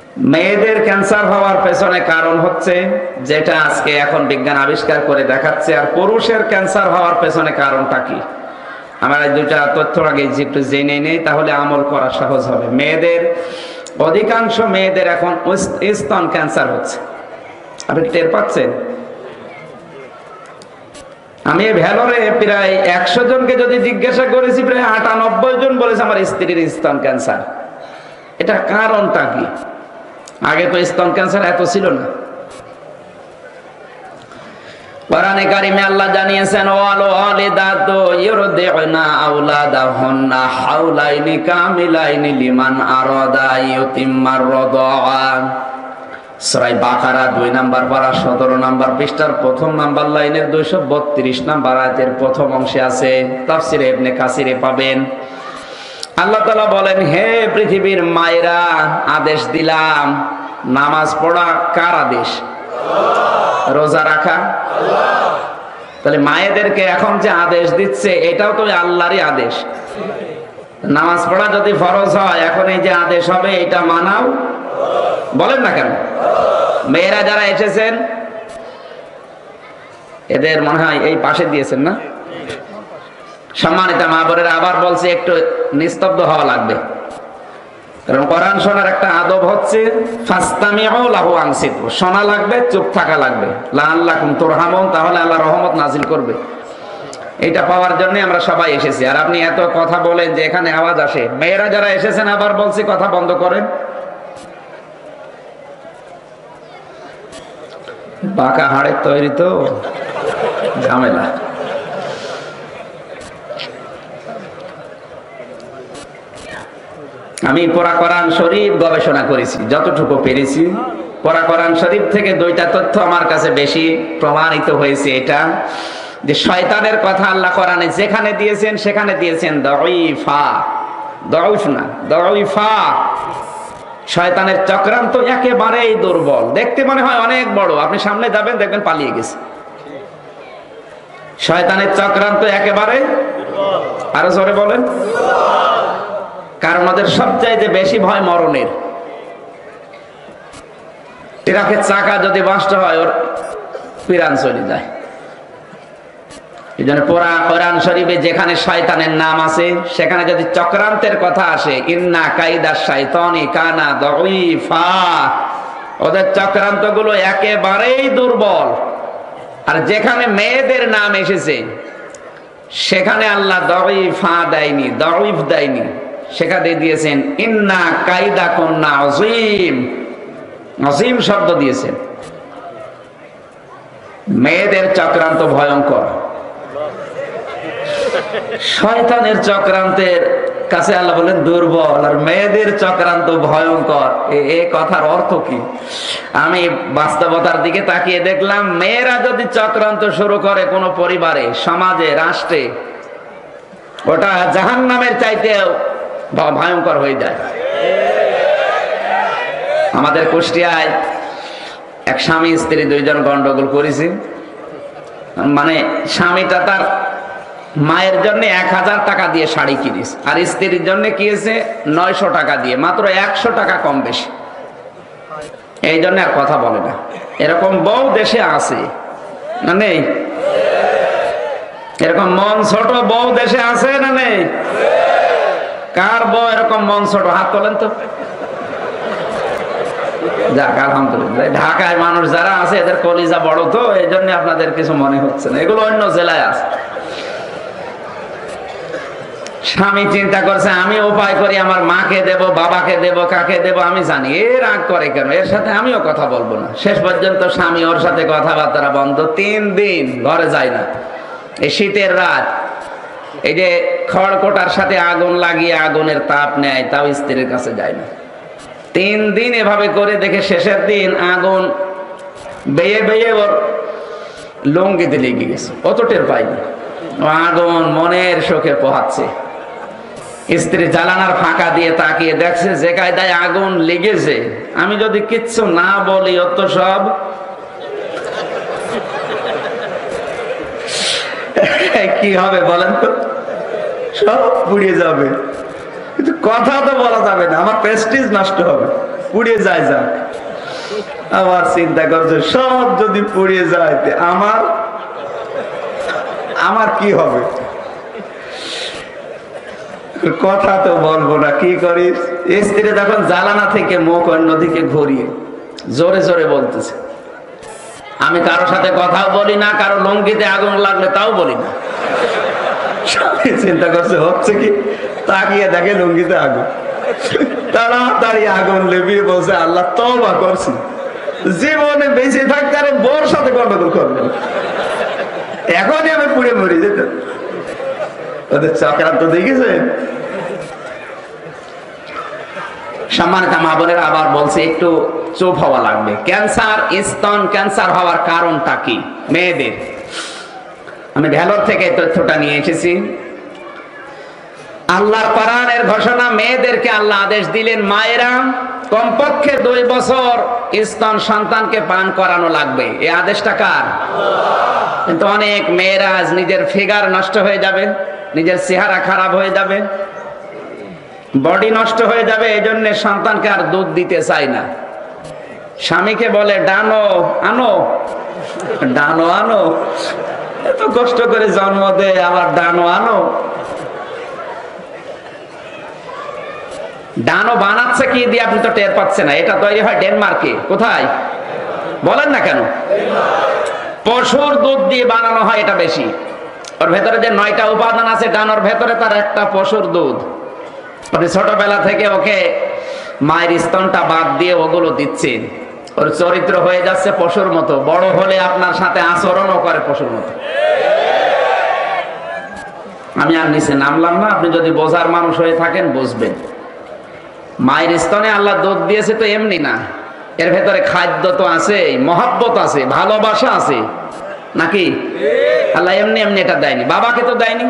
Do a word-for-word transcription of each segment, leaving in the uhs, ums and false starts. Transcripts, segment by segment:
মেয়েদের ক্যান্সার হওয়ার পেছনে কারণ হচ্ছে যেটা আজকে এখন বিজ্ঞান আবিষ্কার করে দেখাচ্ছে, আর পুরুষের ক্যান্সার হওয়ার পেছনে কারণটা কি আমরা এই দুইটা তথ্য আগে একটু জেনে নেই, তাহলে আমল করা সহজ হবে। মেয়েদের অধিকাংশ মেয়েদের এখন স্তন ক্যান্সার হচ্ছে, আপনি টের পাচ্ছেন? আমি ভ্যালোরে প্রায় একশো জনকে যদি জিজ্ঞাসা করেছি, প্রায় আটানব্বই জন বলেছে আমার স্ত্রীর স্তন ক্যান্সার। এটা কারণটা কি? আগে তো স্তন ক্যান্সার এত ছিল না। কোরআনে কারিমে আল্লাহ জানিয়েছেন, ওয়াল ওয়ালিদাতু ইউরদিউনা আওলাদাহুন্না হাওলাইনি কামিলাইনি লিমান আরাদা ইউতিম্মার রাদা। সূরা বাকারা দুই নাম্বার পারা সতেরো নাম্বার পৃষ্ঠার প্রথম নাম্বার লাইনের দুইশো বত্রিশ নাম্বার আয়াতের প্রথম অংশে আছে, তাফসিরে ইবনে কাসিরে পাবেন। আল্লাহ তাআলা বলেন, হে পৃথিবীর মায়েরা, আদেশ দিলাম নামাজ পড়া। কার আদেশ? রোজা রাখা। তাহলে মায়েদেরকে এখন যে আদেশ দিচ্ছে এটাও তো আল্লাহরই আদেশ। নামাজ পড়া যদি ফরজ হয়, এখন এই যে আদেশ হবে এটা মানাও, বলেন না কেন? মেয়েরা যারা এসেছেন এদের মনে হয় এই পাশে দিয়েছেন না? সম্মানিত মা বোনেরা, আবার বলছি একটু নিস্তব্ধ হওয়া লাগবে, কারণ কোরআন শোনার একটা আদব হচ্ছে ফাসতামিউ লাহু আনসিতু, শোনা লাগবে, চুপ থাকা লাগবে, লাআল্লাকুম তুরহামুন, তাহলে আল্লাহ রহমত নাজিল করবে। এটা পাওয়ার জন্য আমরা সবাই এসেছি। আর আপনি এত কথা বলেন যে এখানে আওয়াজ আসে। মেয়েরা যারা এসেছেন, আবার বলছি কথা বন্ধ করেন। পাকা হাড়ের তৈরি তো ঝামেলা। আমি পড়া কোরআন শরীফ গবেষণা করেছি যতটুকু পেরেছি। পড়া কোরআন শরীফ থেকে দুইটা তথ্য আমার কাছে বেশি প্রমাণিত হয়েছে। এটা যে শয়তানের কথা আল্লাহ কোরআনে যেখানে দিয়েছেন সেখানে দিয়েছেন দাঈফা, দাঈফ না, দাঈফা। শয়তানের চক্রান্ত একেবারেই দুর্বল। দেখতে মনে হয় অনেক বড়, আপনি সামনে যাবেন দেখবেন পালিয়ে গেছে। শয়তানের চক্রান্ত একেবারে, আরো জোরে বলেন। কারণ ওদের সবচাইতে বেশি ভয় মরণের। ট্রাকের চাকা যদি বাস্ট হয়, ওর পিরান চলে যায়। এই জন্য পুরা কোরআন শরীফে যেখানে শয়তানের নাম আছে সেখানে যদি চক্রান্তের কথা আসে, ইন্না কাইদা শাইতানি কানা দাঈফা, ওদের চক্রান্ত গুলো একেবারেই দুর্বল। আর যেখানে মেয়েদের নাম এসেছে সেখানে আল্লাহ দাঈফা দেয়নি, দাঈফ দেয়নি, সেখানে দিয়েছেন ইন্না কাইদাকুন্না আযীম, আযীম শব্দ দিয়েছেন। মেয়েদের চক্রান্ত ভয়ঙ্কর। শয়তানের চক্রান্তের কাছে আল্লাহ বলেন দুর্বল, আর মেয়েদের চক্রান্ত ভয়ঙ্কর। এই কথার অর্থ কি? আমি বাস্তবতার দিকে তাকিয়ে দেখলাম, মেয়েরা যদি চক্রান্ত শুরু করে কোনো পরিবারে, সমাজে, রাষ্ট্রে, ওটা জাহান্নামের চাইতেও ভয়ঙ্কর হয়ে যায়। আমাদের কুষ্টিয়ায় এক স্বামী স্ত্রী দুইজন গন্ডগোল করেছে। মানে স্বামীটা তার মায়ের জন্য এক হাজার টাকা দিয়ে শাড়ি কিনিস, আর স্ত্রীর জন্য কিনেছে নয়শো টাকা দিয়ে, মাত্র একশো টাকা কম বেশি। এই জন্য আর কথা বলে না। এরকম বউ দেশে আছে না নেই? এরকম মন ছোট বউ দেশে আছে না নেই? কার বউ এরকম মন ছোট? হাত তোলেন তো। যাক, আলহামদুলিল্লাহ। ঢাকায় মানুষ যারা আছে এদের কলিজা বড়, তো এই জন্য আপনাদের কিছু মনে হচ্ছে না। এগুলো অন্য জেলায় আছে। স্বামী চিন্তা করছে আমি উপায় করি, আমার মাকে দেব, বাবাকে দেব, কাকে দেব আমি জানি। এ রাগ করে কেন, এর সাথে আমিও কথা বলবো না। শেষ পর্যন্ত স্বামী ওর সাথে কথাবার্তা বন্ধ। তিন দিন ঘরে যায় না। এই শীতের রাত, এই যে খড়কোটার সাথে আগুন লাগিয়ে আগুনের তাপ নেয়, তাও স্ত্রীর কাছে যায় না। তিন দিন এভাবে করে দেখে শেষের দিন আগুন বেয়ে বেয়ে ওর লুঙ্গিতে লেগে গেছে, অত টের পাইনি। আগুন মনের শোকে পোহাচ্ছে। স্ত্রী জানালার ফাঁকা দিয়ে তাকিয়ে দেখছে যে কায়দায় আগুন লেগেছে, আমি যদি কিচ্ছু না বলি অত সব কি হবে বলেন তো? সব পুড়িয়ে যাবে, কিন্তু কথা তো বলা যাবে না, আমার প্রেস্টিজ নষ্ট হবে। পুড়ে যায় যাক। আবার চিন্তা করছে সব যদি পুড়িয়ে যায় আমার আমার কি হবে? কথা তো বলবো না, কি করিস? স্ত্রী যখন জ্বালানা থেকে মুখ অন্যদিকে ঘুরিয়ে জোরে জোরে বলতেছে, আমি কারো সাথে কথাও বলি না, কারো লুঙ্গিতে আগুন লাগলে তাও বলি না। চিন্তা করছে হচ্ছে কি, তাকিয়ে দেখে লুঙ্গিতে আগুন, তাড়াতাড়ি আগুন লেবিয়ে বলছে আল্লাহ তওবা করছি, জীবনে বেঁচে থাকতে আর বোর সাথে গন্ডগোল করবেন, এখনই আমি পুড়ে মরি যেতাম। ওদের চক্রান্ত দেখেছেন? সম্মানিত মা বোনেরা, আবার বলছে একটু চুপ হওয়া লাগবে। ক্যান্সার, স্তন ক্যান্সার হওয়ার কারণটা কি মেয়েদের? আমি ভেলোর থেকে তথ্যটা নিয়ে এসেছি। আল্লাহর কোরআনের ঘোষণা, মেয়েদেরকে আল্লাহ আদেশ দিলেন মায়েরা কমপক্ষে দুই বছর স্তন সন্তানকে পান করানো লাগবে। এই আদেশটা কার? কিন্তু অনেক মেয়েরা আজ নিজের ফিগার নষ্ট হয়ে যাবে, নিজের চেহারা খারাপ হয়ে যাবে, বডি নষ্ট হয়ে যাবে, এই জন্য সন্তানকে আর দুধ দিতে চায় না। স্বামীকে বলে ডানো আনো, ডানো আনো, এত কষ্ট করে জন্ম দেয় আবার ডানো আনো। ডানো বানাচ্ছে কি দিয়ে আপনি তো টের পাচ্ছেন না। এটা তৈরি হয় ডেনমার্কে। কোথায় বলেন না কেন? পশুর দুধ দিয়ে বানানো হয় এটা বেশি। ওর ভেতরে যে নয়টা উপাদান আছে ডানোর ভেতরে, তার একটা পশুর দুধ। আপনি ছোটবেলা থেকে ওকে মায়ের স্তনটা বাদ দিয়ে ওগুলো দিচ্ছেন, ওর চরিত্র হয়ে যাচ্ছে পশুর মতো। বড় হলে আপনার সাথে আচরণও করে পশুর মতো। আমি আর নিচে নামলাম না, আপনি যদি বোঝার মানুষ হয়ে থাকেন বুঝবেন। মায়ের স্তনে আল্লাহ দুধ দিয়েছে তো এমনি না, এর ভেতরে খাদ্য তো আছে, মহব্বত আছে, ভালোবাসা আছে, নাকি? আল্লাহ এমনি এমনি এটা দেয়নি, বাবাকে তো দেয়নি।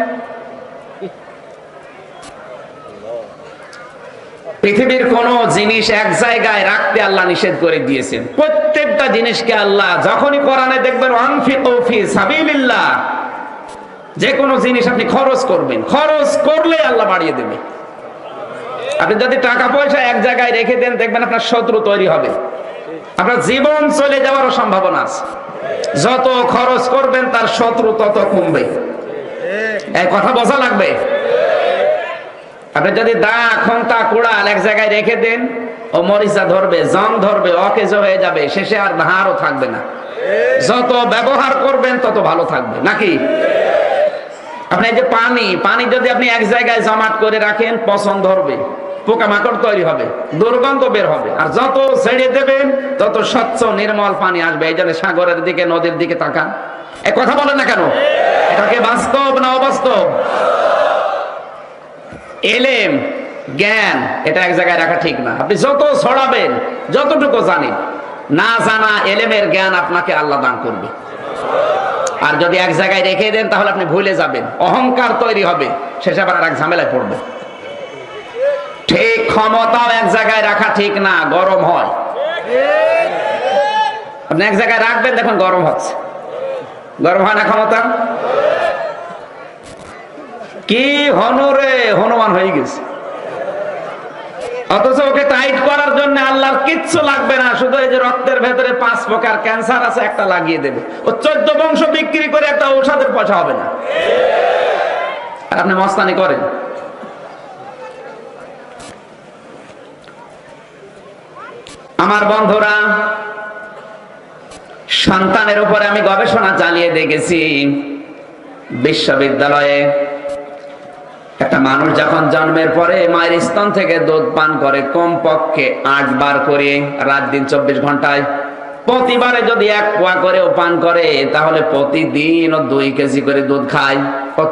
পৃথিবীর কোন জিনিস এক জায়গায় রাখতে আল্লাহ নিষেধ করে দিয়েছেন। প্রত্যেকটা জিনিসকে আল্লাহ যখনই কোরআনে দেখবেন আনফিকু ফি সাবিলিল্লাহ, যে কোনো জিনিস আপনি খরচ করবেন, খরচ করলে আল্লাহ বাড়িয়ে দেবে। আপনি যদি টাকা পয়সা এক জায়গায় রেখে দেন, দেখবেন আপনার শত্রু তৈরি হবে, আপনার জীবন চলে যাওয়ারও সম্ভাবনা আছে। যত খরচ করবেন তার শত্রু তত কমবে। এই কথা বোঝা লাগবে। আপনি যদি দা খন্তা কুড়াল এক জায়গায় রেখে দেন, ও মরিচা ধরবে, জং ধরবে, অকেজো হয়ে যাবে, শেষে আর ধারও থাকবে না। যত ব্যবহার করবেন তত ভালো থাকবে, নাকি? আপনি এই যে পানি পানি যদি আপনি এক জায়গায় জমাট করে রাখেন, পচন ধরবে, পোকামাকড় তৈরি হবে, দুর্গন্ধ বের হবে। আর যত ছেড়ে দেবেন তত স্বচ্ছ নির্মল পানি আসবে। এই জন্য সাগরের দিকে, নদীর দিকে তাকান। এ কথা বলেন না কেন? এটাকে বাস্তব না অবাস্তব? এলেম, জ্ঞান, এটা এক জায়গায় রাখা ঠিক না। আপনি যত ছড়াবেন, যতটুকু জানেন, না জানা এলেমের জ্ঞান আপনাকে আল্লাহ দান করবে। আর যদি এক জায়গায় রেখে দেন তাহলে আপনি ভুলে যাবেন, অহংকার তৈরি হবে, শেষে আবার এক ঝামেলায় পড়বে। ঠিক ক্ষমতাও এক জায়গায় রাখা ঠিক না, গরম হয়। আপনি এক জায়গায় রাখবেন, দেখুন গরম হচ্ছে, গরম হয় না ক্ষমতা? কি হনুরে হনুমান হয়ে গেছে। অথচ ওকে টাইট করার জন্য আল্লাহর কিচ্ছু লাগবে না, শুধু এই যে রক্তের ভেতরে পাঁচ প্রকার ক্যান্সার আছে একটা লাগিয়ে দেবে। ও চোদ্দ বংশ বিক্রি করে একটা ঔষধের পয়সা হবে না। আর আপনি মস্তানি করেন। আমার বন্ধুরা, সন্তানের উপরে আমি গবেষণা চালিয়ে দেখেছি। বিশ্ববিদ্যালয়ে একটা মানুষ যখন জন্মের পরে মায়ের স্তন থেকে দুধ পান করে কমপক্ষে আট বার করে, রাত দিন চব্বিশ ঘন্টায়, প্রতিবারে যদি এক পোয়া করেও পান করে, তাহলে প্রতিদিন ও দুই কেজি করে দুধ খায়। কত?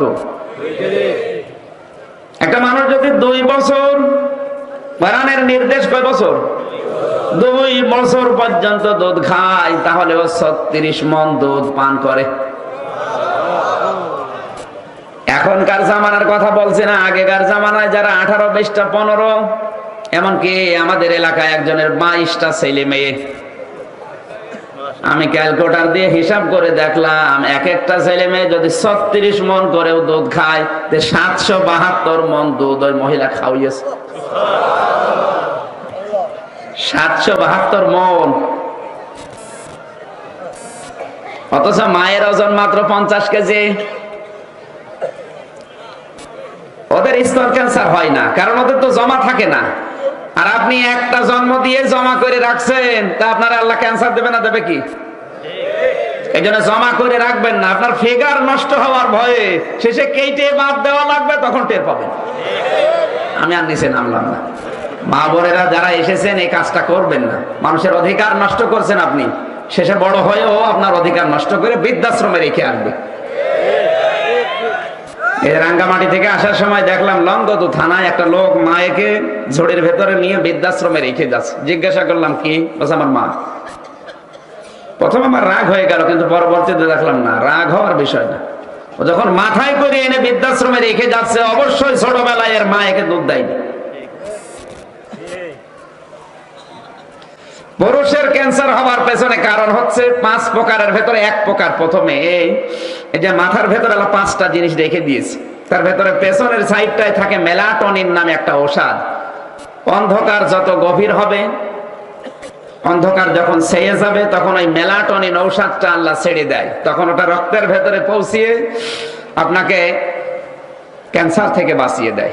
একটা মানুষ যদি দুই বছর, কোরআনের নির্দেশ কয় বছর? দুই বছর পর্যন্ত দুধ খায়, তাহলে ও ছত্রিশ মণ দুধ পান করে। এখনকার জামানার কথা বলছি না, আগেকার জামানায় যারা আঠারো, বিশটা, পনেরো, এমনকি আমাদের এলাকায় একজনের বাইশটা ছেলে মেয়ে। আমি ক্যালকুলেটর দিয়ে হিসাব করে দেখলাম, এক একটা ছেলে মেয়ে যদি ছত্রিশ মণ করেও দুধ খায়, সাতশো বাহাত্তর মণ দুধ ওই মহিলা খাওয়িয়েছে। সাতশো বাহাত্তর মন, অথচ মায়ের ওজন মাত্র পঞ্চাশ কেজি। ওদের স্তন ক্যান্সার হয় না, কারণ ওদের তো জমা থাকে না। আর আপনি একটা জন্ম দিয়ে জমা করে রাখছেন, তা আপনার আল্লাহ ক্যান্সার দেবে না দেবে কি? এই জন্য জমা করে রাখবেন না, আপনার ফিগার নষ্ট হওয়ার ভয়ে শেষে কেটে বাদ দেওয়া লাগবে, তখন টের পাবেন। আমি আর নিচে নামলাম না। মা বোনেরা যারা এসেছেন, এই কাজটা করবেন না। মানুষের অধিকার নষ্ট করছেন আপনি, শেষে বড় হয়েও আপনার অধিকার নষ্ট করে বৃদ্ধাশ্রমে রেখে আসবে। এই রাঙ্গামাটি থেকে আসার সময় দেখলাম লংগদু থানায় একটা লোক মায়েকে ঝোড়ের ভেতরে নিয়ে বৃদ্ধাশ্রমে রেখে যাচ্ছে। জিজ্ঞাসা করলাম কি? বলছে আমার মা। প্রথম আমার রাগ হয়ে গেল, কিন্তু পরবর্তীতে দেখলাম না, রাগ হওয়ার বিষয় না। ও যখন মাথায় করে এনে বৃদ্ধাশ্রমে রেখে যাচ্ছে, অবশ্যই ছোটবেলায় এর মা একে দুধ দেয়নি। পুরুষের ক্যান্সার হওয়ার পেছনে কারণ হচ্ছে পাঁচ প্রকারের ভেতরে এক প্রকার। প্রথমে এই যে মাথার ভেতরে পাঁচটা জিনিস রেখে দিয়েছে, তার ভেতরে পেছনের সাইডটায় থাকে মেলাটোনিন নামে একটা ঔষধ। অন্ধকার যত গভীর হবে, অন্ধকার যখন ছেয়ে যাবে, তখন ওই মেলাটোনিন ঔষধটা আল্লাহ ছেড়ে দেয়, তখন ওটা রক্তের ভেতরে পৌঁছিয়ে আপনাকে ক্যান্সার থেকে বাঁচিয়ে দেয়।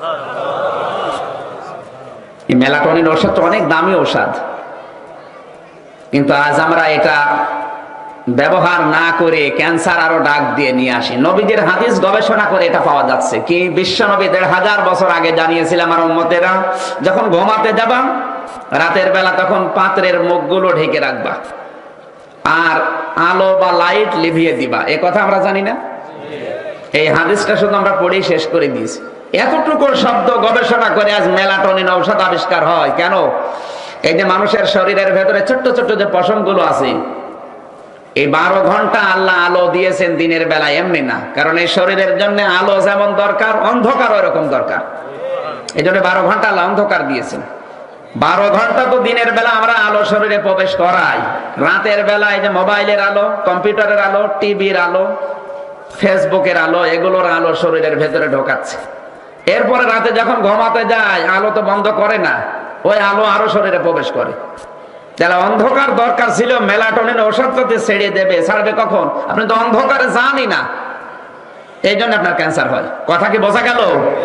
এই মেলাটোনিন ঔষধটা অনেক দামি ঔষধ, কিন্তু আজ আমরা এটা ব্যবহার না করে ক্যান্সার আরো ডাক দিয়ে নিয়ে আসি। নবীদের হাদিস গবেষণা করে এটা পাওয়া যাচ্ছে কি, বিশ্ব নবী দেড় হাজার বছর আগে জানিয়েছিলেন, আমার উম্মতেরা যখন ঘুমাতে যাবা রাতের বেলা, তখন পাত্রের মুখগুলো ঢেকে রাখবা আর আলো বা লাইট লিভিয়ে দিবা। এ কথা আমরা জানি না? এই হাদিসটা শুধু আমরা পড়েই শেষ করে দিয়েছি। এতটুকু শব্দ গবেষণা করে আজ মেলাটোনিন ঔষধ আবিষ্কার হয় কেন? এই যে মানুষের শরীরের ভেতরে ছোট্ট ছোট্ট যে পশম গুলো আছে, এই বারো ঘন্টা আল্লাহ আলো দিয়েছেন দিনের বেলা এমনি না, কারণ এই শরীরের জন্য আলো যেমন দরকার, অন্ধকার ওরকম দরকার। এই জন্য বারো ঘন্টা আল্লাহ অন্ধকার দিয়েছেন। বারো ঘন্টা তো দিনের বেলা আমরা আলো শরীরে প্রবেশ করাই, রাতের বেলা এই যে মোবাইলের আলো, কম্পিউটারের আলো, টিভির আলো, ফেসবুকের আলো, এগুলোর আলো শরীরের ভেতরে ঢোকাচ্ছে। এরপরে রাতে যখন ঘুমাতে যায়, আলো তো বন্ধ করে না, ওই আলো আরো শরীরে প্রবেশ করে। যারা অন্ধকার দরকার ছিল, মেলাটোনিন ঔষধটাতে ছেড়ে দেবে, ছাড়বে কখন? আপনি তো অন্ধকারে জানি না, এই জন্য আপনার ক্যান্সার হয়। কথা কি বোঝা গেল?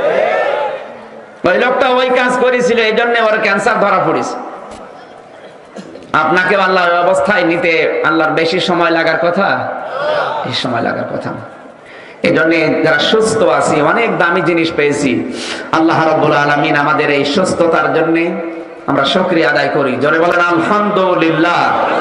ওই লোকটা ওই কাজ করেছিল, এই জন্য ওর ক্যান্সার ধরা পড়েছে। আপনাকে আল্লাহর অবস্থায় নিতে আল্লাহর বেশি সময় লাগার কথা, বেশি সময় লাগার কথা। এই জন্য যারা সুস্থ আছি, অনেক দামি জিনিস পেয়েছি। আল্লাহ রাব্বুল আলামিন আমাদের এই সুস্থতার জন্য আমরা শুকরিয়া আদায় করি। জোরে বলেন আলহামদুলিল্লাহ।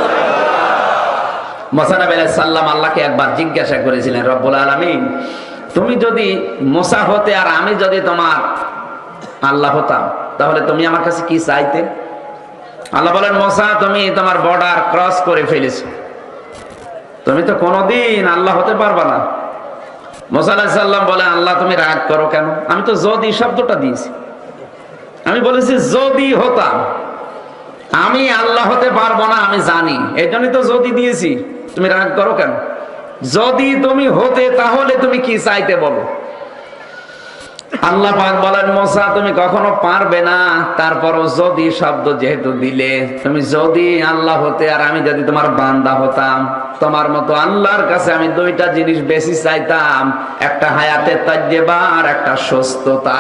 মুসা নবী আলাইহিস সালাম আল্লাহকে একবার জিজ্ঞাসা করেছিলেন, রব্বুল আলামিন, তুমি যদি মুসা হতে আর আমি যদি তোমার আল্লাহ হতাম, তাহলে তুমি আমার কাছে কি চাইতে? আল্লাহ বলেন, মুসা তুমি তোমার বর্ডার ক্রস করে ফেলেছো, তুমি তো কোনোদিন আল্লাহ হতে পারবা না। মুসা আলাইহিস সালাম বলে, আল্লাহ তুমি রাগ করো কেন? আমি তো যদি শব্দটা দিয়েছি, আমি বলেছি যদি হতাম। আমি আল্লাহ হতে পারবো না আমি জানি, এই জন্যই তো যদি দিয়েছি। তুমি রাগ করো কেন? যদি তুমি হতে, তাহলে তুমি কি চাইতে বলো। আল্লাহ পাক বলেন, মুসা তুমি কখনো পারবে না, তারপরও যদি শব্দ যেহেতু দিলে, তুমি যদি আল্লাহ হতে আর আমি যদি তোমার বান্দা হতাম, তোমার মতো আল্লাহর কাছে আমি দুইটা জিনিস বেশি চাইতাম, একটা হায়াতে তাজ্জেবা আর একটা সুস্থতা।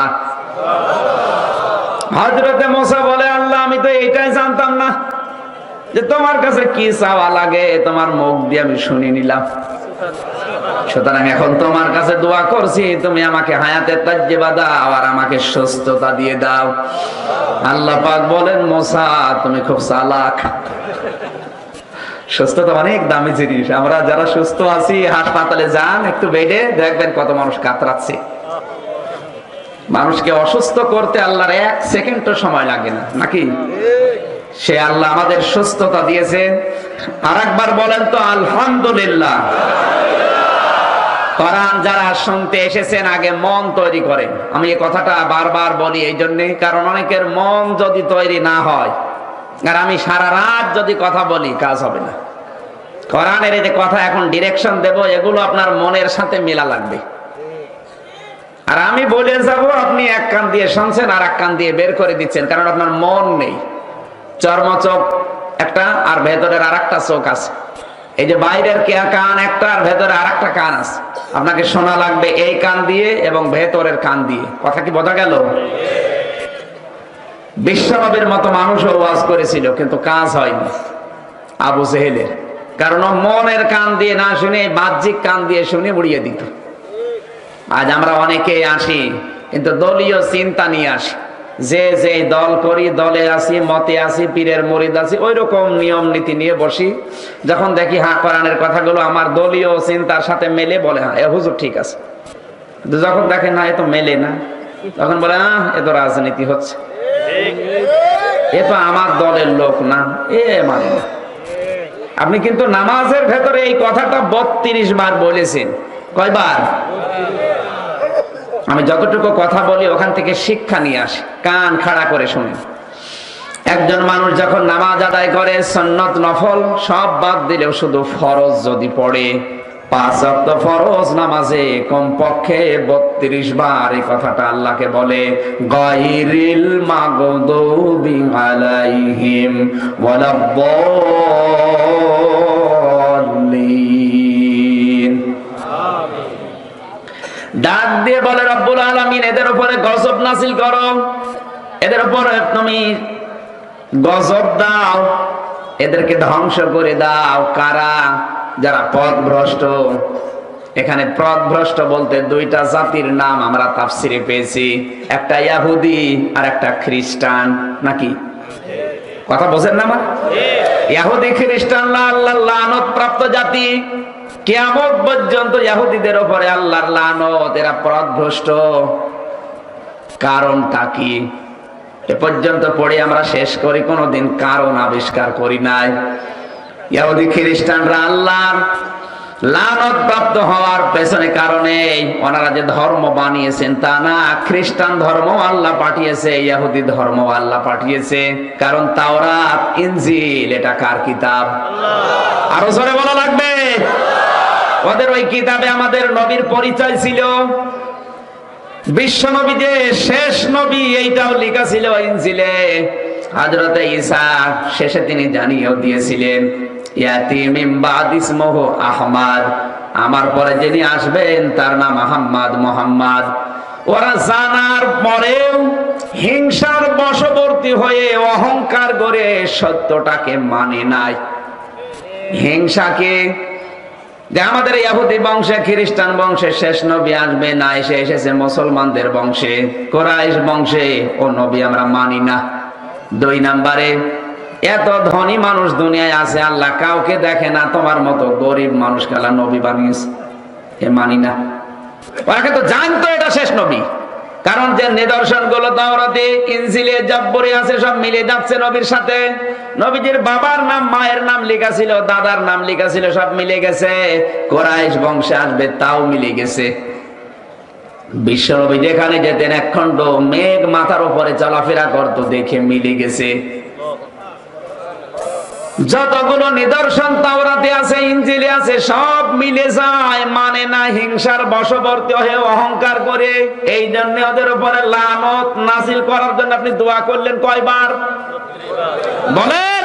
হযরতে মুসা বলে, আল্লাহ আমি তো এটাই জানতাম না যে তোমার কাছে কি চাওয়া লাগে, তোমার মুখ দিয়ে আমি শুনে নিলাম। সুতরাং এখন তোমার কাছে দোয়া করছি, তুমি আমাকে হায়াতে তাজ্জেবা দাও আর আমাকে সুস্থতা দিয়ে দাও। আল্লাহ পাক বলেন, মুসা তুমি খুব চালাক। সুস্থতা অনেক দামি জিনিস। আমরা যারা সুস্থ আছি, হাসপাতালে যান, একটু বেডে দেখবেন কত মানুষ কাতরাচ্ছে। মানুষকে অসুস্থ করতে আল্লাহর এক সেকেন্ডও সময় লাগে না, নাকি? সে আল্লাহ আমাদের সুস্থতা দিয়েছে। আর একবার বলেন তো আলহামদুলিল্লাহ। কোরআন যারা শুনতে এসেছেন, আগে মন তৈরি করেন। আমি এই কথাটা বারবার বলি এই জন্যে, কারণ অনেকের মন যদি তৈরি না হয়, আর আমি সারা রাত যদি কথা বলি, কাজ হবে না। কোরআনের এই যে কথা এখন ডিরেকশন দেব, এগুলো আপনার মনের সাথে মেলা লাগবে। আর আমি বলে যাব, আপনি এক কান দিয়ে শুনছেন আর এক কান দিয়ে বের করে দিচ্ছেন, কারণ আপনার মন নেই। চর্ম চোখ একটা আর ভেতরের আর একটা চোখ আছে। এই যে বাইরের কান একটা আর ভেতরে আর একটা কান আছে, আপনাকে শোনা লাগবে এই কান দিয়ে এবং ভেতরের কান দিয়ে। কথা কি বোঝা গেল? বিশ্বনবীর মতো মানুষও ওয়াজ করেছিল, কিন্তু কাজ হয়নি আবু জেহেলের, কারণ মনের কান দিয়ে না শুনে বাহ্যিক কান দিয়ে শুনে উড়িয়ে দিত। আজ আমরা অনেকে আসি কিন্তু দলীয় চিন্তা নিয়ে আসি, যে যে দল করি, দলে আসি, মতে আসি, পীরের মুরিদ আছি, ওই রকম নিয়ম নীতি নিয়ে বসি। যখন দেখি হ্যাঁ কোরআনের কথাগুলো আমার দলীয় চিন্তার সাথে মেলে, বলে হ্যাঁ এ হুজুর ঠিক আছে। যখন দেখেন না এ তো মেলে না, তখন বলে হ্যাঁ এ তো রাজনীতি হচ্ছে, এ তো আমার দলের লোক না, এ মানে। আপনি কিন্তু নামাজের ভেতরে এই কথাটা বত্রিশ বার বলেছেন। কয়বার? আমি যতটুকু কথা বলি ওখান থেকে শিক্ষা নিয়ে আসি, কান খাড়া করে শুনে। একজন মানুষ যখন নামাজ আদায় করে, সুন্নত নফল সব বাদ দিলেও শুধু ফরজ যদি পড়ে, পাঁচ ওয়াক্ত ফরজ নামাজে কমপক্ষে বত্রিশ বার এই কথাটা আল্লাহকে বলে, গায়রিল মাগদুবি আলাইহিম ওয়ালাদ-দাল্লিন। ডাক দিয়ে বলে রব্বুল আলামিন এদের উপরে গজব নাযিল করো, এদের উপরে তুমি গজব দাও, এদেরকে ধ্বংস করে দাও। কারা? যারা পথভ্রষ্ট। এখানে পথভ্রষ্ট বলতে দুইটা জাতির নাম আমরা তাফসিরে পেয়েছি, একটা ইহুদি আর একটা খ্রিস্টান। নাকি কথা বোঝেন না? আমার ইহুদি খ্রিস্টানরা আল্লাহর লানত প্রাপ্ত জাতি। কিয়ামত পর্যন্ত ইহুদিদের উপরে আল্লাহর লানত, এরা পথভ্রষ্ট। কারণটা কি এ পর্যন্ত পড়ে আমরা শেষ করি, কোনোদিন কারণ আবিষ্কার করি নাই। ইহুদি খ্রিস্টানরা আল্লাহর লানত প্রাপ্ত হওয়ার পেছনে কারণে ওনারা যে ধর্ম বানিয়েছেন তা না, খ্রিস্টান ধর্ম আল্লাহ পাঠিয়েছে, ইহুদি ধর্ম আল্লাহ পাঠিয়েছে। কারণ তাওরাত, ইনজিল এটা কার কিতাব? আল্লাহ। আরো জোরে বলা লাগবে। ওদের ওই কিতাবে আমাদের নবীর পরিচয় ছিল, বিশ্ব নবী যে শেষ নবী এইটাও লেখা ছিল ইনজিলে। হযরত ঈসা শেষে তিনি জানিয়েও দিয়েছিলেন, ইয়াতি মিন বাদ ইসমুহু আহমদ, আমার পরে যিনি আসবেন তার নাম আহমদ, মোহাম্মদ। ওরা জানার পরেও হিংসার বশবর্তী হয়ে অহংকার করে সত্যটাকে মানে নাই। হিংসাকে যে আমাদের ইহুদি বংশে, খ্রিস্টান বংশে শেষ নবী আসবে না, এসে এসেছে মুসলমানদের বংশে, কুরাইশ বংশে, ও নবী আমরা মানি না। দুই নম্বরে এত ধনী মানুষ দুনিয়ায় আছে, আল্লাহ কাউকে দেখে না, তোমার মতো গরিব মানুষকে আল্লাহ নবী বানিয়েছে, এ মানি না। ওরা কিন্তু জানতো এটা শেষ নবী, কারণ যে নিদর্শন গুলো তাওরাতে, ইনজিলে, জাব্বুরে আছে সব মিলে যাচ্ছে নবীর সাথে। নবীজির বাবার নাম, মায়ের নাম লেখা ছিল, দাদার নাম লেখা ছিল, সব মিলে গেছে। কুরাইশ বংশে আসবে তাও মিলে গেছে। বিশ্ব নবী যেখানে যেতেন এক খন্ড মেঘ মাথার উপরে চলাফেরা করতো, দেখে মিলে গেছে। যতগুলো নিদর্শন তাওরাতে আছে, ইনজিলে আছে, সব মিলে যায়, মানে না, হিংসার বশবর্তী হয়ে অহংকার করে। এই জন্য ওদের উপরে লানত নাযিল করার জন্য আপনি দোয়া করলেন কয়বার বলেন?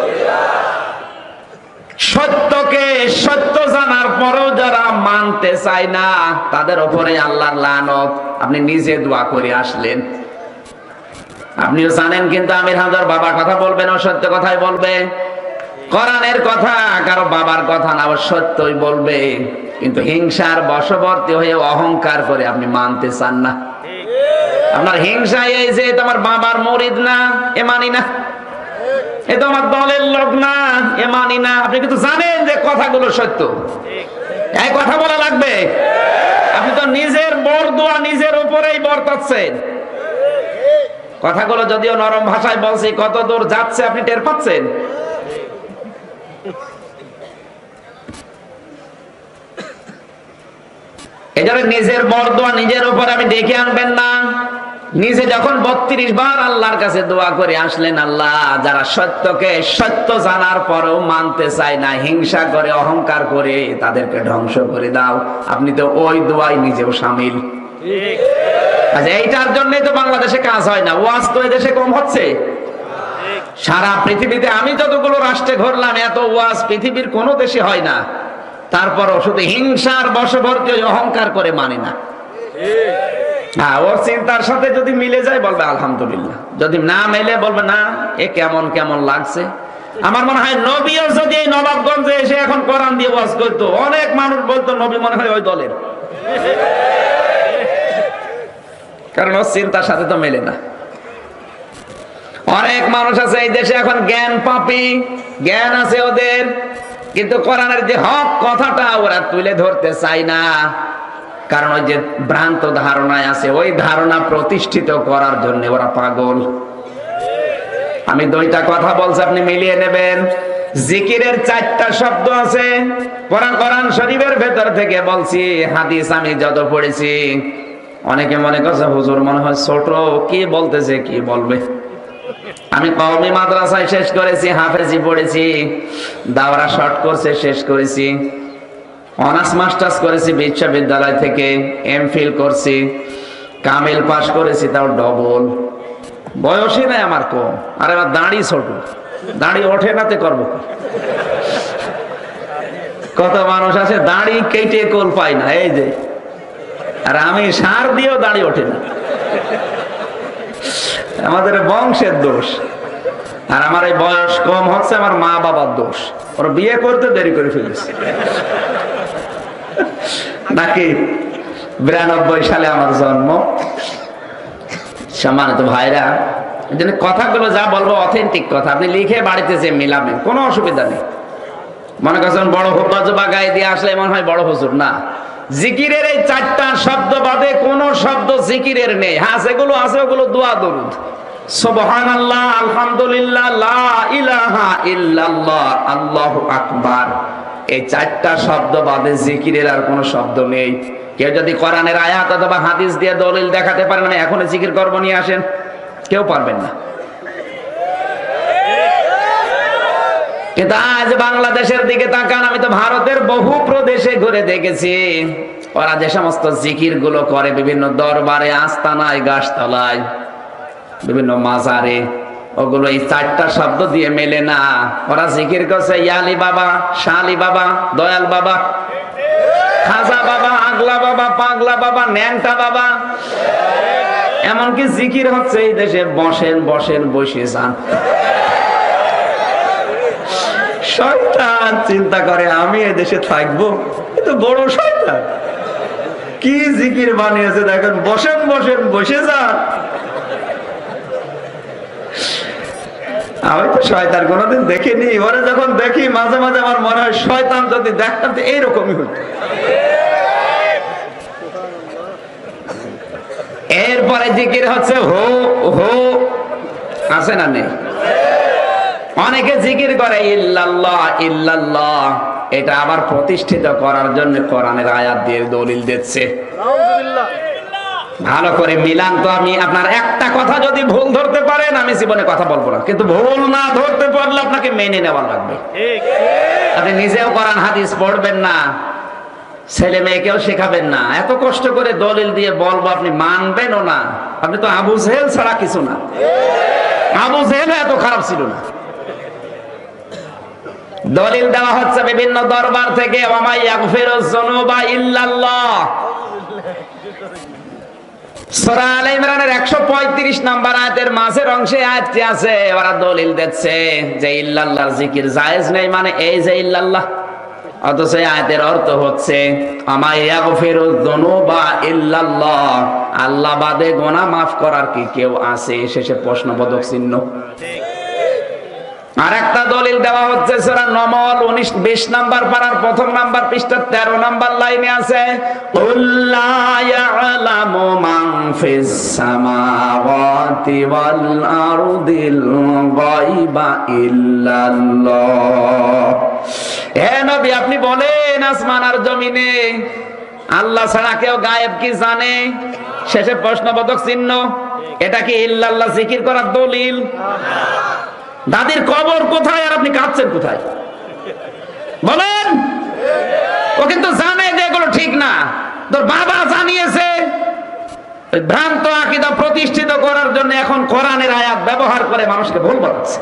সত্যকে সত্য জানার পরেও যারা মানতে চায় না, তাদের উপরে আল্লাহর লানত। আপনি নিজে দোয়া করে আসলেন, আপনিও জানেন, কিন্তু আমির হাজার বাবা কথা বলবে না, সত্য কথাই বলবে। কোরআনের কথা কারো বাবার কথা না, সত্যই বলবে। কিন্তু হিংসার বশবর্তী হয়ে অহংকার করে আপনি মানতে চান না। আপনার হিংসা এই যে তোমার বাবার মুরিদ না, এ মানি না, এ তো আমার দলের লোক না, এ মানি না। আপনি কিন্তু জানেন যে কথাগুলো সত্য, এই কথা বলা লাগবে। আপনি তো নিজের বরদোয়া নিজের উপরেই বর্তাচ্ছেন। কথাগুলো যদিও নরম ভাষায় বলছি, কত দূর যাচ্ছে আপনি টের পাচ্ছেন? এজন্য নিজের বরদোয়া নিজের উপর আমি ডেকে আনবেন না। নিজে যখন বত্রিশ বার আল্লাহর কাছে দোয়া করে আসলেন, আল্লাহ যারা সত্যকে সত্য জানার পরেও মানতে চায় না, হিংসা করে, অহংকার করে, তাদেরকে ধ্বংস করে দাও। আপনি তো ওই দোয়াই নিজেও শামিল। আচ্ছা, এইটার জন্যই তো বাংলাদেশে কাজ হয় না, ওয়াজ তো এই দেশে কম হচ্ছে। সারা পৃথিবীতে আমি যতগুলো রাষ্ট্রে ঘুরলাম এত ওয়াজ পৃথিবীর কোনো দেশে হয় না, তারপরও শুধু হিংসার বশবর্তী অহংকার করে মানে না। হ্যাঁ, ওর চিন্তার সাথে যদি মিলে যায় বলবে আলহামদুলিল্লাহ, যদি না মিলে বলবে না এ কেমন কেমন লাগছে। আমার মনে হয় নবীও যদি এই নবাবগঞ্জে এসে এখন কোরআন দিয়ে ওয়াজ করতো, অনেক মানুষ বলতো নবী মনে হয় ওই দলের, কারণ ওর চিন্তার সাথে তো মেলে না। অনেক মানুষ আছে এই দেশে এখন জ্ঞান পাপী, জ্ঞান আছে ওদের, কিন্তু কোরআনের যে হক কথাটা ওরা তুলে ধরতে চায় না, কারণ ওই যে ভ্রান্ত ধারণায় আছে, ওই ধারণা প্রতিষ্ঠিত করার জন্য ওরা পাগল। আমি দুইটা কথা বলছি, আপনি মিলিয়ে নেবেন। জিকিরের চারটা শব্দ আছে কোরআন কোরআন শরীফের ভেতর থেকে বলছি, হাদিস আমি যত পড়েছি। অনেকে মনে করছে হুজুর মনে হয় ছোট, কি বলতেছে কি বলবে। আমি কওমি মাদ্রাসায় শেষ করেছি, হাফেজি পড়েছি, দাওরা শর্ট কোর্সে শেষ করেছি, অনার্স মাস্টার্স করেছি বিশ্ববিদ্যালয় থেকে, এমফিল করছি, কামিল পাস করেছি, তাও ডবল। বয়সই নাই আমার কম, আর আমার দাড়ি ছোট, দাড়ি ওঠে নাতে করবো। কত মানুষ আছে দাড়ি কেটে কোল পায় না, এই যে, আর আমি সার দিয়েও দাড়ি ওঠে না। আমাদের বংশের দোষ। আর আমার এই বয়স কম হচ্ছে আমার মা বাবার দোষ, ওরা বিয়ে করতে দেরি করে ফেলেছে। নাকি বিরানব্বই সালে আমার জন্ম। সম্মানিত ভাইরা, এই জন্য কথাগুলো যা বলবো অথেন্টিক কথা, আপনি লিখে বাড়িতে যে মিলাবেন, কোনো অসুবিধা নেই। মনে করছেন বড় হুজুর গায়ে দিয়ে আসলে মনে হয় বড় হুজুর, না। জিকিরের এই চারটা শব্দ বাদে কোন শব্দ জিকিরের নেই। হ্যাঁ, যেগুলো আছে ওগুলো দোয়া দরুদ, সুবহানাল্লাহ, আলহামদুলিল্লাহ, লা ইলাহা ইল্লাল্লাহ, আল্লাহু আকবার। এই চারটা শব্দ বাদে জিকিরের আর কোনো শব্দ নেই। কেউ যদি কোরআনের আয়াত অথবা হাদিস দিয়ে দলিল দেখাতে পারেন না এখন জিকির করব নিয়ে আসেন, কেউ পারবেন না। কিন্তু আজ বাংলাদেশের দিকে তাকান, আমি তো ভারতের বহু প্রদেশে ঘুরে দেখেছি, ওরা যে সমস্ত জিকির গুলো করে বিভিন্ন দরবারে, আস্তানায়, গাছতলায়, বিভিন্ন মাজারে, ওগুলো এই চারটা শব্দ দিয়ে মেলে না। ওরা জিকির করছে ইয়ালি বাবা, শালি বাবা, দয়াল বাবা, খাজা বাবা, আগলা বাবা, পাগলা বাবা, ন্যাংটা বাবা। এমনকি জিকির হচ্ছে এই দেশে বসেন বসেন বসে যান। শয়তান চিন্তা করে আমি এ দেশে থাকবো, কিন্তু বড় শয়তান কি জিকির বানিয়েছে দেখেন, বসেন বসেন বসে যান। আমি তো শয়তান কোনোদিন দেখিনি, এবারে যখন দেখি মাঝে মাঝে আমার মনে হয় শয়তান যদি দেখতাম তো এইরকমই হতো। এরপরে জিকির হচ্ছে হো হো, আছে না নেই? অনেকে জিকির করে ইল্লাল্লাহ ইল্লাল্লাহ, এটা আবার প্রতিষ্ঠিত করার জন্য কোরআনের আয়াত দিয়ে দলিল দিচ্ছে। ভালো করে মিলান তো। আমি আপনার একটা কথা যদি ভুল ধরতে পারেন আমি জীবনে কথা বলবো না, কিন্তু ভুল না ধরতে পারলে আপনাকে মেনে নেওয়া লাগবে। আপনি নিজেও কোরআন হাদিস পড়বেন না, ছেলে মেয়েকেও শেখাবেন না, এত কষ্ট করে দলিল দিয়ে বলবো আপনি মানবেনও না। আপনি তো আবু জেহেল ছাড়া কিছু না। আবু জেহেল এত খারাপ ছিল না। দলিল দেওয়া হচ্ছে বিভিন্ন দরবার থেকে, ওয়া ইয়াগফিরুয যুনুবা ইল্লাল্লাহ। সূরা আলে ইমরানের একশো পঁয়ত্রিশ নাম্বার আয়াতের মাঝের অংশে আয়াতটি আছে, ওরা দলিল দিচ্ছে যে ইল্লাল্লাহর জিকির জায়েজ নেই, মানে এই যে ইল্লাল্লাহ। অথচ আয়াতের অর্থ হচ্ছে ওয়া ইয়াগফিরুয যুনুবা ইল্লাল্লাহ, আল্লাহ বাদে গুনাহ মাফ করার কি কেউ আছে? শেষে প্রশ্নবোধক চিহ্ন। আর একটা দলিল দেওয়া হচ্ছে সূরা নমল উনিশ বিশ নাম্বার পারার প্রথম নাম্বার পৃষ্ঠা তেরো নাম্বার লাইনে আছে, কুল্লা ইয়ালামু মান ফিস সামাওয়াতি ওয়াল আরদিল গায়বা ইল্লাল্লাহ। হে নবী, আপনি বলেন আসমান আর জমিনে আল্লাহ ছাড়া কেউ গায়েব কি জানে? শেষে প্রশ্নবোধক চিহ্ন। এটা কি ইল্লাল্লাহ জিকির করার দলিল? দাদির কবর কোথায় আর আপনি কাঁদছেন কোথায়? বলেন। ও কিন্তু জানে যে এগুলো ঠিক না, তোর বাবা জানিয়েছে, ওই ভ্রান্ত আকীদা প্রতিষ্ঠিত করার জন্য এখন কোরআনের আয়াত ব্যবহার করে মানুষকে ভুল বলাচ্ছে।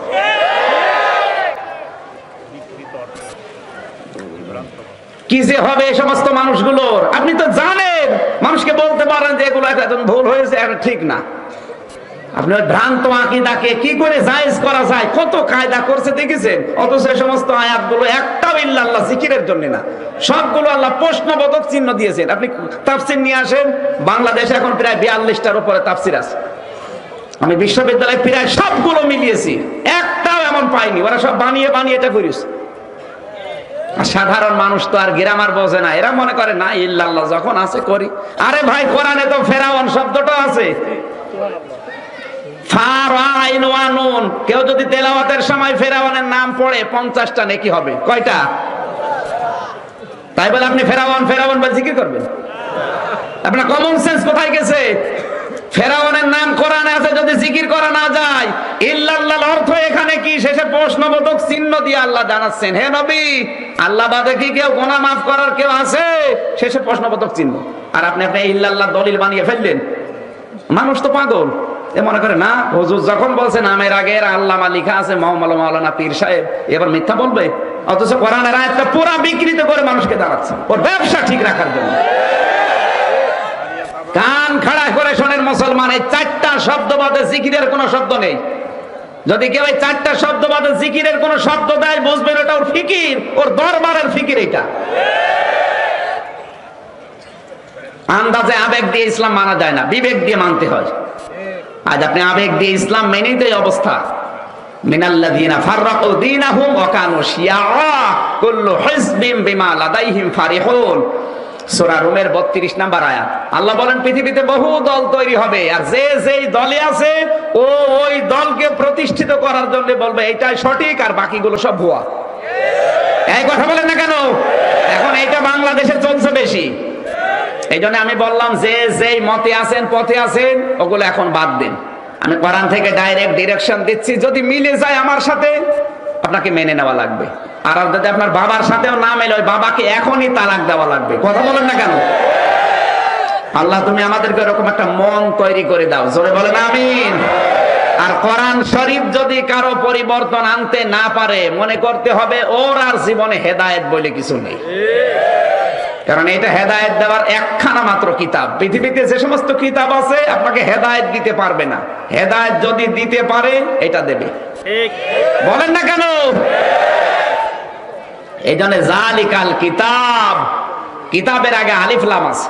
কি যে হবে এই সমস্ত মানুষগুলোর, আপনি তো জানেন, মানুষকে বলতে পারেন যে এগুলো একদম ভুল হয়েছে, এটা ঠিক না। আপনি ওই ভ্রান্ত আকীদাকে কি করে জায়েজ করা যায়, কত কায়দা করছে দেখেছেন। অথচ এই সমস্ত আয়াতগুলো একটাও ইল্লাল্লাহ জিকিরের জন্য না, সবগুলো আল্লাহ প্রশ্নবোধক চিহ্ন দিয়েছেন। আপনি তাফসীর নিয়ে আসেন, বাংলাদেশে এখন প্রায় বিয়াল্লিশটার উপরে তাফসীর আছে। আমি বিশ্ববিদ্যালয়ে প্রায় সবগুলো মিলিয়েছি, একটাও এমন পাইনি। ওরা সব বানিয়ে বানিয়ে এটা করিস। সাধারণ মানুষ তো আর গ্রামার বোঝে না, এরা মনে করে না ইল্লাল্লাহ যখন আছে করি। আরে ভাই, কোরআনে তো ফেরাউন শব্দটা আছে। কেউ যদি তেলাওয়াতের সময় ফেরাউনের নাম পড়ে পঞ্চাশটা নেকি হবে। কয়টা? তাই বলে আপনি ফেরাউন ফেরাউন বলে জিকির করবেন? আপনার কমন সেন্স কোথায় গেছে? ফেরাউনের নাম কোরআনে আছে, যদি জিকির করা না যায়, ইল্লাল্লাহর অর্থ এখানে কি? শেষে প্রশ্নবোধক চিহ্ন দিয়ে আল্লাহ জানাচ্ছেন, হে নবী, আল্লাহ বাদে কি কেউ গুনাহ মাফ করার কেউ আছে? শেষে প্রশ্নবোধক চিহ্ন। আর আপনি আপনি ইল্লাল্লাহ দলিল বানিয়ে ফেললেন। মানুষ তো পাগল, এ মনে করে না হুজুর যখন বলছে নামের আগে আল্লামা লেখা আছে মাওলানা পীর সাহেব, এবার মিথ্যা বলবে? অথচ কোরআনের আয়াতটা পুরা বিকৃত করে মানুষকে দাঁড়াচ্ছে ওর ব্যবসা ঠিক রাখার জন্য। কান খাড়া করে শোনেন মুসলমান, এই চারটা শব্দ বাদে জিকিরের কোনো শব্দ নেই। যদি কেউ এই চারটা শব্দ বাদে জিকিরের কোনো শব্দ দেয়, বুঝবেন এটা ওর ফিকির, ওর দরবারের ফিকির। এটা আন্দাজে আবেগ দিয়ে ইসলাম মানা যায় না, বিবেক দিয়ে মানতে হয়। আজ আপনি আবেগ দিয়ে ইসলাম মেনেই তো এই অবস্থা। মিনাল্লাযীনা ফাররাকু দীনাহুম ওয়া কানু শিয়া কুল্লু হিজবিন বিমা লাদাইহিম ফারিহুন। সূরা রুমের বত্রিশ নম্বর আয়াত। আল্লাহ বলেন পৃথিবীতে বহু দল তৈরি হবে, আর যে যেই দলে আছে ও ওই দলকে প্রতিষ্ঠিত করার জন্য বলবে এটাই সঠিক আর বাকিগুলো সব ভুয়া। এই কথা বলেন না কেন? এখন এইটা বাংলাদেশে চলছে বেশি। এই জন্য আমি বললাম যে যেই মতে আছেন, পথে আছেন, ওগুলো এখন বাদ দিন। আমি কোরআন থেকে ডাইরেক্ট ডিরেকশন দিচ্ছি, যদি মিলে যায় আমার সাথে আপনাকে মেনে নেওয়া লাগবে। আর যদি আপনার বাবার সাথেও না মেলে, ওই বাবাকে এখনই তালাক দেওয়া লাগবে। কথা বলেন না কেন? আল্লাহ তুমি আমাদেরকে এরকম একটা মন তৈরি করে দাও, জোরে বলেন আমিন। আর কোরআন শরীফ যদি কারো পরিবর্তন আনতে না পারে, মনে করতে হবে ওর আর জীবনে হেদায়েত বলে কিছু নেই। কারণ এটা হেদায়েত দেওয়ার একখানা মাত্র কিতাব। পৃথিবীতে যে সমস্ত কিতাব আছে আপনাকে হেদায়েত দিতে পারবে না। হেদায়েত যদি দিতে পারে এটা দেবে। বলেন না কেন? এই জন্য জালিকাল কিতাব, কিতাবের আগে আলিফ লাম আছে।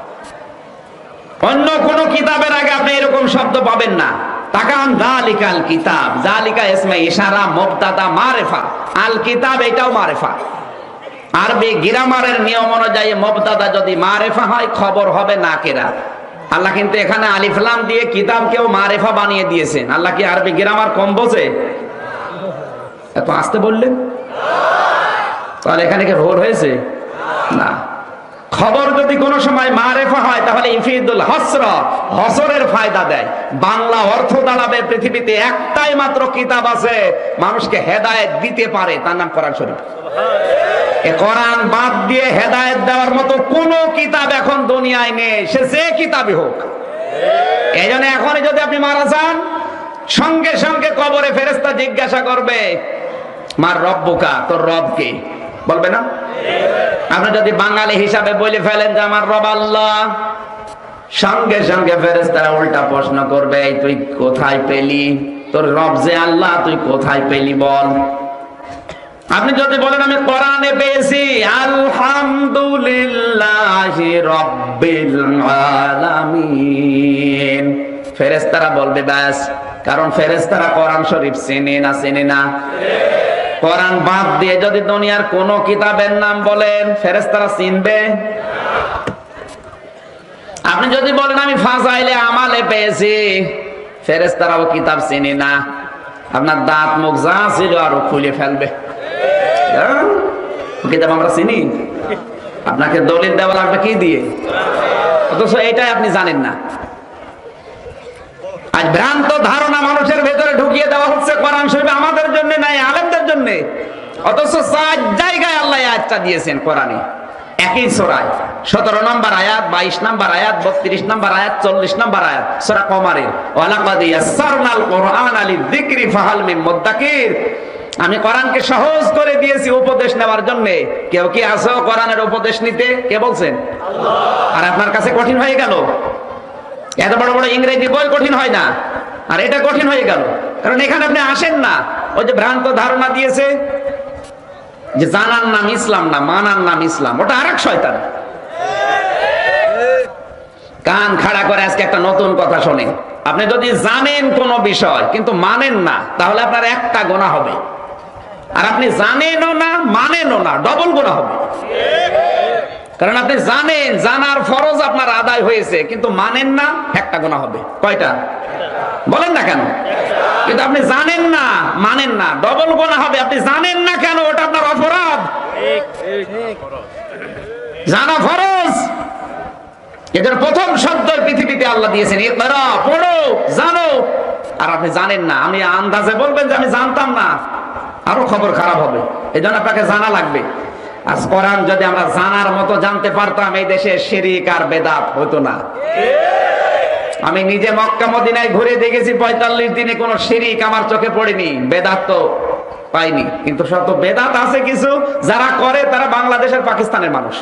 অন্য কোন কিতাবের আগে আপনি এরকম শব্দ পাবেন না। তাকান, জালিকাল কিতাব, জালিকা ইসমে ইশারা, মুবতাদা, মারিফা। আল কিতাব এটাও মারিফা। আরবি গ্রামারের নিয়ম অনুযায়ী মুবতাদা যদি মারিফা হয়, খবর হবে নাকিরা। আল্লাহ কিন্তু এখানে আলিফ লাম দিয়ে কিতাবকেও মারিফা বানিয়ে দিয়েছেন। আল্লাহ কি আরবি গ্রামার কম বোঝে? এত আস্তে বললেন, তাহলে এখানে কি ভুল হয়েছে? না। খবর যদি কোনো সময় মারিফা হয়, তাহলে ইফিদুল হসর, হসরের ফায়দা দেয়। বাংলা অর্থ দাঁড়াবে পৃথিবীতে একটাই মাত্র কিতাব আছে মানুষকে হেদায়েত দিতে পারে, তার নাম কোরআন শরীফ। এই কোরআন বাদ দিয়ে হেদায়েত দেওয়ার মতো কোন কিতাব এখন দুনিয়ায় নেই, সে যে কিতাবই হোক। এই জন্য এখন যদি আপনি মারা যান, সঙ্গে সঙ্গে কবরে ফেরেশতা জিজ্ঞাসা করবে, মার রব্বুকা, তোর রব কে? বলবে না? আপনি যদি বাঙালি হিসাবে বলে ফেলেন যে আমার রব আল্লাহ, সঙ্গে সঙ্গে ফেরেশতারা উল্টা প্রশ্ন করবে, তুই কোথায় পেলি? তোর রব যে আল্লাহ, তুই কোথায় পেলি বল। আপনি যদি বলেন আমি কোরআনে পেয়েছি, আলহামদুলিল্লাহি রাব্বিল আলামিন, ফেরেশতারা বলবে ব্যাস। কারণ ফেরেশতারা কোরআন শরীফ চেনে না, চেনে না। কোরআন বাদ দিয়ে যদি দুনিয়ার কোন কিতাবের নাম বলেন, ফেরেশতারা চিনবে? আপনি যদি বলেন আমি ফাজাইলে আমালে পেয়েছি, ফেরেশতারাও কিতাব চিনে না। আপনার দাঁত মুখ যা ছিল আরো খুলে ফেলবে। কিতাব আমরা চিনি? আপনাকে দলিল দেওয়া লাগবে কি দিয়ে? অথচ এটাই আপনি জানেন না। আজ ভ্রান্ত ধারণা মানুষের ভেতরে ঢুকিয়ে দেওয়া হচ্ছে কোরআন শরীফ আমাদের জন্য নাই, আলেমদের জন্য। অথচ চার জায়গায় আল্লাহ আয়াতটা দিয়েছেন কোরআনে, একই সূরায়। সতেরো নম্বর আয়াত, বাইশ নম্বর আয়াত, বত্রিশ নম্বর আয়াত, চল্লিশ নম্বর আয়াত সূরা কমারের, ওয়ালাকাদ ইয়াসসারনাল কুরআনা লিযিকরি ফাহাল মিন মুদ্দাকির। আমি কোরআনকে সহজ করে দিয়েছি উপদেশ নেওয়ার জন্য। কেউ কি আছে কোরআনের উপদেশ নিতে? কে বলছেন? আল্লাহ। আর আপনার কাছে কঠিন হয়ে গেল? এত বড় বড় ইংরেজি বই কঠিন হয় না, আর এটা কঠিন হয়ে গেল। কারণ এখানে আপনি আসেন না। ওই যে ভ্রান্ত ধারণা দিয়েছে যে জানার নাম ইসলাম না, মানার নাম ইসলাম, ওটা আরেক শয়তান। কান খাড়া করে আজকে একটা নতুন কথা শোনেন। আপনি যদি জানেন কোন বিষয় কিন্তু মানেন না, তাহলে আপনার একটা গুনাহ হবে। আর আপনি জানেনও না, মানেনও না, ডবল গুনাহ হবে। কারণ আপনি জানেন, জানার ফরজ আপনার আদায় হয়েছে, কিন্তু মানেন না, একটা গুনাহ হবে। কয়টা? বলেন না কেন? কিন্তু আপনি জানেন না, মানেন না, ডবল গুনাহ হবে। আপনি জানেন না কেন? ওটা আপনার অপরাধ। জানা ফরজ। এদের প্রথম শব্দ পৃথিবীতে আল্লাহ দিয়েছেন, ইকরা, পড়ো, জানো। আর আপনি জানেন না। আমি আন্দাজে বলবেন যে আমি জানতাম না, আরো খবর খারাপ হবে। এই জন্য আপনাকে জানা লাগবে। আজ কোরআন যদি আমরা জানার মতো জানতে পারতাম, এই দেশে শিরক আর বেদাত হতো না। আমি নিজে মক্কা মদিনায় ঘুরে দেখেছি, পঁয়তাল্লিশ দিনে কোনো শিরক আমার চোখে পড়েনি, বেদাত তো পাইনি। কিন্তু শত বেদাত আছে কিছু, যারা করে তারা বাংলাদেশের পাকিস্তানের মানুষ।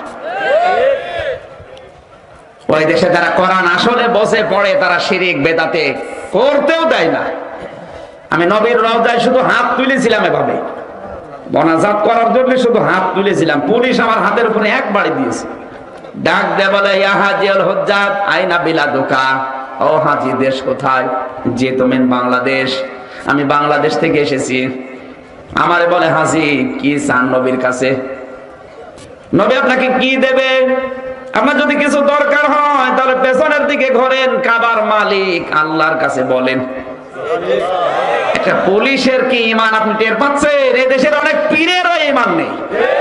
ওই দেশে যারা কোরআন আসলে বসে পড়ে, তারা শিরক বেদাতে করতেও দেয় না। আমি নবীর রওজায় শুধু হাত তুলেছিলাম, এভাবে মোনাজাত করার জন্য শুধু হাত তুলেছিলাম। পুলিশ আমার হাতের উপরে এক বাড়ি দিয়েছে। ডাক দে বলে, ইয়া হাজিউল হুজ্জাত আইনা বিলাদুকা, ও হাজি দেশ কোথায়? যে তুমি বাংলাদেশ। আমি বাংলাদেশ থেকে এসেছি। আমারে বলে, হাজি কি চান নবীর কাছে? নবী আপনাকে কি দেবে? আপনার যদি কিছু দরকার হয় তাহলে পেছনের দিকে ঘোরেন, কাবার মালিক আল্লাহর কাছে বলেন। একটা পুলিশের কি ঈমান আপনি টের পাচ্ছেন? এই দেশের অনেক পীরেরও ঈমান নেই।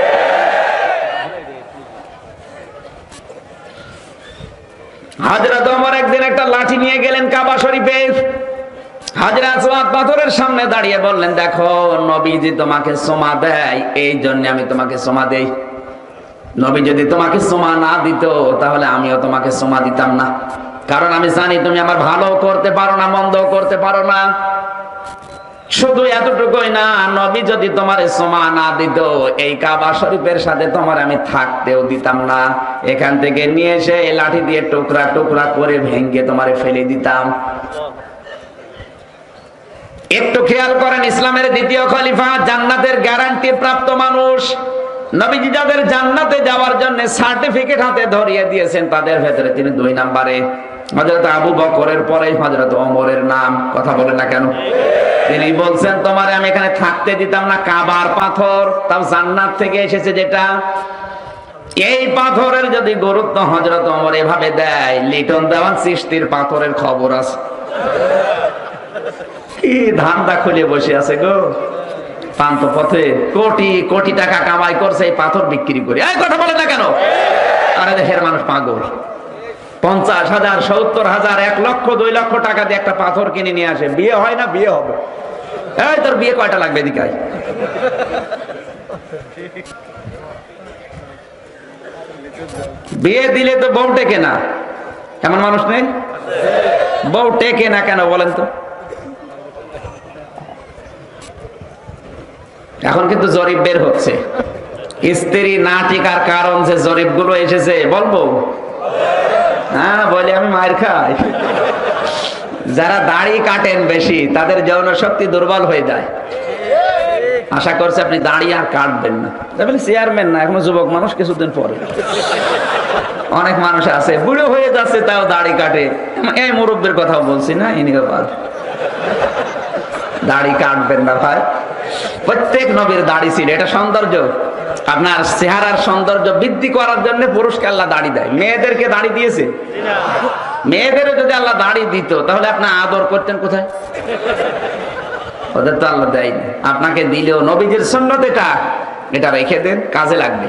হযরত ওমর একদিন একটা লাঠি নিয়ে গেলেন কাবা শরীফে। হাজরা আসওয়াদ পাথরের সামনে দাঁড়িয়ে বললেন, দেখো নবীজি তোমাকে সোমা দেয়, এই জন্য আমি তোমাকে সোমা দেই। নবী যদি তোমাকে সোমা না দিত, তাহলে আমিও তোমাকে সোমা দিতাম না। কারণ আমি জানি তুমি আমার ভালো করতে পারো না, মন্দ করতে পারো না। শুধু এতটুকুই না, নবী যদি তোমার সোমা না দিত, এই কাবা শরীফের সাথে তোমার আমি থাকতেও দিতাম না। এখান থেকে নিয়ে এসে এই লাঠি দিয়ে টুকরা টুকরা করে ভেঙে তোমারে ফেলে দিতাম। একটু খেয়াল করেন, ইসলামের দ্বিতীয় খলিফা, জান্নাতের গ্যারান্টি প্রাপ্ত মানুষ, নবীজি যাদের জান্নাতে যাওয়ার জন্য সার্টিফিকেট হাতে ধরিয়ে দিয়েছেন, তাদের ভেতরে তিনি দুই নম্বরে। হযরত আবু বকরের পরে হযরত ওমরের নাম। কথা বলেন না কেন? তিনি বলছেন, তোমারে আমি এখানে থাকতে দিতাম না। কাবার পাথর, তাও জান্নাত থেকে এসেছে যেটা, এই পাথরের যদি গুরুত্ব হযরত ওমর এভাবে দেয়, লিটন দেওয়ান চিশতির পাথরের খবর আছে। কি ধান্দা খুলে বসে আছে গো পান্ত পথে, কোটি কোটি টাকা কামাই করছে এই পাথর বিক্রি করে। এই কথা বলে না কেন? আরে দেশের মানুষ পাগল। পঞ্চাশ হাজার, সত্তর হাজার, এক লক্ষ, দুই লক্ষ টাকা দিয়ে একটা পাথর কিনে নিয়ে আসে। বিয়ে হয় না? বিয়ে হবে। এই তোর বিয়ে কয়টা লাগবে? এদিকে আয়। বিয়ে দিলে তো বউ টেকে না, এমন মানুষ নেই? বউ টেকে না কেন বলেন তো? এখন কিন্তু জরিপ বের হচ্ছে, স্ত্রী না টিকার কারণ যে জরিপ গুলো এসেছে, বলবো? হ্যাঁ বলে আমি মার খাই। যারা দাড়ি কাটেন বেশি, তাদের যৌন শক্তি দুর্বল হয়ে যায়। আশা করছি আপনি দাড়ি আর কাটবেন না। চেয়ারম্যান না, এখনো যুবক মানুষ, কিছুদিন পরে অনেক মানুষ আছে বুড়ো হয়ে যাচ্ছে তাও দাড়ি কাটে। এই মুরব্বীর কথাও বলছি না, ইনিও বাদ। দাড়ি কাটবেন না ভাই। প্রত্যেক নবীর দাড়ি ছিল, এটা সৌন্দর্য। আপনার চেহারার সৌন্দর্য বৃদ্ধি করার জন্য পুরুষকে আল্লাহ দাড়ি দেয়। মেয়েদেরকে দাড়ি দিয়েছে? মেয়েদেরও যদি আল্লাহ দাড়ি দিত, তাহলে আপনি আদর করতেন কোথায়? ওদের তো আল্লাহ দেয়নি। আপনাকে দিলেও নবীজির সুন্নাত এটা, এটা রেখে দেন, কাজে লাগবে।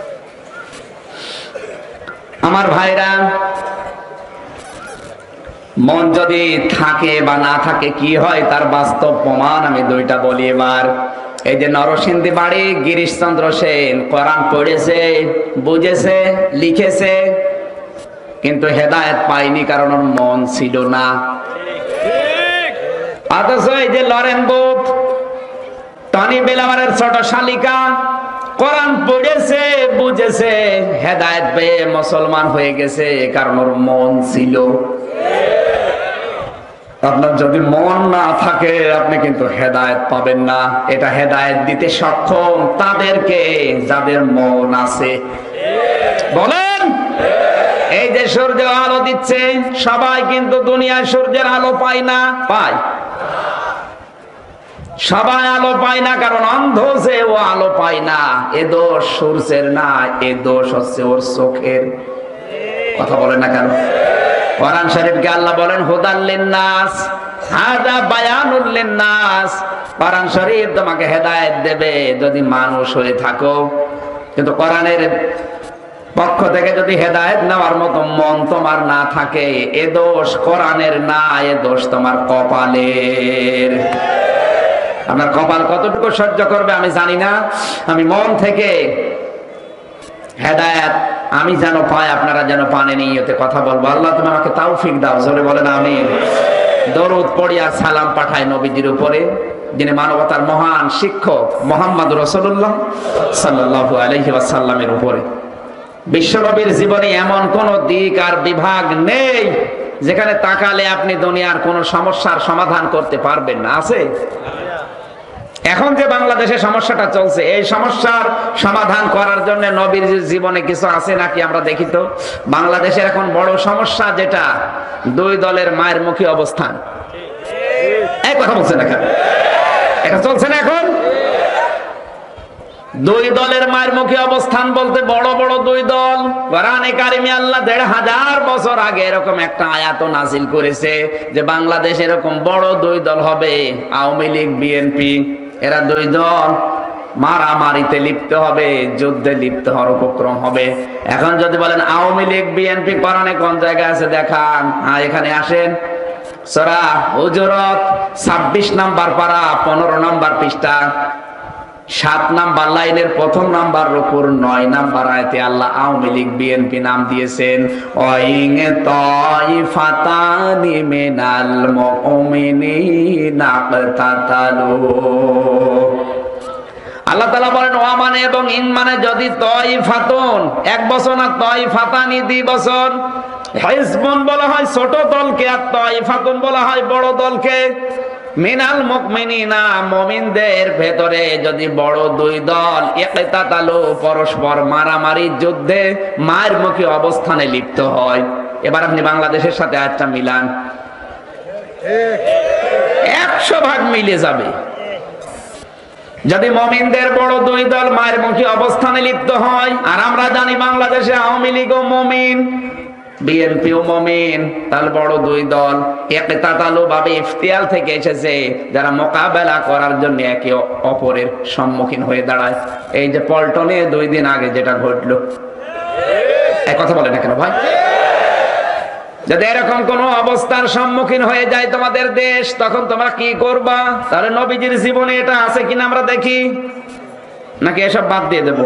আমার ভাইরা, মন যদি থাকে বা না থাকে কি হয় তার বাস্তব প্রমাণ আমি দুইটা বলি এবার। এই যে নরসিংদী বাড়ি গিরিশচন্দ্র সেন কোরআন পড়েছে, বুঝেছে, লিখেছে, কিন্তু হেদায়েত পায়নি কারণ ওর মন ছিল না। অথচ এই যে লরেন বুথ, টনি বেলাওয়ারের ছোট শালিকা কোরআন পড়েছে, বুঝেছে, হেদায়েত পেয়ে মুসলমান হয়ে গেছে কারণ ওর মন ছিল। আপনার যদি মন না থাকে আপনি কিন্তু হেদায়েত পাবেন না। এটা হেদায়েত দিতে সক্ষম তাদেরকে যাদের মন আছে। বলেন, এই যে সূর্য আলো দিচ্ছে, সবাই কিন্তু দুনিয়ায় সূর্যের আলো পায় না। পায়? সবাই আলো পায় না কারণ অন্ধ যে, ও আলো পায় না। এ দোষ সূর্যের না, এ দোষ হচ্ছে ওর চোখের। কথা বলেন না কেন? কোরআন শরীফকে আল্লাহ বলেন হুদাল লিন্নাস, হাদা বায়ানুল লিন্নাস। কোরআন শরীফ তোমাকে হেদায়েত দেবে যদি মানুষ হয়ে থাকো। কিন্তু কোরআনের পক্ষ থেকে যদি হেদায়েত নেওয়ার মতো মন তোমার না থাকে, এ দোষ কোরআনের না, এ দোষ তোমার কপালের। আপনার কপাল কতটুকু সহ্য করবে আমি জানি না। আমি মন থেকে হেদায়েত আমি যেন পাই, আপনারা যেন পান, এই নিয়তে কথা বলবো। আল্লাহ তুমি আমাকে তাওফিক দাও, জোরে বলেন আমিন। দরুদ পড়িয়া সালাম পাঠায় নবীজির উপরে, যিনি মানবতার মহান শিক্ষক মুহাম্মদ রাসূলুল্লাহ সাল্লাল্লাহু আলাইহি ওয়াসাল্লামের উপরে। বিশ্বনবীর জীবনে এমন কোন দিক আর বিভাগ নেই যেখানে তাকালে আপনি দুনিয়ার কোন সমস্যার সমাধান করতে পারবেন না। আছে? এখন যে বাংলাদেশে সমস্যাটা চলছে, এই সমস্যার সমাধান করার জন্য নবীর জীবনে কিছু আছে নাকি আমরা দেখি তো। বাংলাদেশের এখন বড় সমস্যা যেটা, দুই দলের মায়ের মুখী অবস্থান। এই কথা বলছেন না কেন? এটা চলছে না এখন? দুই দলের মায়ের মুখী অবস্থান বলতে বড় বড় দুই দল। কোরআনে কারিমে আল্লাহ দেড় হাজার বছর আগে এরকম একটা আয়াত নাজিল করেছে যে বাংলাদেশ এরকম বড় দুই দল হবে, আওয়ামী লীগ, বিএনপি। এরা দুই দল মারামারিতে লিপ্ত হবে, যুদ্ধে লিপ্ত হওয়ার উপক্রম হবে। এখন যদি বলেন আওয়ামী লীগ, বিএনপি কোরআনে কোন জায়গায় আছে দেখান, হ্যাঁ এখানে আসেন। সূরা হুজুরাত ছাব্বিশ নাম্বার পারা, পনেরো নাম্বার পৃষ্ঠা, সাত নাম্বার লাইনের প্রথম নাম্বার উপর নয় নাম্বার আয়াতে আল্লাহ আওয়ামী লীগ, বিএনপি নাম দিয়েছেন। ওয়াইং তাইফাতানি মিনাল মুমিনিনা ইকতাতালু। আল্লাহ তাআলা বলেন ওয়া মানে এবং ইন মানে যদি তাইফাতুন, এক বছর না তাইফাতানি দুই বছর। হিজবুন বলা হয় ছোট দলকে, আর তাইফাতুন বলা হয় বড় দলকে। মিনাল মুমিনিনা, মুমিনদের ভেতরে যদি বড় দুই দল ইকতাতালু, পরস্পর মারামারি, যুদ্ধে, মায়ের মুখী অবস্থানে লিপ্ত হয়। এবার আপনি বাংলাদেশের সাথে আয়াতটা মিলান, একশো ভাগ মিলে যাবে। যদি মুমিনদের বড় দুই দল মায়ের মুখী অবস্থানে লিপ্ত হয়, আর আমরা জানি বাংলাদেশে আওয়ামী লীগও মুমিন, বিএনপি ও মুমিন, তাহলে বড় দুই দল ইকতাতালু ভাবে ইফতিয়াল থেকে এসেছে, যারা মোকাবেলা করার জন্য একে অপরের সম্মুখীন হয়ে দাঁড়ায়। এই যে পল্টনে দুই দিন আগে যেটা ঘটলো, এক কথা বলে না কেন ভাই? যদি এরকম কোন অবস্থার সম্মুখীন হয়ে যায় তোমাদের দেশ, তখন তোমরা কি করবা? তাহলে নবীজির জীবনে এটা আছে কিনা আমরা দেখি, নাকি এসব বাদ দিয়ে দেব?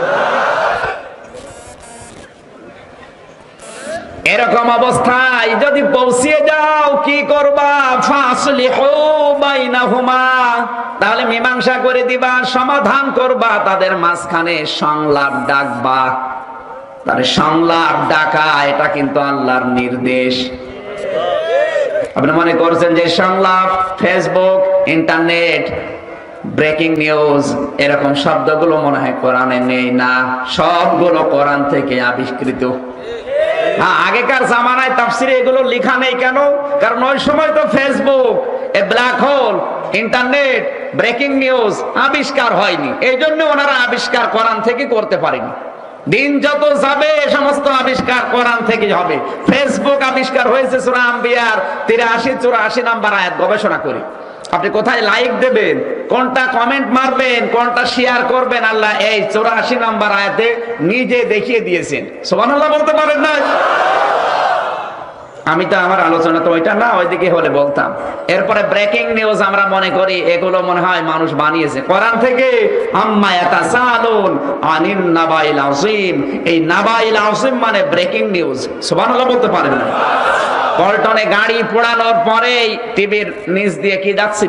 এরকম অবস্থায় যদি পৌঁছিয়ে যাও কি করবা? ফাসলিহু বাইনাহুমা, তাহলে মীমাংসা করে দিবা, সমাধান করবা, তাদের মাঝখানে সংলাপ ডাকবা। তাহলে সংলাপ ডাকা এটা কিন্তু আল্লাহর নির্দেশ। আপনি মনে করছেন যে সংলাপ, ফেসবুক, ইন্টারনেট, ব্রেকিং নিউজ, এরকম শব্দগুলো মনে হয় কোরআনে নেই? না, সবগুলো কোরআন থেকে আবিষ্কৃত। হ্যাঁ, আগেকার জামানায় তাফসিরে এগুলো লেখা নেই কেন? কারণ ওই সময় তো ফেসবুক, এ black hole, internet, breaking news আবিষ্কার হয়নি। এই জন্য ওনারা আবিষ্কার কোরআন থেকে করতে পারেনি। দিন যত যাবে সমস্ত আবিষ্কার কোরআন থেকে হবে। ফেসবুক আবিষ্কার হয়েছে সূরা আম্বিয়ার তিরাশি চুরাশি নাম্বার আয়াত গবেষণা করি। আপনি কোথায় লাইক দেবেন, কোনটা কমেন্ট মারবেন, কোনটা শেয়ার করবেন, আল্লাহ এই চুরাশি নাম্বার আয়াতে নিজে দেখিয়ে দিয়েছেন। সুবহানাল্লাহ বলতে পারেন না? আমি তো আমার আলোচনা তো ওইটা না, ওইদিকে হলে বলতাম। এরপরে ব্রেকিং নিউজ আমরা মনে করি এগুলো মনে হয় মানুষ বানিয়েছে কোরআন থেকে। আম্মা ইয়াতাসালুন আনিন নাবাইল আযীম, এই নাবাইল আযীম মানে ব্রেকিং নিউজ। সুবহানাল্লাহ বলতে পারেন না? পল্টনে গাড়ি পোড়ানোর পরেই টিভির নিচ দিয়ে কি যাচ্ছিল?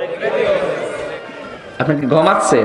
আপনি কি ঘুমাচ্ছেন?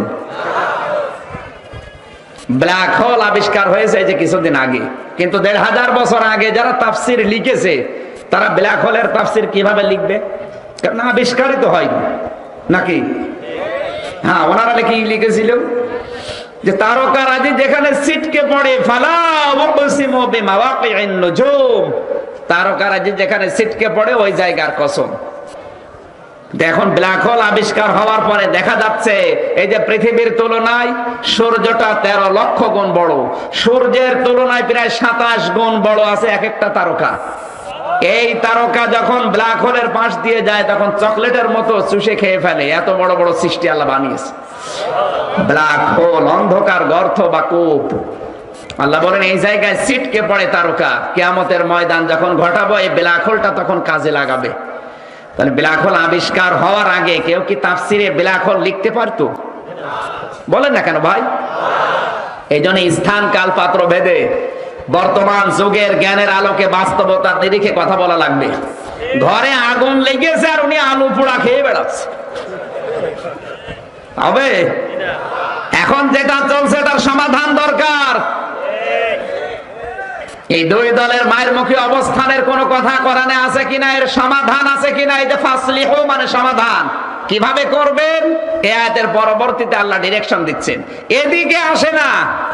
ব্ল্যাক হোল আবিষ্কার হয়েছে যে কিছুদিন আগে, কিন্তু দেড় হাজার বছর আগে যারা তাফসির লিখেছে তারা ব্ল্যাক হোলের তাফসির কিভাবে লিখবে? কারণ আবিষ্কারিত হয়নি নাকি? হ্যাঁ, ওনারা কি লিখেছিল যে তারকারাজি যেখানে ছিটকে পড়ে, ফালা ওয়াকসিমু বিমাওয়াকিন নুজুম, তারকারাজি যেখানে ছিটকে পড়ে ওই জায়গার কসম। এখন ব্ল্যাক হোল আবিষ্কার হওয়ার পরে দেখা যাচ্ছে এই যে পৃথিবীর তুলনায় সূর্যটা তেরো লক্ষ গুণ বড়, সূর্যের তুলনায় প্রায় সাতাশ গুণ বড় আছে এক একটা তারকা। এই তারকা যখন ব্ল্যাক হোলের পাশ দিয়ে যায় তখন চকলেটের মতো চুষে খেয়ে ফেলে, এত বড় বড় সৃষ্টি আল্লাহ বানিয়েছে। ব্ল্যাক হোল অন্ধকার গর্ত বা কূপ। আল্লাহ বলেন এই জায়গায় ছিটকে পড়ে তারকা, কিয়ামতের ময়দান যখন ঘটাবো এই ব্ল্যাক হোলটা তখন কাজে লাগাবে। তাহলে ব্ল্যাক হোল আবিষ্কার হওয়ার আগে কেউ কি তাফসিরে ব্ল্যাক হোল লিখতে পারতো? বলেন না কেন ভাই? এই জন্য স্থান কাল পাত্র ভেদে বর্তমান যুগের জ্ঞানের আলোকে বাস্তবতার নিরিখে কথা বলা লাগবে। ঘরে আগুন লেগেছে আর উনি আলু পোড়া খেয়ে বেড়াচ্ছে, হবে? এখন যেটা চলছে তার সমাধান দরকার। এই দুই দলের মায়ের মুখে অবস্থানের কোন কথা কোরআনে আছে কিনা, এর সমাধান আছে কিনা? এই যে ফাসলিহু মানে সমাধান কিভাবে করবেন, এই আয়াতের পরবর্তীতে আল্লাহ ডিরেকশন দিচ্ছেন। এদিকে আসে না।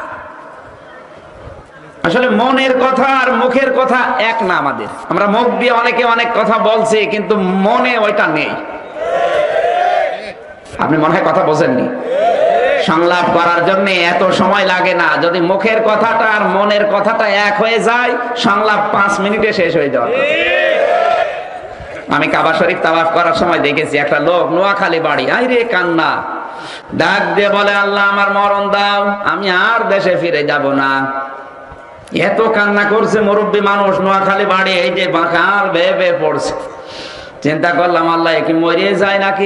আসলে মনের কথা আর মুখের কথা এক না আমাদের। আমরা মুখ দিয়ে অনেকে অনেক কথা বলছি কিন্তু মনে ওইটা নেই। আপনি মনে হয় কথা বোঝেননি। সংলাপ করার জন্য এত সময় লাগে না, যদি মুখের কথাটা আর মনের কথাটা এক হয়ে যায় সংলাপ পাঁচ মিনিটে শেষ হয়ে যাবে। আমি কাবা শরীফ তাওয়াফ করার সময় দেখেছি একটা লোক, নোয়াখালী বাড়ি, আই রে কান্না, ডাক দিয়ে বলে আল্লাহ আমার মরণ দাও, আমি আর দেশে ফিরে যাব না। এত কান্না করছে, মুরব্বী মানুষ, নোয়াখালী বাড়ি, এই যে বাঁকার বেয়ে বেয়ে পড়ছে। চিন্তা করলাম আল্লাহ কি মরিয়ে যায় নাকি।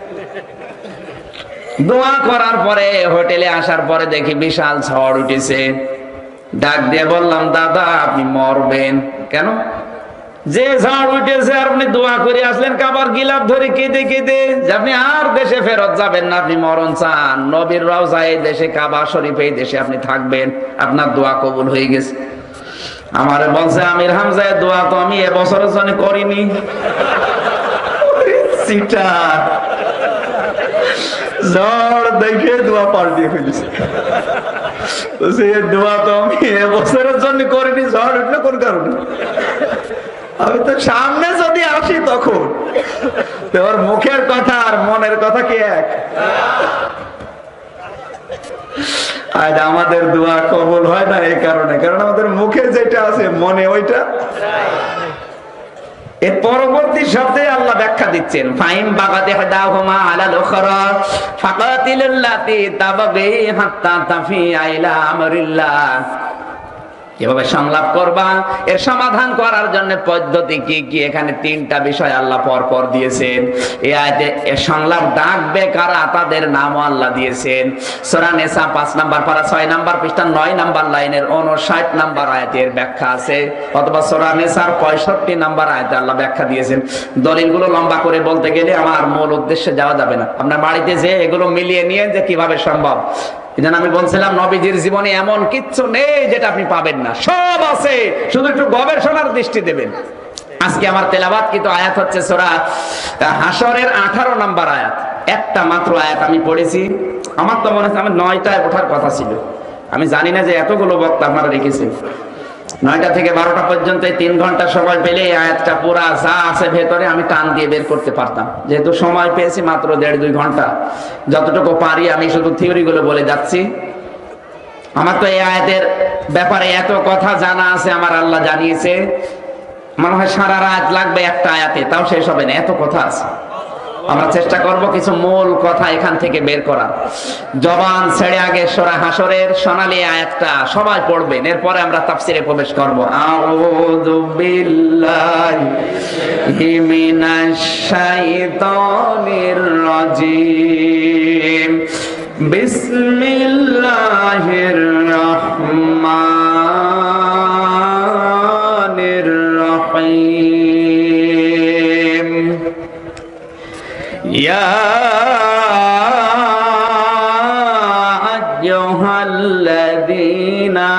দোয়া করার পরে হোটেলে আসার পরে দেখি বিশাল ঝড় উঠেছে। ডাক দিয়ে বললাম দাদা আপনি মরবেন কেন? যে ঝড় উঠেছে আর আপনি দোয়া করে আসলেন কাবার গিলাপ ধরে কেঁদে কেঁদে যে আপনি আর দেশে ফেরত যাবেন না, আপনি মরণ চান। নবীর রওজা এই দেশে, কাবা শরীফ এই দেশে আপনি থাকবেন, আপনার দোয়া কবুল হয়ে গেছে। আমারে বলছে আমির হামজা দোয়া তো আমি এবছরের জন্য করিনি। সিটার ঝড় দেখে দোয়া পাল্টিয়ে ফেলেছে। দোয়া তো আমি এবছরের জন্য করিনি, ঝড় উঠলো কোন কারণে? আমি তো সামনে যদি আসি তখন। তোর মুখের কথা আর মনের কথা কি এক? আজ আমাদের দোয়া কবুল হয় না এই কারণে, কারণ আমাদের মুখে যেটা আছে মনে ওইটা। এর পরবর্তী শব্দে আল্লাহ ব্যাখ্যা দিচ্ছেন, ফাইম বাগাতে হাদাহুমা আলাল উখরা ফাকাতিলুল্লাতি তাবাগি হাত্তা তাফিয়া ইলা আমরিল্লাহ। কিভাবে সংলাপ করবা, এর সমাধান করার জন্য পদ্ধতি কি কি, এখানে তিনটা বিষয় আল্লাহ পর পর দিয়েছেন। এই আয়াতে এর সংলাপ ডাকবে কারা, তাদের নামও আল্লাহ দিয়েছেন। সূরা নিসা পাঁচ নাম্বার পারা ছয় নাম্বার পৃষ্ঠা নয় নাম্বার লাইনের উনষাট নাম্বার আয়াতের ব্যাখ্যা আছে, অথবা সূরা নিসার পঁয়ষট্টি নাম্বার আয়াতে আল্লাহ ব্যাখ্যা দিয়েছেন। দলিলগুলো লম্বা করে বলতে গেলে আমার মূল উদ্দেশ্যে যাওয়া যাবে না। আপনার বাড়িতে যে এগুলো মিলিয়ে নিয়ে যে কিভাবে সম্ভব। এজন্য আমি বলছিলাম নবীজির জীবনে এমন কিচ্ছু নেই যেটা আপনি পাবেন না, সব আছে, শুধু একটু গবেষণার দৃষ্টি দেবেন। আজকে আমার তেলাওয়াত কিন্তু আয়াত হচ্ছে সূরা হাশরের আঠারো নাম্বার আয়াত, একটা মাত্র আয়াত আমি পড়েছি। আমার তো মনে হচ্ছে আমার নয়টায় ওঠার কথা ছিল, আমি জানি না যে এতগুলো বক্তা আপনারা রেখেছেন। নয়টা থেকে বারোটা পর্যন্ত তিন ঘন্টা সময় পেলে এই আয়াতটা পুরা যা আছে ভেতরে আমি টান দিয়ে বের করতে পারতাম। যেহেতু সময় পেয়েছি মাত্র দেড় দুই ঘন্টা, যতটুকু পারি আমি শুধু থিওরি গুলো বলে যাচ্ছি। আমার তো এই আয়াতের ব্যাপারে এত কথা জানা আছে, আমার আল্লাহ জানিয়েছে। মনে হয় সারা রাত লাগবে একটা আয়াতে, তাও শেষ হবে না, এত কথা আছে। আমরা চেষ্টা করব কিছু মূল কথা এখান থেকে বের করার। জবান ছেড়ে আগে সূরা হাসরের সোনালী আয়াতটা সবাই পড়বেন, এরপরে আমরা তাফসিরে প্রবেশ করব। আউযু বিল্লাহি মিনাশ শাইতানির রাজিম। বিসমিল্লাহির রহমানির রহিম। ইয়া আইয়ুহাল্লাযীনা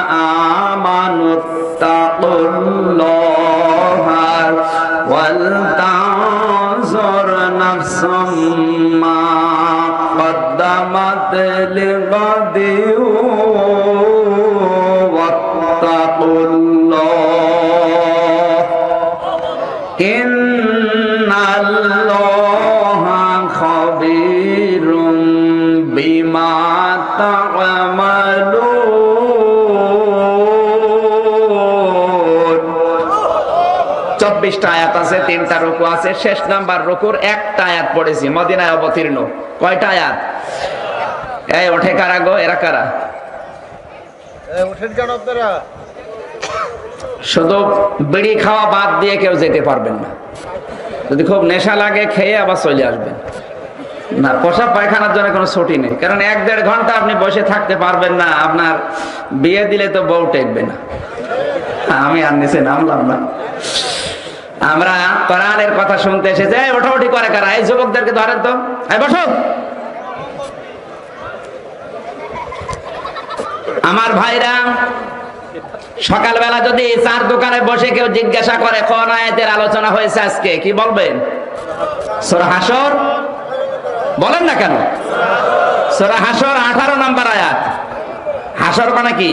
আমানুত্তাকুল্লাহা ওয়াল তানজুর নাফসুম মা قدمت لغد واتقوا الله إن الله خبير بما تعملون। চব্বিশটা আয়াত আছে, তিনটা রুকু আছে, শেষ নাম্বার রুকুর একটা আয়াত পড়েছি, মদিনায় অবতীর্ণ। কয়টা আয়াত? এই ওঠে কারা গো? এরা কারা? শুধু বিড়ি খাওয়া বাদ দিয়ে কেউ যেতে পারবেন না। যদি খুব নেশা লাগে খেয়ে আবার চলে আসবেন না। পোশাক পায়খানার জন্য কোনো ছুটি নেই, কারণ এক দেড় ঘন্টা আপনি বসে থাকতে পারবেন না। আপনার বিয়ে দিলে তো বউ টেকবে না। আমি আর নিচে নামলাম না। আমরা কোরআনের কথা শুনতে এসেছে। ওঠাউঠি করে কারা? এই যুবকদেরকে ধরেন তো, এই বসো। আমার ভাইরা, সকালবেলা যদি চার দোকানে বসে কেউ জিজ্ঞাসা করে কোন আয়াতের আলোচনা হয়েছে আজকে, কি বলবেন? সূরা হাসর বলেন না কেন? সূরা হাসর আঠারো নম্বর আয়াত। হাসর মানে কি?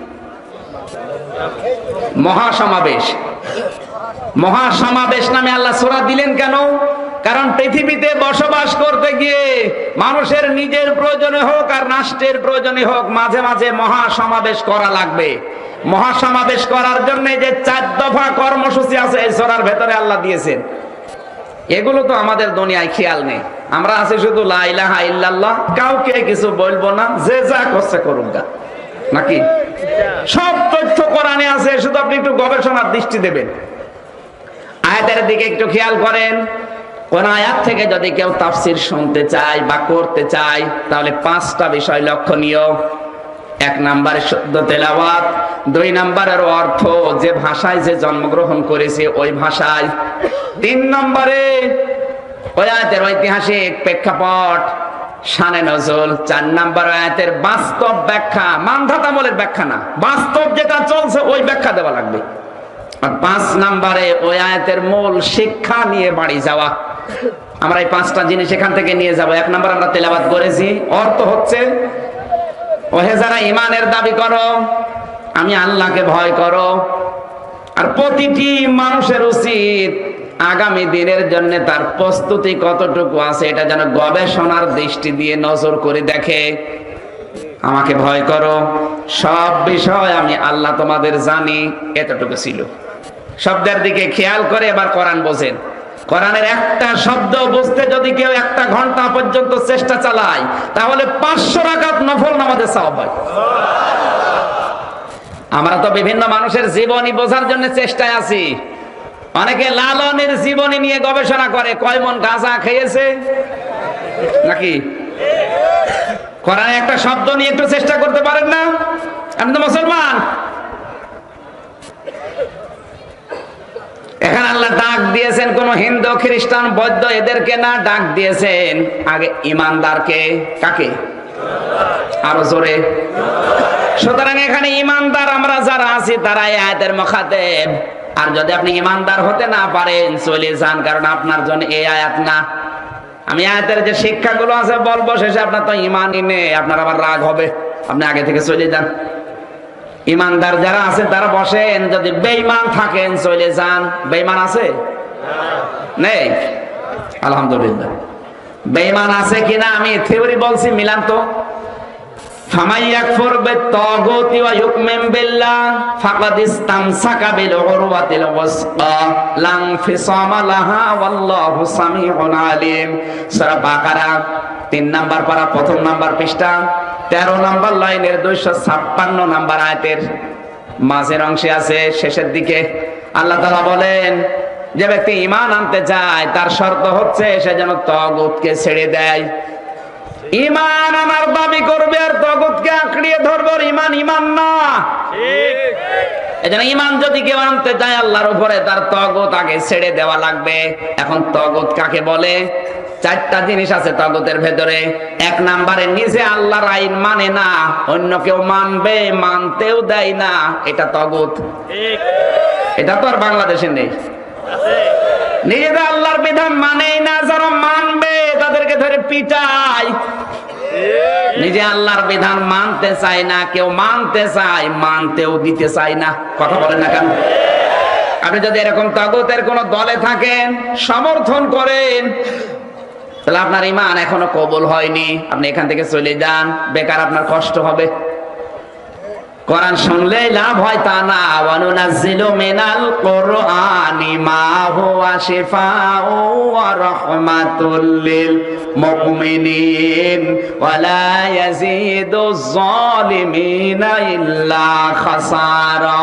মহাসমাবেশ। মহাসমাবেশ নামে আল্লাহ সূরা দিলেন কেন? কারণ পৃথিবীতে বসবাস করতে গিয়ে মানুষের নিজের প্রয়োজনে হোক আর রাষ্ট্রের প্রয়োজনে হোক মাঝে মাঝে মহাসমাবেশ করা লাগবে। মহাসমাবেশ করার জন্য যে চার দফা কর্মসূচি আছে এই সূরার ভেতরে আল্লাহ দিয়েছেন, এগুলো তো আমাদের দুনিয়ায় খেয়াল নেই। আমরা আছি শুধু লা ইলাহা ইল্লাল্লাহ, কাউকে কিছু বলবো না, যে যা করছে করুক গা, নাকি? সব তথ্য কোরআনে আছে, শুধু আপনি একটু গবেষণার দৃষ্টি দেবেন। আয়াতের দিকে একটু খেয়াল করেন। কোন আয়াত থেকে যদি কেউ তাফসীর শুনতে চায় বা করতে চায়, তাহলে পাঁচটা বিষয় লক্ষণীয়। এক নম্বরে শুদ্ধ তেলাওয়াত, দুই নম্বরের অর্থ, যে ভাষায় যে জন্মগ্রহণ করেছে ওই ভাষায়, তিন নম্বরে ওই আয়াতের ঐতিহাসিক প্রেক্ষাপট, শানে নজুল, চার নম্বর আয়াতের বাস্তব ব্যাখ্যা, মানধাতামূলক ব্যাখ্যা না, বাস্তব যেটা চলছে ওই ব্যাখ্যা দেওয়া লাগবে। আর পাঁচ নম্বরে ওই আয়াতের মূল শিক্ষা নিয়ে বাড়ি যাওয়া। আমরা এই পাঁচটা জিনিস এখান থেকে নিয়ে যাব। এক নম্বর আমরা তেলাওয়াত করেছি, অর্থ হচ্ছে, ওহে যারা ইমানের দাবি করো, আমি আল্লাহকে ভয় করো। আর প্রতিটি মানুষের উচিত আগামী দিনের জন্য তার প্রস্তুতি কতটুকু আছে এটা যেন গবেষণার দৃষ্টি দিয়ে নজর করে দেখে। আমাকে ভয় করো, সব বিষয় আমি আল্লাহ তোমাদের জানি, এতটুকু ছিল। শব্দের দিকে খেয়াল করে এবার কোরআন বোঝেন। কোরআনের একটা শব্দ বুঝতে যদি কেউ একটা ঘন্টা পর্যন্ত চেষ্টা চালায়, তাহলে পাঁচশো রাকাত নফল নামাজের সওয়াব হয়। আমরা তো বিভিন্ন মানুষের জীবনী বোঝার জন্য চেষ্টায় আছি। অনেকে লালনের জীবনী নিয়ে গবেষণা করে, কয় মন গাঁজা খেয়েছে নাকি। কোরআনে একটা শব্দ নিয়ে একটু চেষ্টা করতে পারেন না? আপনি তো মুসলমান। এখানে আল্লাহ ডাক দিয়েছেন কোন হিন্দু, খ্রিস্টান, বৌদ্ধ এদেরকে না, ডাক দিয়েছেন আগে ইমানদারকে। কাকে? আরো জোরে। সুতরাং এখানে ইমানদার আমরা যারা আছি তারা এই আয়াতের মুখাতেব। আর যদি আপনি ইমানদার হতে না পারেন চলে যান, কারণ আপনার জন্য এই আয়াত না। আমি আয়াতের যে শিক্ষাগুলো আছে বলবো, শেষে আপনার তো ইমানই নেই, আপনার আবার রাগ হবে, আপনি আগে থেকে চলে যান। ইমানদার যারা আছে তারা বসেন, যদি বেঈমান থাকেন চলে যান। বেঈমান আছে? নেই? আলহামদুলিল্লাহ। বেঈমান আছে কিনা আমি থিওরি বলছি, মিলান তো। ফামাই ইয়াকফুর বিত-তাগুতি ওয়া ইউমিন বিল্লাহ ফাকাদ ইসতামসাকা বিল উরওয়াতিল ওয়াসকা লা ইনফিসামা লাহা ওয়াল্লাহু সামিউন আলিম। সূরা বাকারা তিন নাম্বার পারা প্রথম নাম্বার পৃষ্ঠা তেরো নাম্বার লাইনের দুইশো ছাপ্পান্ন নাম্বার আয়াতের মাঝের অংশে আছে শেষের দিকে আল্লাহ তাআলা বলেন যে ব্যক্তি ঈমান আনতে চায় তার শর্ত হচ্ছে সে যেন তাগুতকে ছেড়ে দেয়। ঈমান আনার দাবি করবে আর তাগুতকে আঁকড়িয়ে ধরবে, ঈমান ঈমান না। ঠিক। এজন্য ঈমান যদি কেউ আনতে চায় আল্লাহর উপরে তার তাগুত আগে ছেড়ে দেওয়া লাগবে। এখন তাগুত কাকে বলে? চারটা জিনিস আছে তাগুতের ভেতরে। এক নম্বরে নিজে আল্লাহর আইন মানে না, অন্য কেউ মানবে মানতেও দেয় না, এটা তাগুত। ঠিক। এটা তো আর বাংলাদেশে নেই। আছে। নিজেরা আল্লাহর বিধান মানেই না, যারা মানবে তাদেরকে ধরে পিটায়। নিজে আল্লাহর বিধান মানতে চায় না, কেউ মানতে চায় মানতেও দিতে চায় না। কথা বলেন না কেন? আপনি যদি এরকম তাগুতের কোন দলে থাকেন, সমর্থন করেন, তাহলে আপনার ঈমান এখনো কবুল হয়নি, আপনি এখান থেকে চলে যান, বেকার আপনার কষ্ট হবে। কোরআন শুনলেই লাভ হয় তা না। ওয়ানুনাজ্জিলু মিনাল কুরআনি মা হুয়া শিফাউ ওয়া রাহমাতুল লিল মুমিনিন ওয়া লা ইয়াজিদুজ জালিমিনা ইল্লা খাসারা।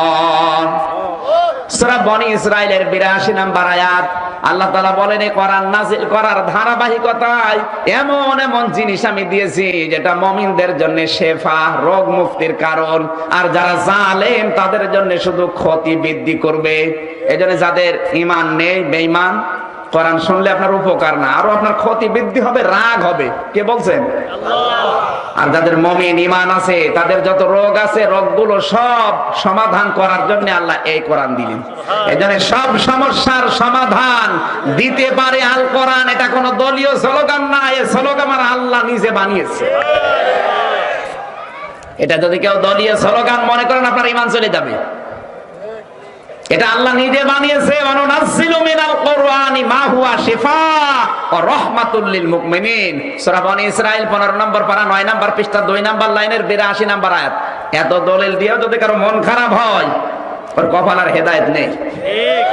সূরা বনি ইসরাইলের বিরাশি নম্বর আয়াত। আল্লাহ তাআলা বলেন এই কোরআন নাযিল করার ধারাবাহিকতায় এমন এমন জিনিস আমি দিয়েছি যেটা মুমিনদের জন্য শেফা, রোগ মুক্তির কারণ, আর যারা জালেম তাদের জন্য শুধু ক্ষতি বৃদ্ধি করবে। এজন্য যাদের ঈমান নেই, বেঈমান, কোরআন শুনলে আপনার উপকার না, আরো আপনার ক্ষতি বৃদ্ধি হবে, রাগ হবে। কে বলছেন? আল্লাহ। আর যাদের মুমিন ঈমান আছে তাদের যত রোগ আছে রোগগুলো সব সমাধান করার জন্য আল্লাহ এই কোরআন দিলেন। এজন্য সব সমস্যার সমাধান দিতে পারে আল কোরআন। এটা কোনো দলীয় স্লোগান না, এই স্লোগান আমার আল্লাহ নিজে বানিয়েছে। এটা যদি কেউ দলীয় স্লোগান মনে করেন আপনার ঈমান চলে যাবে। এটা আল্লাহ নিজে বানিয়েছে। ওয়ানুনাজ্জিলু মিনাল কুরআনি মা হুয়া শিফা ওয়া রাহমাতুল লিল মুমিনিন। সূরা বনি ইসরাইল পনেরো নম্বর পারা নয় নম্বর পৃষ্ঠা দুই নম্বর লাইনের বিরাশি নম্বর আয়াত। এত দলিল দিয়েও যদি কারো মন খারাপ হয়, ওর কপাল আর হেদায়েত নেই। ঠিক।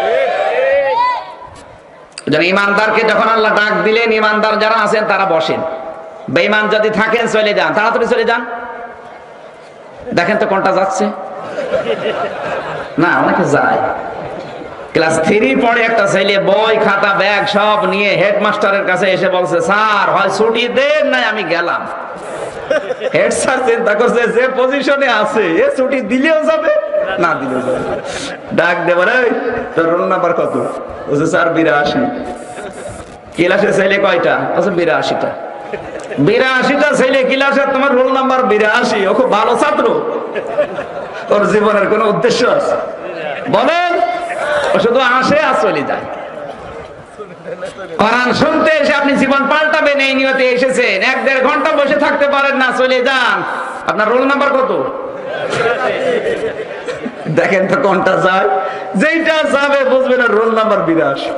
যেন ঈমানদারকে যখন আল্লাহ ডাক দিলেন, ঈমানদার যারা আছেন তারা বসেন, বেঈমান যদি থাকেন চলে যান, তাড়াতাড়ি চলে যান। দেখেন তো কোনটা যাচ্ছে না, অনেকে যায়। ক্লাস থ্রি পড়ে একটা ছেলে বই খাতা ব্যাগ সব নিয়ে হেডমাস্টারের কাছে এসে বলছে, স্যার হয় ছুটি দেন নাই আমি গেলাম। হেড স্যার চিন্তা করছে যে পজিশনে আছে এ ছুটি দিলেও যাবে না দিলেও যাবে। ডাক দেব রে, তোর রোল নাম্বার কত? বলছে স্যার বিরাশি। ক্লাসে ছেলে কয়টা? বলছে বিরাশিটা। বিরাশিটা ছেলে ক্লাসে, তোমার রোল নাম্বার বিরাশি। ও খুব ভালো ছাত্র, ওর জীবনের কোন উদ্দেশ্য আছে বলেন? ও শুধু আসে আর চলে যায়। কোরআন শুনতে এসে আপনি জীবন পাল্টাবেন এই নিয়তে এসেছেন, এক দেড় ঘন্টা বসে থাকতে পারেন না, চলে যান। আপনার রোল নাম্বার কত? দেখেন তো কোনটা যায়। যেইটা যাবে বুঝবেন রোল নাম্বার বিরাশি।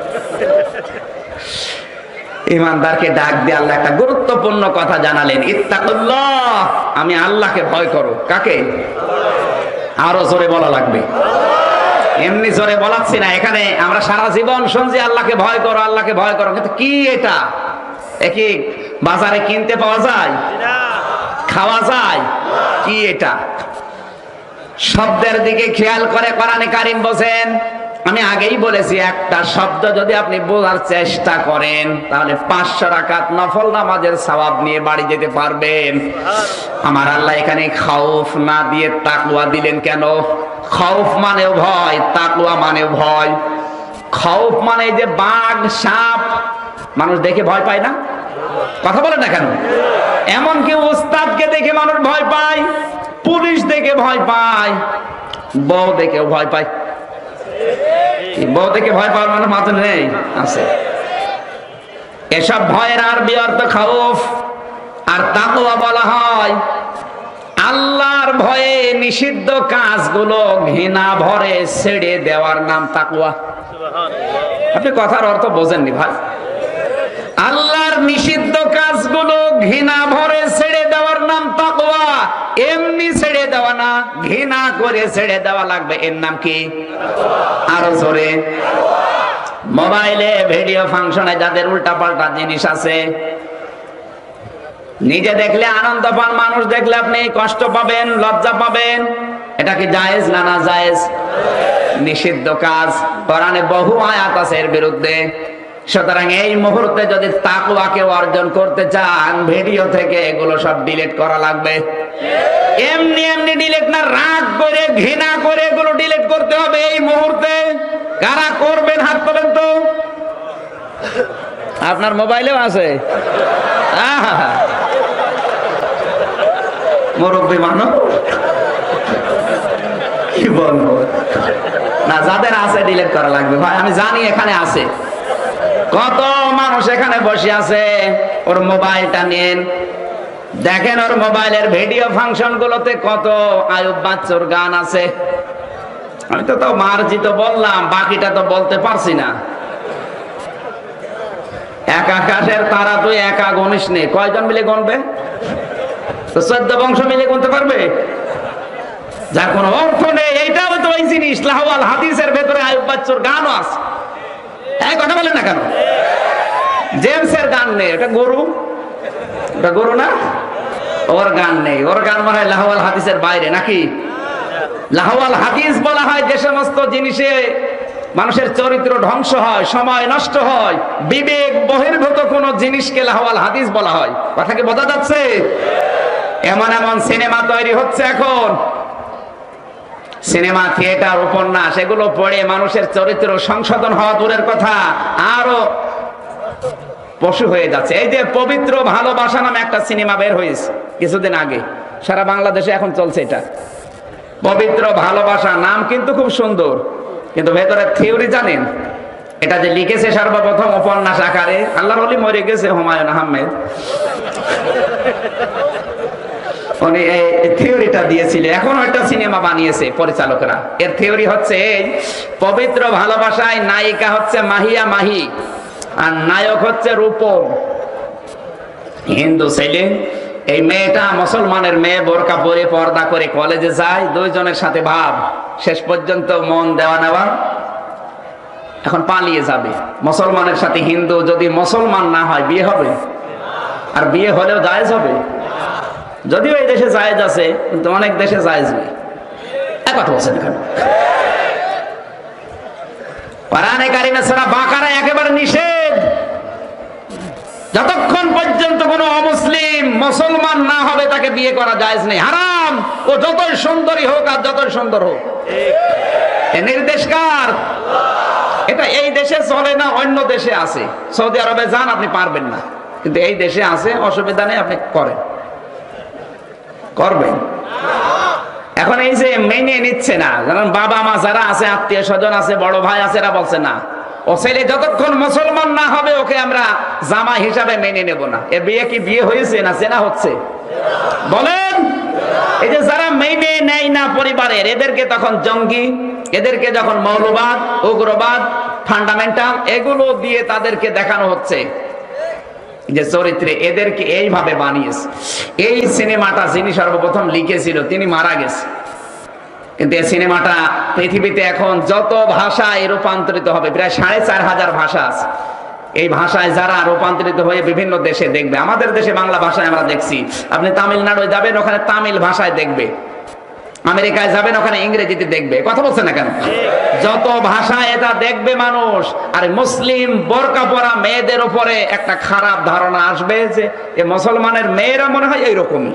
ঈমানদারকে ডাক দিয়ে আল্লাহ একটা গুরুত্বপূর্ণ কথা জানালেন, ইত্তাকুল্লাহ, আমি আল্লাহকে ভয় করো। কাকে? আরো জোরে বলা লাগবে। এমনি জোরে বলাচ্ছি না, এখানে আমরা সারা জীবন শুনছি আল্লাহকে ভয় করো, আল্লাহকে ভয় করো, কিন্তু কি এটা একই বাজারে কিনতে পাওয়া যায়, খাওয়া যায়? কি এটা? শব্দের দিকে খেয়াল করে কোরআনে কারীম বলেন, আমি আগেই বলেছি একটা শব্দ যদি আপনি বোঝার চেষ্টা করেন তাহলে পাঁচশো রাকাত নফল নামাজের সওয়াব নিয়ে বাড়ি যেতে পারবেন। আমার আল্লাহ এখানে খাউফ না দিয়ে তাকওয়া দিলেন কেন? খাউফ মানেও ভয়, তাকওয়া মানেও ভয়। খাউফ মানে যে বাঘ সাপ মানুষ দেখে ভয় পায় না? কথা বলে না কেন? এমনকি উস্তাদকে দেখে মানুষ ভয় পায়, পুলিশ দেখে ভয় পায়, বউ দেখেও ভয় পায়। বউ দেখে ভয় পাওয়ার মানুষ মাত্র নেই, আছে। এসব ভয়ের আরবি অর্থ খাউফ। আর তাকওয়া বলা হয় আল্লাহর ভয়ে নিষিদ্ধ কাজগুলো ঘৃণা ভরে ছেড়ে দেওয়ার নাম তাকওয়া। আপনি কথার অর্থ বোঝেননি ভাই। আল্লাহর নিষিদ্ধ কাজগুলো ঘৃণা ভরে ছেড়ে দেওয়ার নাম তাকওয়া। ঘৃণা করে ছেড়ে দেওয়া লাগবে। এর নাম কি? আরো জোরে। মোবাইলে ভিডিও ফাংশনে যাদের উল্টা পাল্টা জিনিস আছে, নিজে দেখলে আনন্দ পান, মানুষ দেখলে আপনি কষ্ট পাবেন, লজ্জা পাবেন, এটা কি জায়েজ না না জায়েজ? নিষিদ্ধ কাজ। কোরআনে বহু আয়াত আছে এর বিরুদ্ধে। সুতরাং এই মুহূর্তে যদি তাকওয়াকে অর্জন করতে চান, ভিডিও থেকে এগুলো সব ডিলিট করা লাগবে। এমনি এমনি ডিলিট না, রাগ করে ঘৃণা করে এগুলো ডিলিট করতে হবে এই মুহূর্তে। কারা করবেন হাত তোলেন তো। আপনার মোবাইলেও আছে? আহা, মুরব্বী মানুষ কি বলবো না, যাদের আছে ডিলিট করা লাগবে ভাই। আমি জানি এখানে আছে কত মানুষ এখানে বসে আছে, ওর মোবাইলটা নেন, দেখেন ওর মোবাইলের ভিডিও ফাংশন গুলোতে কত আয়ুব বাচ্চুর গান আছে। আমি তো তাও মার্জিত বললাম, বাকিটা তো বলতে পারছি না। এক আকাশের তারা তুই একা গণিস নে, কয়জন মিলে গণবে? তো চোদ্দ বংশ মিলে গুনতে পারবে? যার কোনো অর্থ নেই। এইটাও তো ওই জিনিস, লাহওয়াল হাদিসের ভেতরে আয়ুব বাচ্চুর গানও আছে। এই কথা বলেন না কেন? জেমসের গান নেই, এটা গরু, এটা গরু না, ওর গান নেই। ওর গান মনে হয় লাহওয়াল হাদিসের বাইরে নাকি? লাহওয়াল হাদিস বলা হয় যে সমস্ত জিনিসে মানুষের চরিত্র ধ্বংস হয়, সময় নষ্ট হয়, বিবেক বহির্ভূত কোন জিনিসকে লাহওয়াল হাদিস বলা হয়। কথা কি বোঝা যাচ্ছে? এমন এমন সিনেমা তৈরি হচ্ছে এখন, সিনেমা, থিয়েটার, উপন্যাস, এগুলো পড়ে মানুষের চরিত্র সংশোধন হওয়া দূরের কথা, আরো পশু হয়ে যাচ্ছে। এই যে পবিত্র ভালোবাসা নামে একটা সিনেমা বের হয়েছে কিছুদিন আগে, সারা বাংলাদেশে এখন চলছে। এটা পবিত্র ভালোবাসা, নাম কিন্তু খুব সুন্দর, কিন্তু ভেতরে থিওরি জানেন? এটা যে লিখেছে সর্বপ্রথম উপন্যাস আকারে, আল্লাহর ওলি মরে গেছে হুমায়ুন আহমেদ, উনি এই থিওরিটা দিয়েছিল। এখন একটা সিনেমা বানিয়েছে পরিচালকরা। এর থিওরি হচ্ছে এই, পবিত্র ভালোবাসায় নায়িকা হচ্ছে মাহিয়া মাহি আর নায়ক হচ্ছে রূপম, হিন্দু ছেলে। এই মেয়েটা মুসলমানের মেয়ে, বোরকা পরে পর্দা করে কলেজে যায়, দুইজনের সাথে ভাব, শেষ পর্যন্ত মন দেওয়া নেওয়া। এখন পালিয়ে যাবে মুসলমানের সাথে। হিন্দু যদি মুসলমান না হয় বিয়ে হবে? আর বিয়ে হলেও জায়েজ হবে? যদিও এই দেশে জায়েজ আছে, কিন্তু অনেক দেশে জায়েজ নেই। এক কথা বলছেন এখানে। কোরআনে কারিমে সূরা বাকারা একেবারে নিষেধ। যতক্ষণ পর্যন্ত কোন অমুসলিম মুসলমান না হবে তাকে বিয়ে করা জায়েজ নেই, হারাম। ও যতই সুন্দরী হোক আর যতই সুন্দর হোক। এই নির্দেশ কার? এটা এই দেশে চলে না, অন্য দেশে আছে। সৌদি আরবে যান, আপনি পারবেন না, কিন্তু এই দেশে আছে, অসুবিধা নেই, আপনি করেন, করবেন। এখন এই যে মেনে নিচ্ছে না, কারণ বাবা মা যারা আছে, আত্মীয় স্বজন আছে, বড় ভাই আছে, এরা বলছে না, ও ছেলে যতক্ষণ মুসলমান না হবে ওকে আমরা জামা হিসাবে মেনে নেব না। এ বিয়ে কি বিয়ে হয়েছে না চেনা হচ্ছে? বলেন। এই যে যারা মেনে নেয় না পরিবারের, এদেরকে তখন জঙ্গি, এদেরকে যখন মৌলবাদ, উগ্রবাদ, ফান্ডামেন্টাল এগুলো দিয়ে তাদেরকে দেখানো হচ্ছে যে চরিত্রে এদেরকে এইভাবে বানিয়েছে। এই সিনেমাটা যিনি সর্বপ্রথম লিখেছিল তিনি মারা গেছে, কিন্তু এই সিনেমাটা পৃথিবীতে এখন যত ভাষায় রূপান্তরিত হবে, প্রায় সাড়ে চার হাজার ভাষা আছে। এই ভাষায় যারা রূপান্তরিত হয়ে বিভিন্ন দেশে দেখবে, আমাদের দেশে বাংলা ভাষায় আমরা দেখছি, আপনি তামিলনাড়ু যাবেন ওখানে তামিল ভাষায় দেখবে, আমেরিকায় যাবেন ওখানে ইংরেজিতে দেখবে। কথা বলছে না কেন? যত ভাষায় এটা দেখবে মানুষ। আর মুসলিম বোরকা পরা মেয়েদের উপরে একটা খারাপ ধারণা আসবে যে এ মুসলমানের মেয়েরা মনে হয় এইরকমই।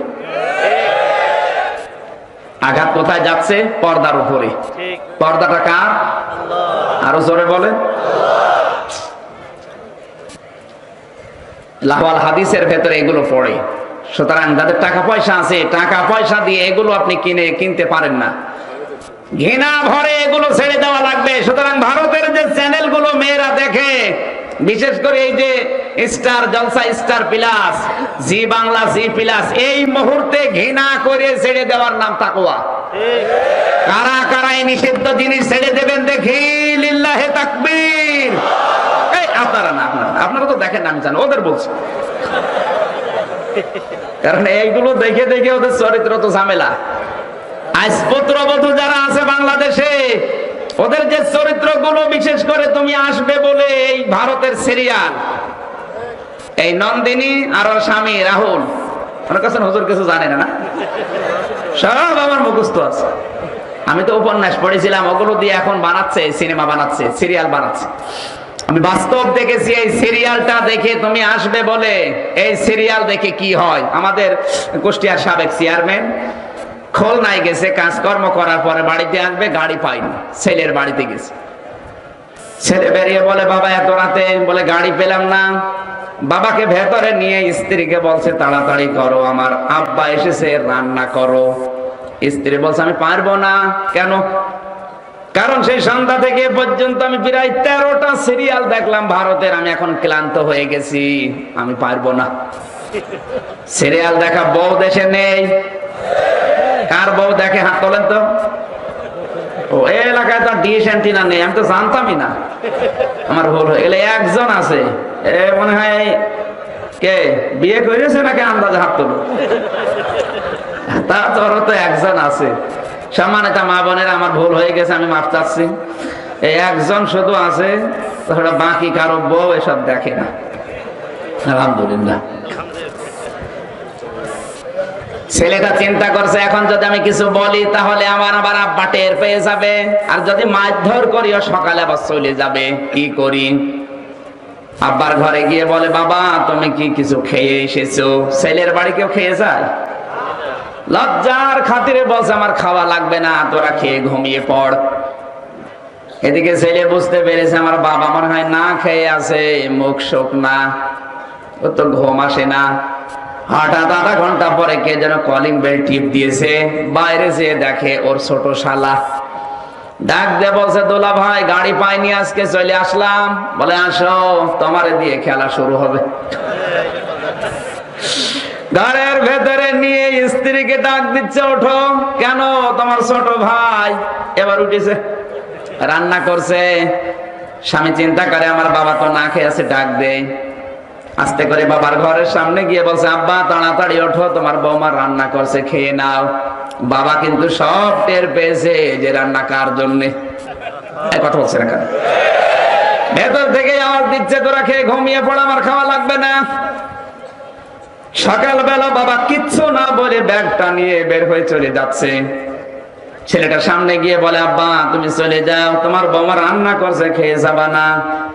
আঘাত কোথায় যাচ্ছে? পর্দার উপরে। পর্দাটা কার? আরো জোরে বলেন। লাহওয়াল হাদিসের ভেতরে এগুলো পড়ে। সুতরাং যাদের টাকা পয়সা আছে, টাকা পয়সা দিয়ে এগুলো আপনি কিনে কিনতে পারেন না, ঘৃণা ভরে এগুলো ছেড়ে দেওয়া লাগবে। সুতরাং ভারতের যে চ্যানেলগুলো মেয়েরা দেখে, বিশেষ করে এই যে star Jalsha, star plus, Zee Bangla, Zee plus, এই মুহূর্তে ঘৃণা করে ছেড়ে দেওয়ার নাম তাকওয়া। কারা কারা এই নিষিদ্ধ জিনিস ছেড়ে দেবেন দেখি? লিল্লাহে তাকবীর। এই আপনারা না, আপনারা আপনারা তো দেখেন, আমি জানি, ওদের বলছি, কারণ এইগুলো দেখে দেখে ওদের চরিত্র তো ঝামেলা। আজ পুত্রবধূ যারা আছে বাংলাদেশে, ওদের যে চরিত্রগুলো, বিশেষ করে তুমি আসবে বলে এই ভারতের সিরিয়াল, এই নন্দিনী আর ওর স্বামী রাহুল, মনে করছেন হুজুর কিছু জানে না, না সব আমার মুখস্থ আছে। আমি তো উপন্যাস পড়েছিলাম, ওগুলো দিয়ে এখন বানাচ্ছে, সিনেমা বানাচ্ছে, সিরিয়াল বানাচ্ছে। আমি বাস্তব দেখেছি। এই সিরিয়ালটা দেখে তুমি আসবে বলে, এই সিরিয়াল দেখে কি হয়, আমাদের কুষ্টিয়ার সাবেক চেয়ারম্যান খুলনায় গেছে কাজকর্ম করার পরে বাড়িতে আসবে, গাড়ি পাইনি, ছেলের বাড়িতে গেছে। ছেলে বেরিয়ে বলে বাবা এত রাতে, বলে গাড়ি পেলাম না। বাবাকে ভেতরে নিয়ে স্ত্রীকে বলছে তাড়াতাড়ি করো, আমার আব্বা এসেছে, রান্না করো। স্ত্রী বলছে আমি পারবো না। কেন? কারণ সেই সন্ধ্যা থেকে পর্যন্ত আমি প্রায় তেরোটা সিরিয়াল দেখলাম ভারতের, আমি এখন ক্লান্ত হয়ে গেছি, আমি পারবো না। সিরিয়াল দেখা বউ দেশে নেই। কার বউ দেখে হাত তোলেন তো? ও এলাকায় তো ডিশ অ্যান্টিনা নেই, আমি তো জানতামই না, আমার ভুল হয়ে গেলে। একজন আছে, এ মনে হয় কে বিয়ে করেছে নাকি আন্দাজে হাত তোলো, তারপরও তো একজন আছে। সম্মানিত মা বোনেরা, আমার ভুল হয়ে গেছে, আমি মাফ চাচ্ছি। এই একজন শুধু আছে, বাকি কারো বউ এসব দেখে না। আলহামদুলিল্লাহ। ছেলেটা চিন্তা করছে এখন যদি আমি কিছু বলি তাহলে আমার আবার আব্বা টের পেয়ে যাবে, আর যদি মারধর করিও সকালে আবার চলে যাবে, কি করি? আব্বার ঘরে গিয়ে বলে বাবা তুমি কি কিছু খেয়ে এসেছো? ছেলের বাড়ি কেউ খেয়ে যায়? লজ্জার খাতিরে বলছে আমার খাওয়া লাগবে না, তোরা খেয়ে ঘুমিয়ে পড়। এদিকে ছেলে বুঝতে পেরেছে আমার বাবা মনে হয় না খেয়ে আছে, মুখ শোক না, ও তো ঘুম আসে না। হঠাৎ আধা ঘন্টা পরে কে যেন কলিং বেল টিপ দিয়েছে, বাইরে যেয়ে দেখে ওর ছোট শালা। ডাক দিয়ে বলছে দোলা ভাই গাড়ি পাইনি, আজকে চলে আসলাম। বলে আসো, তোমারে দিয়ে খেলা শুরু হবে। ঘরের ভেতরে নিয়ে স্ত্রীকে ডাক দিচ্ছে ওঠো। কেন? তোমার ছোট ভাই এবার উঠেছে, রান্না করছে। স্বামী চিন্তা করে আমার বাবা তো না খেয়ে আছে, ডাক দেয়। আস্তে করে বাবার ঘরের সামনে গিয়ে বলছে আব্বা তাড়াতাড়ি ওঠো, তোমার বৌমা রান্না করছে, খেয়ে নাও। বাবা কিন্তু সব টের পেয়েছে যে রান্না কার জন্যে। কথা বলছে না কেন? ভেতর থেকে আওয়াজ দিচ্ছে তোরা খেয়ে ঘুমিয়ে পড়, আমার খাওয়া লাগবে না। সকালবেলা বাবা কিচ্ছু না বলে ব্যাগটা নিয়ে বের হয়ে চলে যাচ্ছে। ছেলেটার সামনে গিয়ে বলে আব্বা তুমি চলে যাও, তোমার বৌমা রান্না করছে, খেয়ে যাবা না।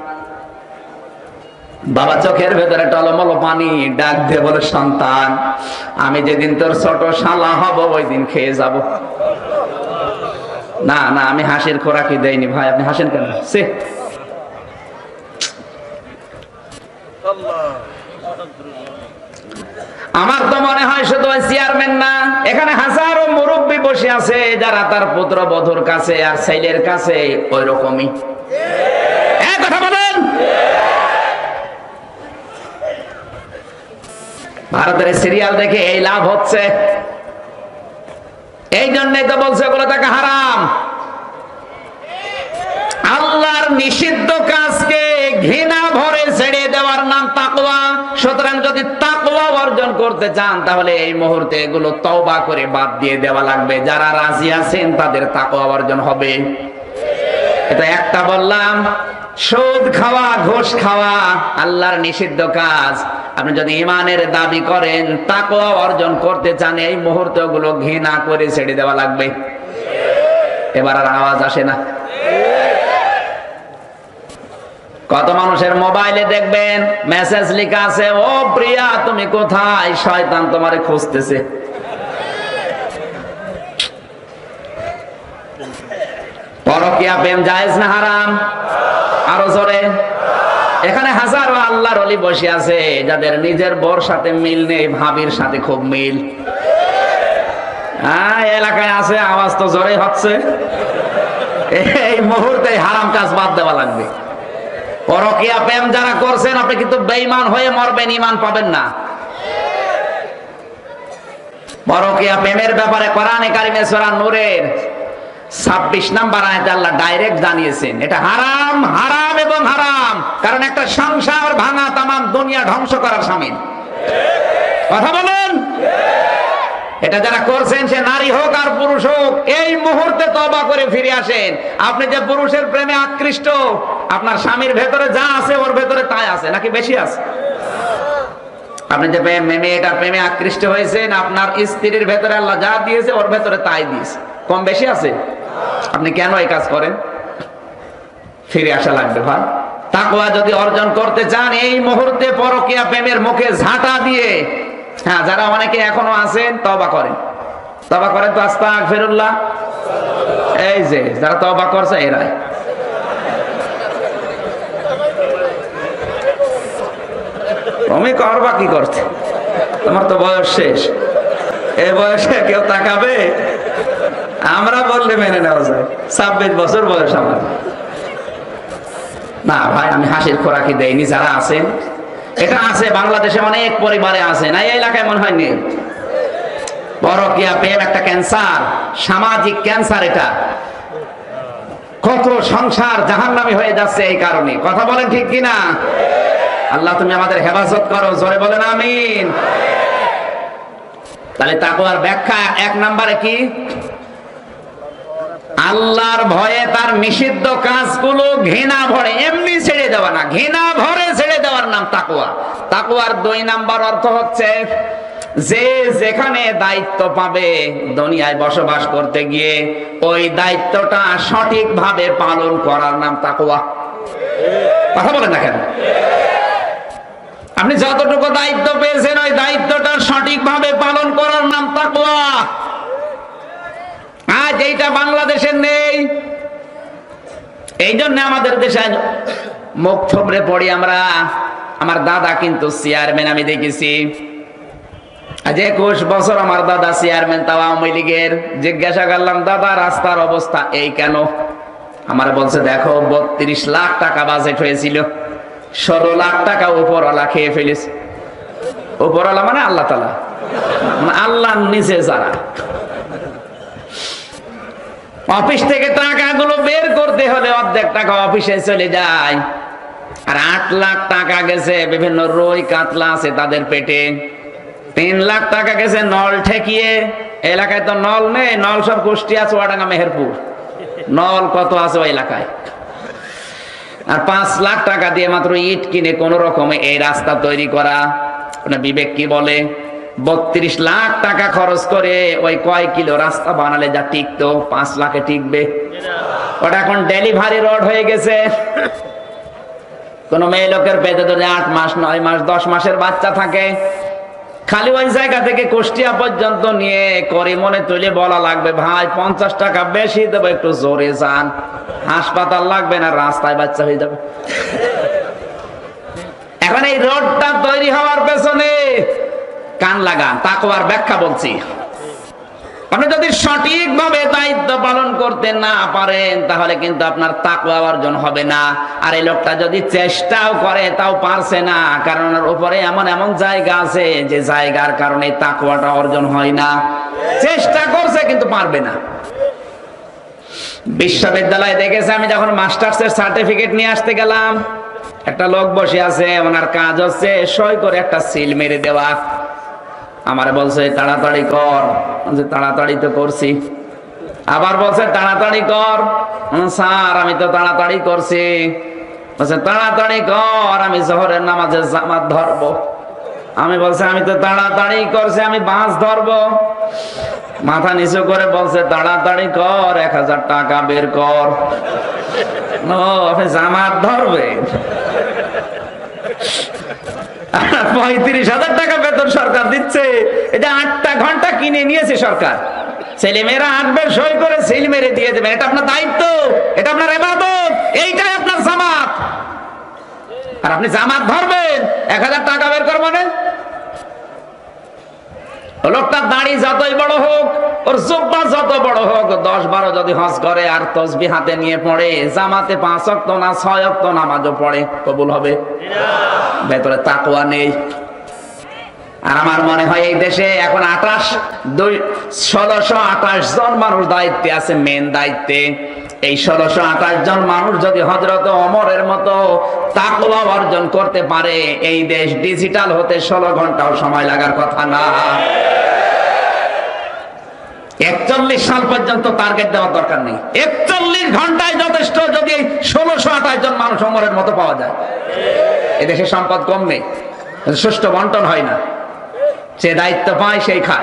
বাবা চোখের ভেতরে টলমল পানি, ডাক দিয়ে বলে সন্তান আমি যেদিন তোর ছোট শালা হব ওই দিন খেয়ে যাব। না না আমি হাসির খোরাকি দেইনি ভাই, আপনি হাসেন কেন? সে আমার তো মনে হয় শুধু ওই চেয়ারম্যান না, এখানে হাজারো মুরব্বী বসে আছে যারা তার পুত্র বধূর কাছে আর ছেলের কাছে ওই রকমই। কথা বলেন। ভারতের সিরিয়াল দেখে এই লাভ হচ্ছে, এই জন্যই তো বলছে ওগুলো তাকে হারাম। আল্লাহর নিষিদ্ধ কাজকে ঘৃণা ভরে ছেড়ে দেওয়ার নাম তাকওয়া। সুতরাং যদি তাকওয়া অর্জন করতে চান তাহলে এই মুহূর্তে এগুলো তওবা করে বাদ দিয়ে দেওয়া লাগবে। যারা রাজি আছেন তাদের তাকওয়া অর্জন হবে। এটা একটা বললাম, সুদ খাওয়া, ঘুষ খাওয়া আল্লাহর নিষিদ্ধ কাজ। আপনি যদি ঈমানের দাবি করেন, তাকওয়া অর্জন করতে চান, এই মুহূর্তে ওগুলো ঘৃণা করে ছেড়ে দেওয়া লাগবে। এবার আর আওয়াজ আসে না। কত মানুষের মোবাইলে দেখবেন মেসেজ লেখা আছে ও প্রিয়া তুমি কোথায়, শয়তান তোমারে খুঁজতেছে। পরকীয়া প্রেম জায়েজ না হারাম? আরো জোরে। এখানে হাজারো আল্লাহর ওলি বসে আছে যাদের নিজের বর সাথে মিল নেই, ভাবির সাথে খুব মিল। হ্যাঁ এলাকায় আছে, আওয়াজ তো জোরে হচ্ছে। এই মুহূর্তে হারাম কাজ বাদ দেওয়া লাগবে। পরকীয়া প্রেম যারা করছেন আপনি কিন্তু বেঈমান হয়ে মরবেন, ঈমান পাবেন না। পরকীয়া প্রেমের ব্যাপারে কোরআনে কারিমে সূরা নূরের ছাব্বিশ নাম্বার আয়াতে আল্লাহ ডাইরেক্ট জানিয়েছেন এটা হারাম, হারাম এবং হারাম। কারণ একটা সংসার ভাঙা তামাম দুনিয়া ধ্বংস করার শামিল। কথা বলেন। এটা যারা করছেন, সে নারী হোক আর পুরুষ হোক, এই মুহূর্তে তওবা করে ফিরে আসেন। আপনি যে পুরুষের প্রেমে আকৃষ্ট, আপনার স্বামীর ভেতরে যা আছে ওর ভেতরে তাই আছে, নাকি বেশি আছে? আপনি যে মেয়েটার প্রেমে আকৃষ্ট হয়েছেন, আপনার স্ত্রীর ভেতরে আল্লাহ যা দিয়েছে ওর ভেতরে তাই দিয়েছে, কম বেশি আছে? আপনি কেন এই কাজ করেন? ফিরে আসা লাগবে ভাই। তাকওয়া যদি অর্জন করতে চান, এই মুহূর্তে পরকীয়া প্রেমের মুখে ঝাঁটা দিয়ে, হ্যাঁ, যারা অনেকে এখনো আছেন, তওবা করেন। তওবা করেন তো আস্তাগফিরুল্লাহ। এই যে যারা তওবা করছে এরাই। তুমি করবা কি করতে? তোমার তো বয়স শেষ। এই বয়সে কেউ তাকাবে? আমরা বললে মেনে নেওয়া যায়। ছাব্বিশ বছর বয়স আমার। না ভাই, আমি হাসির খোরাকি দেইনি। যারা আছেন, এটা আছে বাংলাদেশে অনেক পরিবারে আছে, না এই এলাকায় মনে হয় নেই। পরকীয়া প্রেম একটা ক্যান্সার, সামাজিক ক্যান্সার। এটা কত সংসার জাহান্নামী হয়ে যাচ্ছে এই কারণে। কথা বলেন ঠিক কিনা? আল্লাহ তুমি আমাদের হেফাজত করো, জোরে বলেন আমিন। তাহলে তাকওয়ার ব্যাখ্যা এক নম্বরে কি? আল্লাহর ভয়ে তার নিষিদ্ধ কাজগুলো ঘৃণা ভরে এমনি ছেড়ে দেওয়া না, ঘৃণা ভরে ছেড়ে দেওয়ার নাম তাকওয়া। তাকওয়ার দুই নাম্বার অর্থ হচ্ছে, যে যেখানে দায়িত্ব পাবে দুনিয়ায় বসবাস করতে গিয়ে, ওই দায়িত্বটা সঠিকভাবে পালন করার নাম তাকওয়া। কথা বলেন না কেন? আপনি যতটুকু দায়িত্ব পেয়েছেন, ওই দায়িত্বটা সঠিকভাবে পালন করার নাম তাকওয়া। আজ এইটা বাংলাদেশে নেই। এই জন্য আমাদের দেশে মুখ থুবড়ে পড়ি আমরা। আমার দাদা কিন্তু চেয়ারম্যান, আমি দেখেছি। আজ একুশ বছর আমার দাদা চেয়ারম্যান, তাও আওয়ামী লীগের। জিজ্ঞাসা করলাম, দাদা রাস্তার অবস্থা এই কেন? আমার বলছে, দেখো বত্রিশ লাখ টাকা বাজেট হয়েছিল, ষোলো লাখ টাকা উপরওয়ালা খেয়ে ফেলিস। উপরওয়ালা মানে আল্লাহ তাআলা, মানে আল্লাহ নিচে যারা। অফিস থেকে টাকাগুলো বের করতে হলে অর্ধেক টাকা অফিসে চলে যায়। আর আট লাখ টাকা গেছে বিভিন্ন রুই কাতলা আছে তাদের পেটে। তিন লাখ টাকা গেছে নল ঠেকিয়ে। এলাকায় তো নল নেই, নল সব কুষ্টিয়া, চুয়াডাঙ্গা, মেহেরপুর। নল কত আছে ওই এলাকায়? আর পাঁচ লাখ টাকা দিয়ে মাত্র ইট কিনে কোন রকমে এই রাস্তা তৈরি করা। বিবেক কি বলে? বত্রিশ লাখ টাকা খরচ করে ওই কয় কিলো রাস্তা বানালে যা টিকতো, পাঁচ লাখে টিকবে? ওটা এখন ডেলিভারি রোড হয়ে গেছে। কোন মেয়ে লোকের পেটে ধরে আট মাস, নয় মাস, দশ মাসের বাচ্চা থাকে। খালি ওই জায়গা থেকে কুষ্টিয়া পর্যন্ত নিয়ে করিমনে তুলে বলা লাগবে, ভাই পঞ্চাশ টাকা বেশি দেবো, একটু জোরে যান। হাসপাতাল লাগবে না, রাস্তায় বাচ্চা হয়ে যাবে। এখন এই রোডটা তৈরি হওয়ার পেছনে কান লাগান। তাকওয়ার ব্যাখ্যা বলছি। আপনি যদি সঠিকভাবে দায়িত্ব পালন করতে না পারেন, তাহলে কিন্তু আপনার তাকওয়া অর্জন হবে না। আর এই লোকটা যদি চেষ্টাও করে, তাও পারছে না, কারণ ওর উপরে এমন এমন জায়গা আছে যে জায়গার কারণে তাকওয়াটা অর্জন হয় না। চেষ্টা করছে কিন্তু পারবে না। বিশ্ববিদ্যালয়ে দেখেছে, আমি যখন মাস্টার্সের সার্টিফিকেট নিয়ে আসতে গেলাম, একটা লোক বসে আছে, ওনার কাজ হচ্ছে সই করে একটা সিল মেরে দেওয়া। আমার বলছে তাড়াতাড়ি কর। তাড়াতাড়ি তো করছি। আবার বলছে তাড়াতাড়ি কর। স্যার আমি তো তাড়াতাড়ি করছি। বলছে তাড়াতাড়ি কর, আমি জোহরের নামাজে জামাত ধরবো। আমি বলছে আমি তো তাড়াতাড়ি করছি, আমি বাস ধরবো। মাথা নিচু করে বলছে তাড়াতাড়ি কর, এক হাজার টাকা বের কর। ও, আপনি জামাত ধরবেন? পঁয়ত্রিশ হাজার টাকা বেতন সরকার দিচ্ছে। এটা আটটা ঘন্টা কিনে নিয়েছে সরকার। ছেলে মেয়েরা আসবে, সই করে সিল মেরে দিয়ে দেবে। এটা আপনার দায়িত্ব, এটা আপনার ইবাদত, এইটাই আপনার জামাত। আর আপনি জামাত ধরবেন, এক হাজার টাকা বের কর মানে? লোকটার দাড়ি যতই বড় হোক, ওর জুব্বা যত বড় হোক, দশ বারো যদি হজ করে আর তসবি হাতে নিয়ে পড়ে, জামাতে পাঁচ ওয়াক্ত না ছয় ওয়াক্ত নামাজও পড়ে, কবুল হবে? ভেতরে তাকওয়া নেই। আর আমার মনে হয় এই দেশে এখন আঠাশ দুই ষোলোশো আঠাশ জন মানুষ দায়িত্বে আছে, মেন দায়িত্বে। এই ষোলোশো আঠাশ জন মানুষ যদি হযরত ওমরের মতো তাকওয়া অর্জন করতে পারে, এই দেশ ডিজিটাল হতে ষোলো ঘন্টাও সময় লাগার কথা না। একচল্লিশ সাল পর্যন্ত টার্গেট দেওয়ার দরকার নেই, একচল্লিশ ঘন্টায় যথেষ্ট। যদি ষোলোশো আঠাশ জন মানুষ অমরের মতো পাওয়া যায়, এদেশে সম্পদ কম নেই, সুষ্ঠু বন্টন হয় না, সে দায়িত্ব পায় সেই খায়।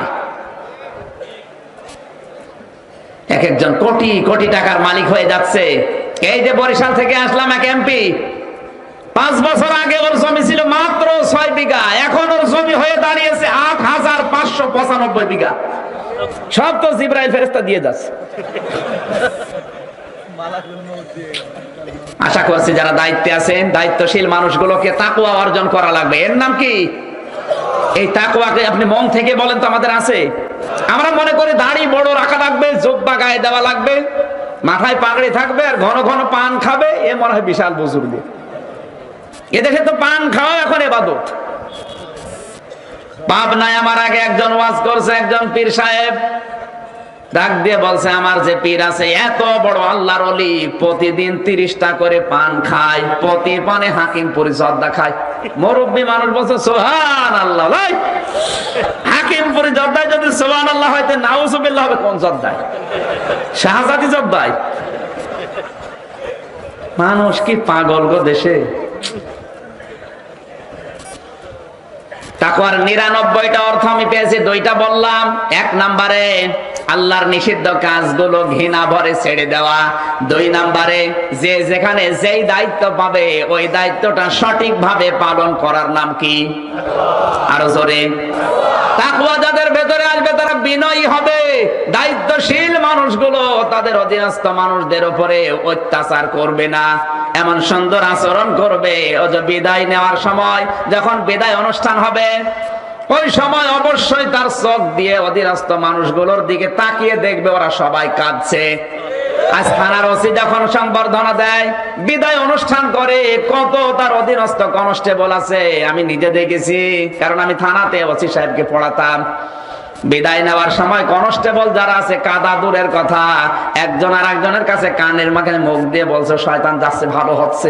এক একজন কোটি কোটি টাকার মালিক হয়ে যাচ্ছে। এই যে বরিশাল থেকে আসলাম এক এমপি, পাঁচ বছর আগে ওর জমি ছিল মাত্র ছয় বিঘা, এখন ওর জমি হয়ে দাঁড়িয়েছে আট হাজার পাঁচশো পঁচানব্বই বিঘা। সব তো জিবরাইল ফেরেশতা দিয়ে যাচ্ছে। আশা করছি যারা দায়িত্বে আছেন, দায়িত্বশীল মানুষগুলোকে তাকওয়া অর্জন করা লাগবে। এর নাম কি? এই তাকওয়াকে আপনি মন থেকে বলেন তো আমাদের আছে? আমরা মনে করি দাড়ি বড় রাখা লাগবে, জুব্বা গায়ে দেওয়া লাগবে, মাথায় পাগড়ি থাকবে আর ঘন ঘন পান খাবে, এ মনে হয় বিশাল বুজুর্গ। এদেশে তো পান খাওয়া এখন ইবাদত। পাবনায় আমার আগে একজন ওয়াজ করছে, একজন পীর সাহেব ডাক দিয়ে বলছে, আমার যে পীর আছে এত বড় আল্লাহর ওলি, প্রতিদিন তিরিশটা করে পান খায়, প্রতি পানে হাকিমপুরি জর্দা খায়। মুরব্বী মানুষ বলছে সুবহানাল্লাহ। হাকিমপুরি জর্দায় যদি সুবহানাল্লাহ হয়তো নাউজুবিল্লাহ হবে কোন জর্দায়? শাহজাদি জর্দায়। মানুষ কি পাগল গো দেশে? তাকওয়ার নিরানব্বইটা অর্থ আমি পেয়েছি, দুইটা বললাম। এক নম্বরে আল্লাহর নিষিদ্ধ কাজগুলো ঘৃণা ভরে ছেড়ে দেওয়া। দুই নম্বরে যে যেখানে যেই দায়িত্ব পাবে ওই দায়িত্বটা সঠিকভাবে পালন করার নাম কি? আরো জোরে। তাকওয়া যাদের ভেতরে আসবে তারা বিনয়ী হবে। দায়িত্বশীল মানুষগুলো তাদের অধীনস্থ মানুষদের উপরে অত্যাচার করবে না, এমন সুন্দর আচরণ করবে। ও যে বিদায় নেওয়ার সময় যখন বিদায় অনুষ্ঠান হবে, ওই সময় অবশ্যই তার চোখ দিয়ে অধীনস্থ মানুষগুলোর দিকে তাকিয়ে দেখবে ওরা সবাই কাঁদছে। আজ থানার ওসি যখন সংবর্ধনা দেয়, বিদায় অনুষ্ঠান করে, কত তার অধীনস্থ কনস্টেবল আছে, আমি নিজে দেখেছি, কারণ আমি থানাতে ওসি সাহেবকে পড়াতাম। বিদায় নেওয়ার সময় কনস্টেবল যারা আছে কাদা দূরের কথা, একজন আর একজনের কাছে কানের মাঝে মুখ দিয়ে বলছে শয়তান যাচ্ছে, ভালো হচ্ছে।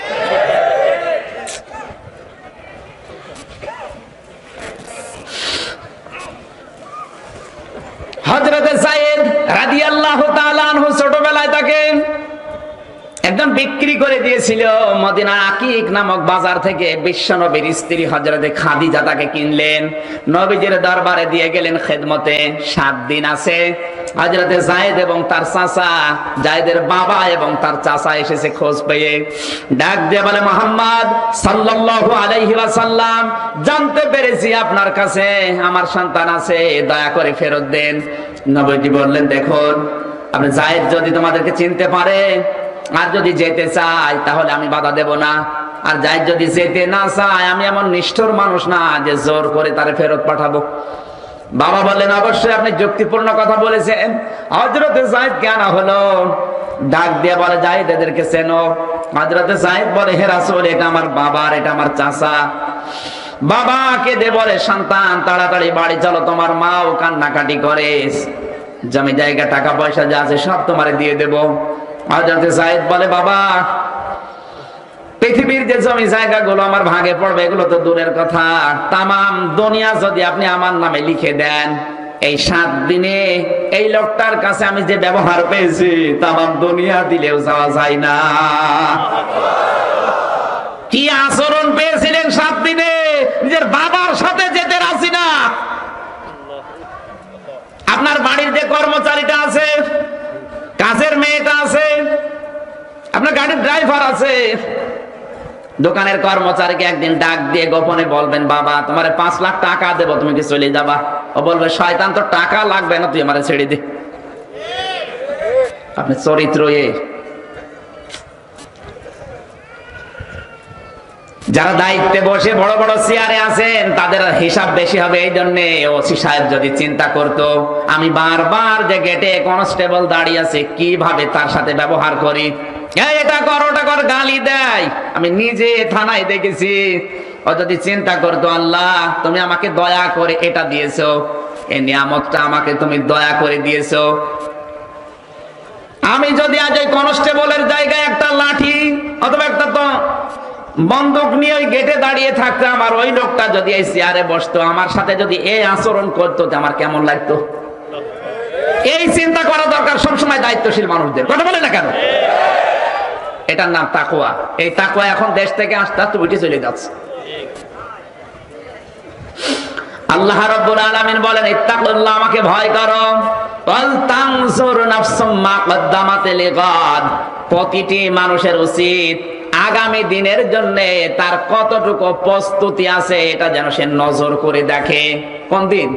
হযরত যায়েদ রাদিয়াল্লাহু তাআলা আনহু ছোটবেলায় তাকে একজন বিক্রি করে দিয়েছিল মদিনার আকিক নামক বাজার থেকে। বিশ্বনবীর স্ত্রী হযরতে খাদিজা তাকে কিনলেন, নবীজির দরবারে দিয়ে গেলেন খেদমতে। সাত দিন আছে। হযরতে যায়েদ এবং তার চাচা, যায়েদের বাবা এবং তার চাচা এসেছে খোঁজ পেয়ে, ডাক দিয়ে বলে, মুহাম্মদ সাল্লাল্লাহু আলাইহি ওয়াসাল্লাম, জানতে পেরেছি আপনার কাছে আমার সন্তান আছে, দয়া করে ফেরত দেন। নবীজি বললেন, দেখুন, আপনি যায়েদ যদি তোমাদেরকে চিনতে পারে আর যদি যেতে চায় তাহলে আমি বাধা দেব না, আর যায়েদ যদি যেতে না চায় আমি এমন নিষ্ঠুর মানুষ না যে জোর করে তারে ফেরত পাঠাবো। বাবা বললেন, অবশ্যই আপনি যুক্তিপূর্ণ কথা বলেছেন। হযরতে যায়েদ কেন হলো, ডাক দিয়ে বলে, যায়েদ এদেরকে চেনো? হযরতে যায়েদ বলে, হে রাসূল, এটা আমার বাবা আর এটা আমার চাচা। বাবা কেঁদে বলে, সন্তান তাড়াতাড়ি বাড়ি চলো, তোমার মাও কান্নাকাটি করে, জমি জায়গা টাকা পয়সা যা আছে সব তোমারে দিয়ে দেব। হযরতে যায়েদ বলে, বাবা পৃথিবীর যে জমি জায়গাগুলো আমার ভাগে পড়বে এগুলো তো দূরের কথা, তামাম দুনিয়া যদি আপনি আমার নামে লিখে দেন, এই সাত দিনে এই লোকটার কাছে আমি যে ব্যবহার পেয়েছি তামাম দুনিয়া দিলেও যাওয়া যায় না। কি আচরণ পেয়েছিলেন সাত দিনে? নিজের বাবার সাথে যেতে রাজি না। আপনার বাড়ির যে কর্মচারীটা আছে, কাজের মেয়েটা আছে, আপনার গাড়ির ড্রাইভার আছে, দোকানের কর্মচারীকে একদিন ডাক দিয়ে গোপনে বলবেন, বাবা তোমারে পাঁচ লাখ টাকা দেবো, তুমি কি চলে যাবা? ও বলবে, শয়তান, তো টাকা লাগবে না, তুই আমারে ছেড়ে দে। আপনি চরিত্র এ। যারা দায়িত্বে বসে বড় বড় চেয়ারে আছেন তাদের হিসাব বেশি হবে। এই জন্য ওসি সাহেব যদি চিন্তা করতো, আমি বারবার যে গেটে কনস্টেবল দাঁড়িয়ে আছে কিভাবে তার সাথে ব্যবহার করি, এটা কর ওটা কর, গালি দেয়, আমি নিজে থানায় দেখেছি। ও যদি চিন্তা করতো, আল্লাহ তুমি আমাকে দয়া করে এটা দিয়েছো, এই নিয়ামতটা আমাকে তুমি দয়া করে দিয়েছো, আমি যদি আজ ওই কনস্টেবলের জায়গায় একটা লাঠি অথবা একটা তো বন্দুক নিয়ে ওই গেটে দাঁড়িয়ে থাকতাম, আর ওই লোকটা যদি এই চেয়ারে বসতো, আমার সাথে যদি এই আচরণ করতো, আমার কেমন লাগতো? এই চিন্তা করা দরকার সবসময় দায়িত্বশীল মানুষদের, কথা বলে না কেন? এটার নাম তাকওয়া। এই তাকওয়া এখন দেশ থেকে আস্তে আস্তে উঠে চলে যাচ্ছে। আল্লাহ রাব্বুল আলামিন বলেন ইত্তাকুল্লাহ, আমাকে ভয় করো। ওয়াল তানজুর নাফসুম মা কদ্দামাত লিগাদ, প্রতিটি মানুষের উচিত আগামী দিনের জন্য তার কতটুকু প্রস্তুতি আছে এটা যেন সে নজর করে দেখে। কোন দিন?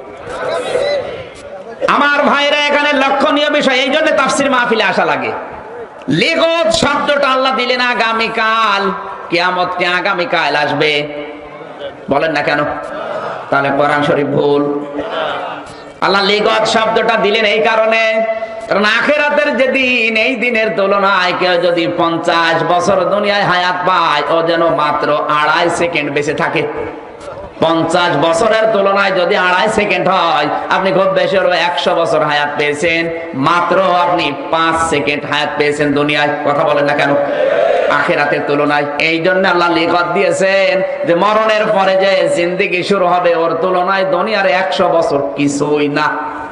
আমার ভাইরা, এখানে লক্ষণীয় বিষয়, এই জন্য তাফসীর মাহফিলে আসা লাগে। লিগত শব্দটা আল্লাহ দিলেন আগামীকাল, কিয়ামত কি আগামীকাল আসবে? বলেন না কেন? তাহলে কোরআন শরীফ ভুল। আল্লাহ লিগত শব্দটা দিলেন এই কারণে, কারণ আখিরাতের যে দিন, এই দিনের তুলনায় কেউ যদি পঞ্চাশ বছর দুনিয়ায় হায়াত পায়, ও যেন মাত্র আড়াই সেকেন্ড বেঁচে থাকে। পঞ্চাশ বছরের তুলনায় যদি আড়াই সেকেন্ড হয়, আপনি খুব বেশি হলো একশো বছর হায়াত পেয়েছেন, মাত্র আপনি পাঁচ সেকেন্ড হায়াত পেয়েছেন দুনিয়ায়। কথা বলেন না কেন? আখিরাতের তুলনায়। এই জন্য আল্লাহ লিখত দিয়েছেন যে মরণের পরে যে জিন্দেগি শুরু হবে, ওর তুলনায় দুনিয়ার একশো বছর কিছুই না।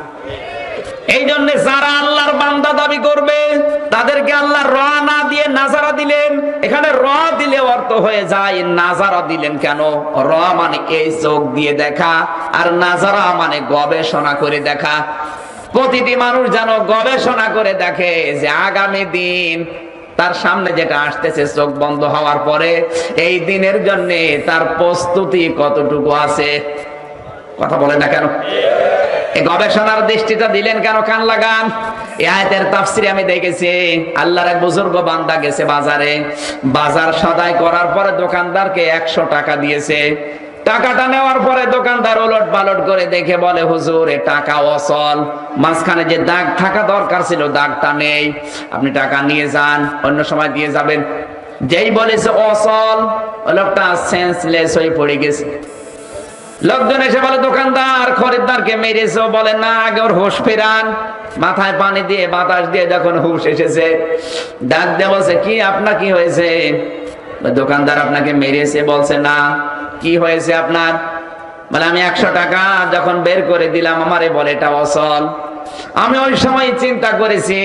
এই জন্য যারা আল্লাহর বান্দা দাবি করবে, তাদেরকে আল্লাহ র না দিয়ে নাজারা দিলেন। এখানে র দিলে অর্থ হয়ে যায়, নাজারা দিলেন কেন? র মানে এই চোখ দিয়ে দেখা, আর নাজারা মানে গবেষণা করে দেখা। প্রতিটি মানুষ যেন গবেষণা করে দেখে যে আগামী দিন তার সামনে যেটা আসতেছে, চোখ বন্ধ হওয়ার পরে, এই দিনের জন্য তার প্রস্তুতি কতটুকু আছে। কথা বলেন না কেন? এই গবেষণার দৃষ্টিটা দিলেন কেন? কান লাগান। এই আয়াতের তাফসিরে আমি দেখেছি, আল্লাহর এক বুজুর্গ বান্দা গেছে বাজারে, বাজার সদাই করার পরে দোকানদারকে একশো টাকা দিয়েছে। টাকাটা নেওয়ার পরে দোকানদার ওলট পালট করে দেখে বলে, হুজুর এ টাকা অচল, মাঝখানে যে দাগ থাকা দরকার ছিল দাগটা নেই, আপনি টাকা নিয়ে যান, অন্য সময় দিয়ে যাবেন। যেই বলেছে অচল, ওই লোকটা সেন্সলেস হয়ে পড়ে গেছে। লোকজন এসে বলে, দোকানদার খরিদ্দারকে মেরেছে। বলে না, আগে ওর হুঁশ ফেরান। মাথায় পানি দিয়ে বাতাস দিয়ে যখন হুঁশ এসেছে, ডাক দিয়ে বলছে, কি আপনার কি হয়েছে? দোকানদার আপনাকে মেরেছে? বলছে না। কি হয়েছে আপনার? বলে আমি একশো টাকা যখন বের করে দিলাম, আমারে বলে এটা অচল। আমি ওই সময় চিন্তা করেছি,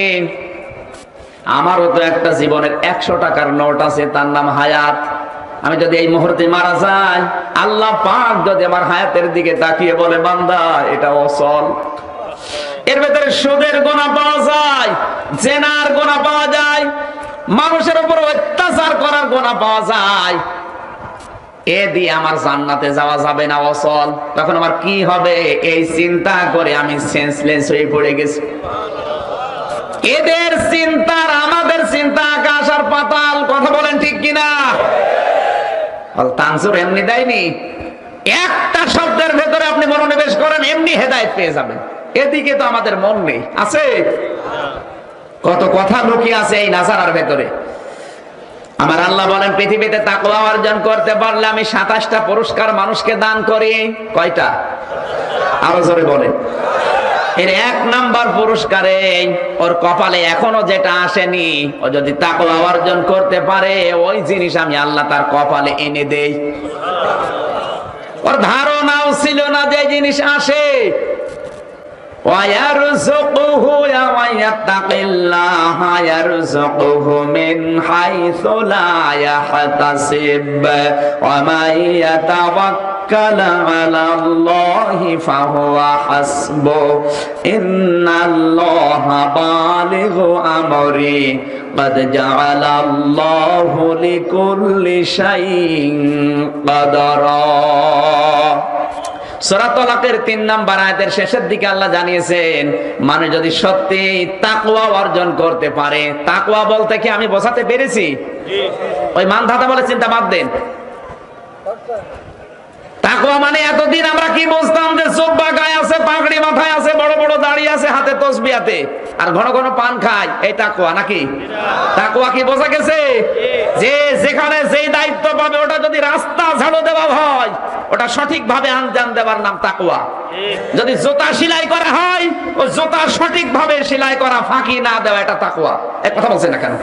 আমারও তো একটা জীবনের একশো টাকার নোট আছে, তার নাম হায়াত। আমি যদি এই মুহূর্তে মারা যাই, আল্লাহ পাক যদি আমার হায়াতের দিকে তাকিয়ে বলে, বান্দা এটা অচল, এর ভেতরে সুদের গোনা পাওয়া যায়, জেনার গোনা পাওয়া যায়, মানুষের উপর অত্যাচার করার গোনা পাওয়া যায়, এ দিয়ে আমার জান্নাতে যাওয়া যাবে না, অচল। তখন আমার কি হবে? এই চিন্তা করে আমি সেন্সলেস হয়ে পড়ে গেছি। এদের চিন্তার আমাদের চিন্তা আকাশ আর পাতাল। কথা বলেন ঠিক কিনা? তানজুর এমনি দেয়নি, একটা শব্দের ভেতরে আপনি মনোনিবেশ করেন, এমনি হেদায়েত পেয়ে যাবেন। এদিকে তো আমাদের মন নেই, আছে কত কথা লুকিয়ে আছে এই নাজারার ভেতরে। আমার আল্লাহ বলেন, পৃথিবীতে তাকওয়া অর্জন করতে পারলে আমি সাতাশটা পুরস্কার মানুষকে দান করি। কয়টা? আরো জোরে বলেন। এর এক নাম্বার পুরস্কারে ওর কপালে এখনো যেটা আসেনি, ও যদি তাকওয়া অর্জন করতে পারে, ওই জিনিস আমি আল্লাহ তার কপালে এনে দেই। ওর ধারণাও ছিল না যে জিনিস আসে। وَيَرْزُقُهُ وَيَتَّقِ اللَّهَ يَرْزُقُهُ مِنْ حَيْثُ لَا يَحْتَسِبُ وَمَنْ يَتَوَكَّلْ عَلَى اللَّهِ فَهُوَ حَسْبُهُ إِنَّ اللَّهَ بَالِغُ أَمْرِهِ قَدْ جَعَلَ اللَّهُ لِكُلِّ شَيْءٍ قَدْرًا। সূরা তালাকের তিন নাম্বার আয়াতের শেষের দিকে আল্লাহ জানিয়েছেন, মানুষ যদি সত্যি তাকওয়া অর্জন করতে পারে। তাকওয়া বলতে কি আমি বোঝাতে পেরেছি? ওই মানধাতা বলে চিন্তা বাদ দেন। তাকওয়া মানে এতদিন আমরা কি বুঝতাম যে জুব্বা গায়ে আছে, পাগড়ি মাথায় আছে, বড় বড় দাড়ি আছে, হাতে তসবিহ আছে, আর ঘন ঘন পান খায়, এই তাকওয়া নাকি? তাকওয়া কি বোঝা গেছে? যে যেখানে যেই দায়িত্ব পাবে, ওটা যদি রাস্তা ঝাড়ু দেওয়া হয়, ওটা সঠিকভাবে আঞ্জাম দেওয়ার নাম তাকওয়া। যদি জুতা সেলাই করা হয়, ও জুতা সঠিকভাবে সেলাই করা, ফাঁকি না দেওয়া, এটা তাকওয়া। এক কথা বলছেন না কেন?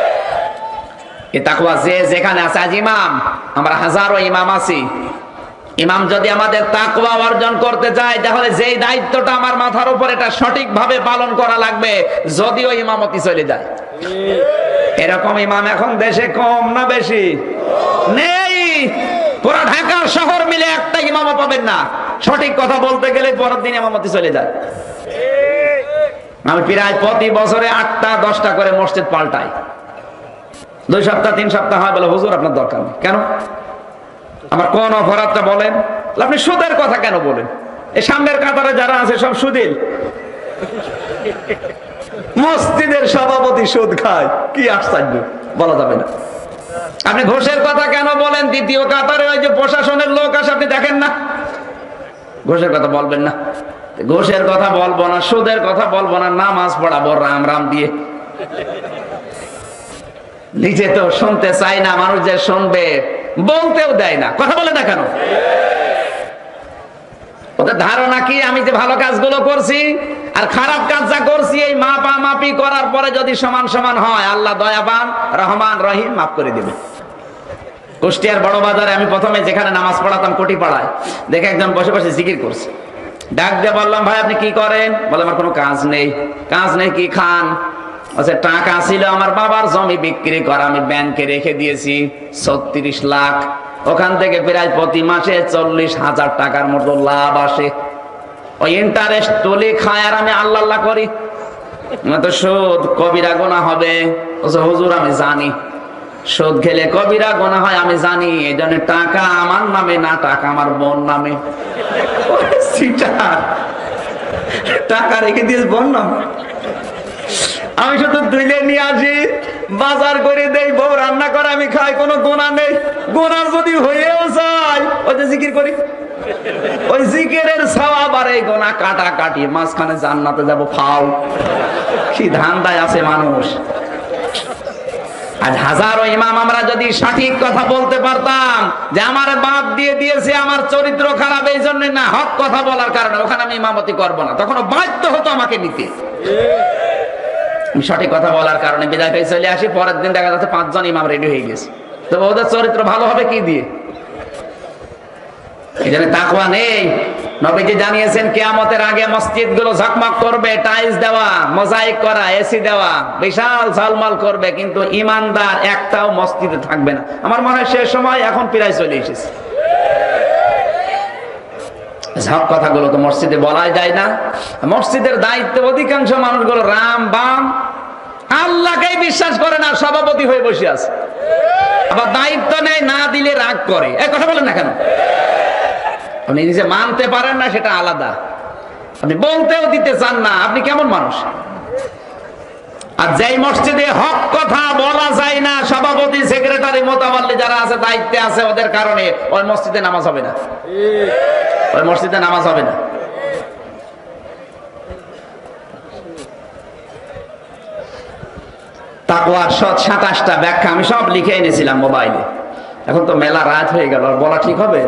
এই তাকওয়া যে যেখানে আছে। আজ ইমাম, আমরা হাজারো ইমাম আছি, ইমাম যদি আমাদের তাকওয়া অর্জন করতে চায় তাহলে যেই দায়িত্বটা আমার মাথার উপর এটা সঠিকভাবে পালন করা লাগবে, যদিও ইমামতি চলে যায়। এরকম ইমাম এখন দেশে কম না বেশি? নেই। পুরো ঢাকা শহর মিলে একটা ইমামও পাবেন না। সঠিক কথা বলতে গেলে পরের দিন ইমামতি চলে যায়। আমি প্রায় প্রতি বছরে আটটা দশটা করে মসজিদ পাল্টাই। দুই সপ্তাহ তিন সপ্তাহ হয় বলে হুজুর আপনার দরকার নেই। কেন? আমার কোন অপরাধটা বলেন? আপনি সুদের কথা কেন বলেন? এই সামনের কাতারে যারা আছে সব সুদিল। মসজিদের সভাপতি সুদ খায়, কি আশ্চর্য, বলা যাবে না। আপনি ঘোষের কথা কেন বলেন? দ্বিতীয় কাতারে ওই যে প্রশাসনের লোক আসে, আপনি দেখেন না? ঘোষের কথা বলবেন না। ঘোষের কথা বলবো না, সুদের কথা বলবো না, নামাজ পড়াবো রাম রাম দিয়ে। নিজে তো শুনতে চাই না, মানুষ যে শুনবে বলতেও দেয় না। কথা বলে না কেন? ওদের ধারণা কি আমি যে ভালো কাজগুলো করছি আর খারাপ কাজ যা করছি এই মাপা মাপি করার পরে যদি সমান সমান হয়, আল্লাহ দয়াবান রহমান রহিম মাফ করে দিবে। কুষ্টিয়ার বড় বাজারে আমি প্রথমে যেখানে নামাজ পড়াতাম কোটি পাড়ায়, দেখে একজন বসে বসে জিকির করছে। ডাক দিয়ে বললাম, ভাই আপনি কি করেন? বলে আমার কোনো কাজ নেই। কাজ নেই? কি খান? আচ্ছা, টাকা ছিল আমার বাবার জমি বিক্রি করা, আমি ব্যাংকে রেখে দিয়েছি ছত্রিশ লাখ। ওখান থেকে প্রায় প্রতি মাসে চল্লিশ হাজার টাকার মতো লাভ আসে। ওই ইন্টারেস্ট তুলে খায় আর আমি আল্লাহ আল্লাহ করি। তো সুদ কবিরা গুনাহ হবে। হুজুর আমি জানি সুদ খেলে কবিরা গুনাহ হয়, আমি জানি। এই জন্য টাকা আমার নামে না, টাকা আমার বোন নামে। টাকা রেখে দিয়েছে বোন নামে। আমি শুধু তুলে নিয়ে আসি, বাজার করে দেই, বউ রান্না করে আমি খাই, কোনো গোনা নেই। গোনা যদি হয়েও যায় ওই যে জিকির করি, ওই জিকিরের সওয়াব আর এই গোনা কাটা কাটি, মাঝখানে জান্নাতে যাব ফাও। কি ধান্দায় আছে মানুষ। আজ হাজারো ইমাম আমরা যদি সঠিক কথা বলতে পারতাম যে আমার বাপ দিয়ে দিয়েছে, আমার চরিত্র খারাপ এই জন্য না, হক কথা বলার কারণে, ওখানে আমি ইমামতি করবো না, তখন বাধ্য হতো আমাকে নিতে। সঠিক কথা বলার কারণে বিদায় হয়ে চলে আসি, পরের দিন দেখা যাচ্ছে পাঁচজন ইমাম রেডি হয়ে গেছে। তো ওদের চরিত্র ভালো হবে কি দিয়ে? এই জন্য তাকওয়া নেই। নবীজি জানিয়েছেন কিয়ামতের আগে মসজিদ গুলো ঝকমক করবে, টাইলস দেওয়া, মোজাইক করা, এসি দেওয়া, বিশাল ঝলমল করবে, কিন্তু ইমানদার একটাও মসজিদে থাকবে না। আমার মনে হয় সে সময় এখন প্রায় চলে এসেছে। সব কথাগুলো তো মসজিদে বলাই যায় না। মসজিদের দায়িত্ব অধিকাংশ মানুষগুলো রাম বাম, আল্লাহকেই বিশ্বাস করে না, সভাপতি হয়ে বসে আছে। আবার দায়িত্ব নেই, না দিলে রাগ করে। এই কথা বলেন না কেন? আপনি নিজে মানতে পারেন না সেটা আলাদা, আপনি বলতেও দিতে চান না, আপনি কেমন মানুষ? আর যেই মসজিদে হক কথা বলা যায় না, সভাপতি সেক্রেটারি মোতাবাল্লি যারা আছে দায়িত্বে আছে, ওদের কারণে ওই মসজিদে নামাজ হবে না, ওই মসজিদে নামাজ হবে না। তাকওয়ার সাতাশটা ব্যাখ্যা আমি সব লিখে এনেছিলাম মোবাইলে। এখন তো মেলা রাত হয়ে গেল, আর বলা ঠিক হবে?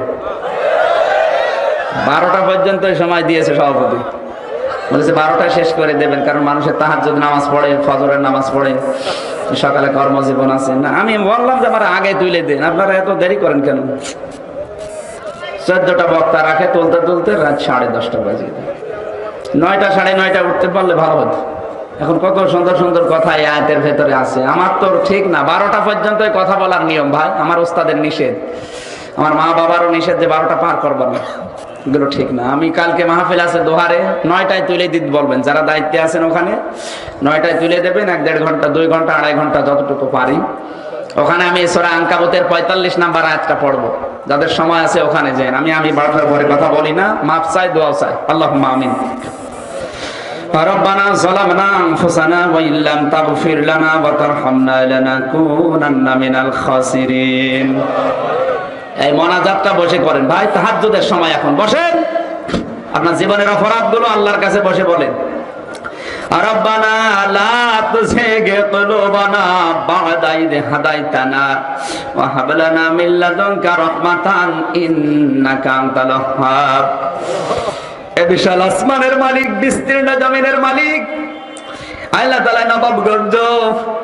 বারোটা পর্যন্ত সময় দিয়েছে সভাপতি, বলেছে বারোটা শেষ করে দেবেন, কারণ মানুষের তাহাজ্জুদ নামাজ পড়ে, ফজরের নামাজ পড়ে, সকালে কর্মজীবন আছে না। আমি বললাম যে আমার আগে তুলে দেন, আপনারা এত দেরি করেন কেন? চোদ্দটা বক্তা রাখে, তুলতে তুলতে রাত সাড়ে দশটা বাজে। নয়টা সাড়ে নয়টা উঠতে পারলে ভালো হতো। এখন কত সুন্দর সুন্দর কথা এই আয়াতের ভেতরে আছে। আমার তো ঠিক না, বারোটা পর্যন্ত কথা বলার নিয়ম ভাই, আমার ওস্তাদের নিষেধ, আমার মা বাবারও নিষেধ যে বারোটা পার করবার না, এগুলো ঠিক না। আমি কালকে মাহফিল আছে দোহারে, নয়টায় তুলে দিতে বলবেন, যারা দায়িত্বে আছেন ওখানে নয়টায় তুলে দেবেন। এক দেড় ঘন্টা, দুই ঘন্টা, আড়াই ঘন্টা যতটুকু পারি। ওখানে আমি সূরা আনকাবুতের পঁয়তাল্লিশ নাম্বার আয়াতটা পড়বো, যাদের সময় আছে ওখানে যান। আমি আমি বারোটার পরে কথা বলি না, মাফ চাই, দোয়া চাই। আল্লাহুম্মা আমিন। রব্বানা যালামনা আনফুসানা ওয়া ইল্লাম তাগফির লানা ওয়া তারহামনা লানাকুনান্না মিনাল খাসিরিন। এই মোনাজাতটা বসে করেন ভাই, তাহাজ্জুদের সময় এখন বসেন, আপনার জীবনের অপরাধগুলো আল্লাহর কাছে বসে বলেন। রব্বানা লা তুযিগ কুলুবানা বা'দা ইয হাদাইতানা ওয়া হাব লানা মিন লাদুনকা রাহমাতান ইন্নাকা আনতাল ওয়াহ্হাব। এ বিশাল আসমানের মালিক, বিস্তীর্ণ জমিনের মালিক, আল্লাহ তাআলা নবাবগঞ্জ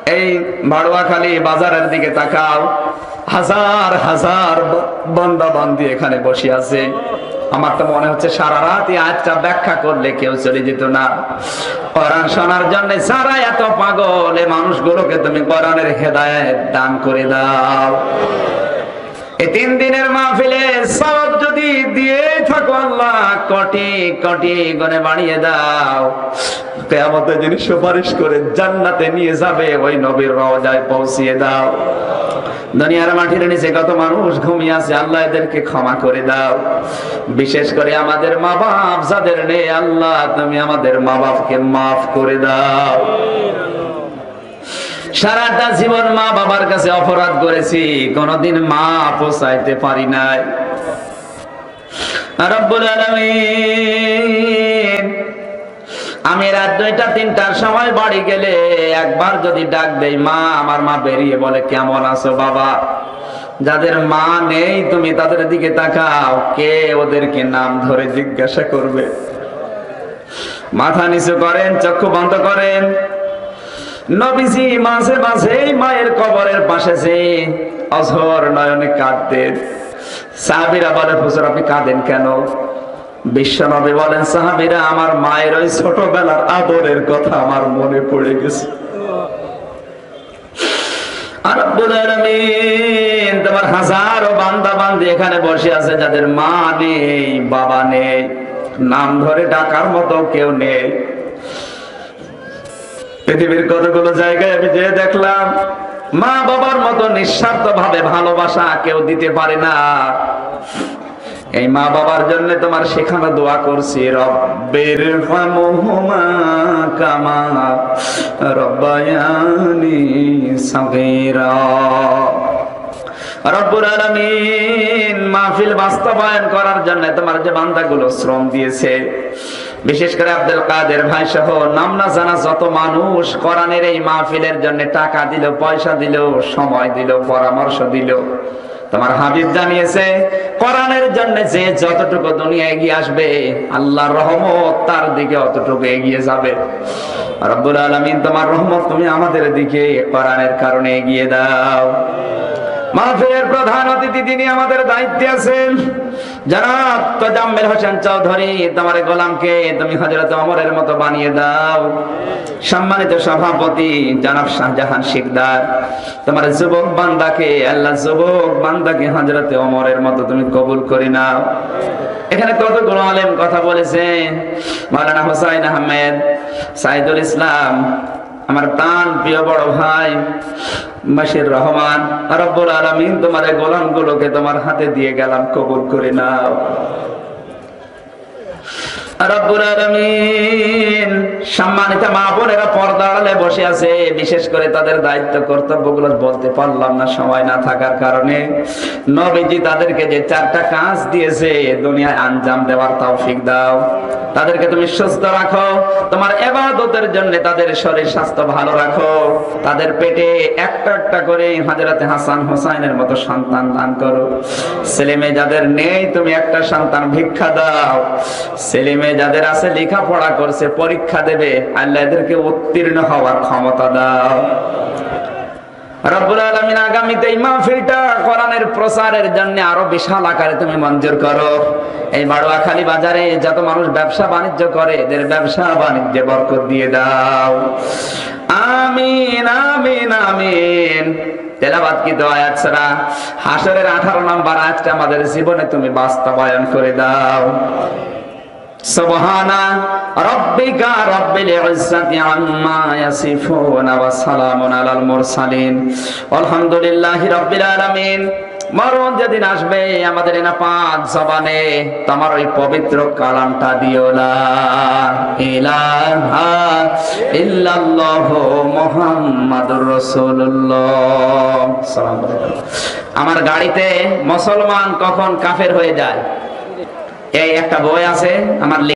এই ভাড়ুয়াখালী বাজারের দিকে তাকাও, হাজার হাজার বান্দা বান্দি এখানে বসে আছে। আমার তো মনে হচ্ছে সারা রাত এই আয়াতটা ব্যাখ্যা করলে কেউ চলে যেত না। কোরআন শোনার জন্য যারা এত পাগল, এই মানুষগুলোকে তুমি কোরআনের হেদায়েত দান করে দাও। এই তিন দিনের মাহফিলে সওয়াব যদি দিয়ে থাকো আল্লাহ, কোটি কোটি গুণে বাড়িয়ে দাও। কিয়ামতে যিনি সুপারিশ করে জান্নাতে নিয়ে যাবে, ওই নবীর রওজায় পৌঁছিয়ে দাও। দুনিয়ার মাটির নিচে কত মানুষ ঘুমিয়ে আছে, আল্লাহ এদেরকে ক্ষমা করে দাও। বিশেষ করে আমাদের মা বাপ যাদের নেই, আল্লাহ তুমি আমাদের মা বাপকে মাফ করে দাও। সারাটা জীবন মা বাবার কাছে অপরাধ করেছি, কোনদিন মা পোষাইতে পারি নাই। রব্বুল আলামিন, আমি রাত দুইটা তিনটার সময় বাড়ি গেলে একবার যদি ডাক দেই মা, আমার মা বেরিয়ে বলে কেমন আছো বাবা। যাদের মা নেই তুমি তাদের দিকে তাকাও, কে ওদেরকে নাম ধরে জিজ্ঞাসা করবে? মাথা নিচু করেন, চক্ষু বন্ধ করেন। নবীজি মাঝে মাঝে মায়ের কবরের পাশে যে অঝর নয়নে কাঁদতেন। সাহাবীরা বলে হুজুর আপনি কাঁদেন কেন? বিশ্ব নবী বলেন সাহাবীরা, আমার মায়ের ওই ছোটবেলার আদরের কথা আমার মনে পড়ে গেছে। আর রব্বুল আলামিন, তোমার হাজারো বান্দা বান্দি এখানে বসে আছে যাদের মা নেই, বাবা নেই, নাম ধরে ডাকার মতো কেউ নেই। পৃথিবীর কতগুলো জায়গায় আমি যে দেখলাম মা বাবার মতো নিঃস্বার্থ ভাবে ভালোবাসা কেউ দিতে পারে না। এই মা বাবার জন্য তোমার শেখানো দোয়া করছি, রব্বির হামহুমা কামা রব্বায়ানি সাগীরা। রব্বুল আলামিন, মাহফিল বাস্তবায়ন করার জন্য তোমার যে বান্দাগুলো শ্রম দিয়েছে, বিশেষ করে আব্দুল কাদের ভাই সহ নাম না জানা যত মানুষ কোরআনের এই মাহফিলের জন্য টাকা দিল, পয়সা দিল, সময় দিল, পরামর্শ দিল, তোমার হাবিব জানিয়েছে কোরআনের জন্য যে যতটুকু দুনিয়া এগিয়ে আসবে, আল্লাহর রহমত তার দিকে অতটুকু এগিয়ে যাবে। রব্বুল আলামিন, তোমার রহমত তুমি আমাদের দিকে কোরআনের কারণে এগিয়ে দাও। মাহফিলের প্রধান অতিথি তিনি আমাদের দায়িত্বে আছেন জনাব তোজাম্মেল হোসেন চৌধুরী, তোমার গোলামকে তুমি হযরত ওমরের মতো বানিয়ে দাও। সম্মানিত সভাপতি জনাব শাহজাহান শিকদার, তোমার যুবক বান্দাকে আল্লাহ যুবক বান্দাকে হযরত ওমরের মতো তুমি কবুল করে নাও। এখানে কতগুলো আলেম কথা বলেছে, মাওলানা হোসাইন আহমেদ, সাইদুল ইসলাম, আমার প্রাণ প্রিয় বড় ভাই মাশির রহমান। রব্বুল আলামিন, তোমার এই গোলামগুলোকে তোমার হাতে দিয়ে গেলাম, কবুল করে নাও। রব্বুল আলামিন, সম্মানিত মা বোনেরা পর্দার আড়ালে বসে আছে, বিশেষ করে তাদের দায়িত্ব কর্তব্যগুলো বলতে পারলাম না সময় না থাকার কারণে। নবীজি তাদেরকে যে চারটা কাজ দিয়েছে দুনিয়ায় আঞ্জাম দেওয়ার তৌফিক দাও। তাদেরকে তুমি সুস্থ রাখো, তোমার ইবাদতের জন্য তাদের শরীর স্বাস্থ্য ভালো রাখো, তাদের পেটে একটা একটা করে হযরত হাসান হোসাইনের মতো সন্তান দান করো। ছেলে মেয়ে যাদের নেই তুমি একটা সন্তান ভিক্ষা দাও। ছেলে মেয়ে যাদের আছে লেখাপড়া করছে, পরীক্ষা দেবে, আল্লাহ এদেরকে উত্তীর্ণ হওয়ার ক্ষমতা দাও। রব্বুল আলামিন, আগামীতে এই মাহফিলটা কোরআনের প্রচারের জন্য আরো বিশাল আকারে তুমি মঞ্জুর করো। এই বাড়ুয়াখালী বাজারে যত মানুষ ব্যবসা বাণিজ্য করে, এদের ব্যবসা বাণিজ্যে বরকত দিয়ে দাও। আমিন আমিন আমিন। তেলাওয়াত কি আয়াত সূরা হাশরের আঠারো নম্বর আয়াতটা আমাদের জীবনে তুমি বাস্তবায়ন করে দাও। সুবহানা রাব্বিকা রাব্বিল ইজ্জাতি আম্মা ইয়াসিফুন ওয়া সালামুন আলাল মুরসালিন আলহামদুলিল্লাহি রাব্বিল আলামিন। মরণ যেদিন আসবে আমাদের এনা পাঁচ জবানে তোমার ওই পবিত্র কালামটা দিও, লা ইলাহা ইল্লাল্লাহু মুহাম্মাদুর রাসূলুল্লাহ। সালাম আলাইকুম। আমার গাড়িতে মুসলমান কখন কাফের হয়ে যায় এই একটা বই আছে আমার।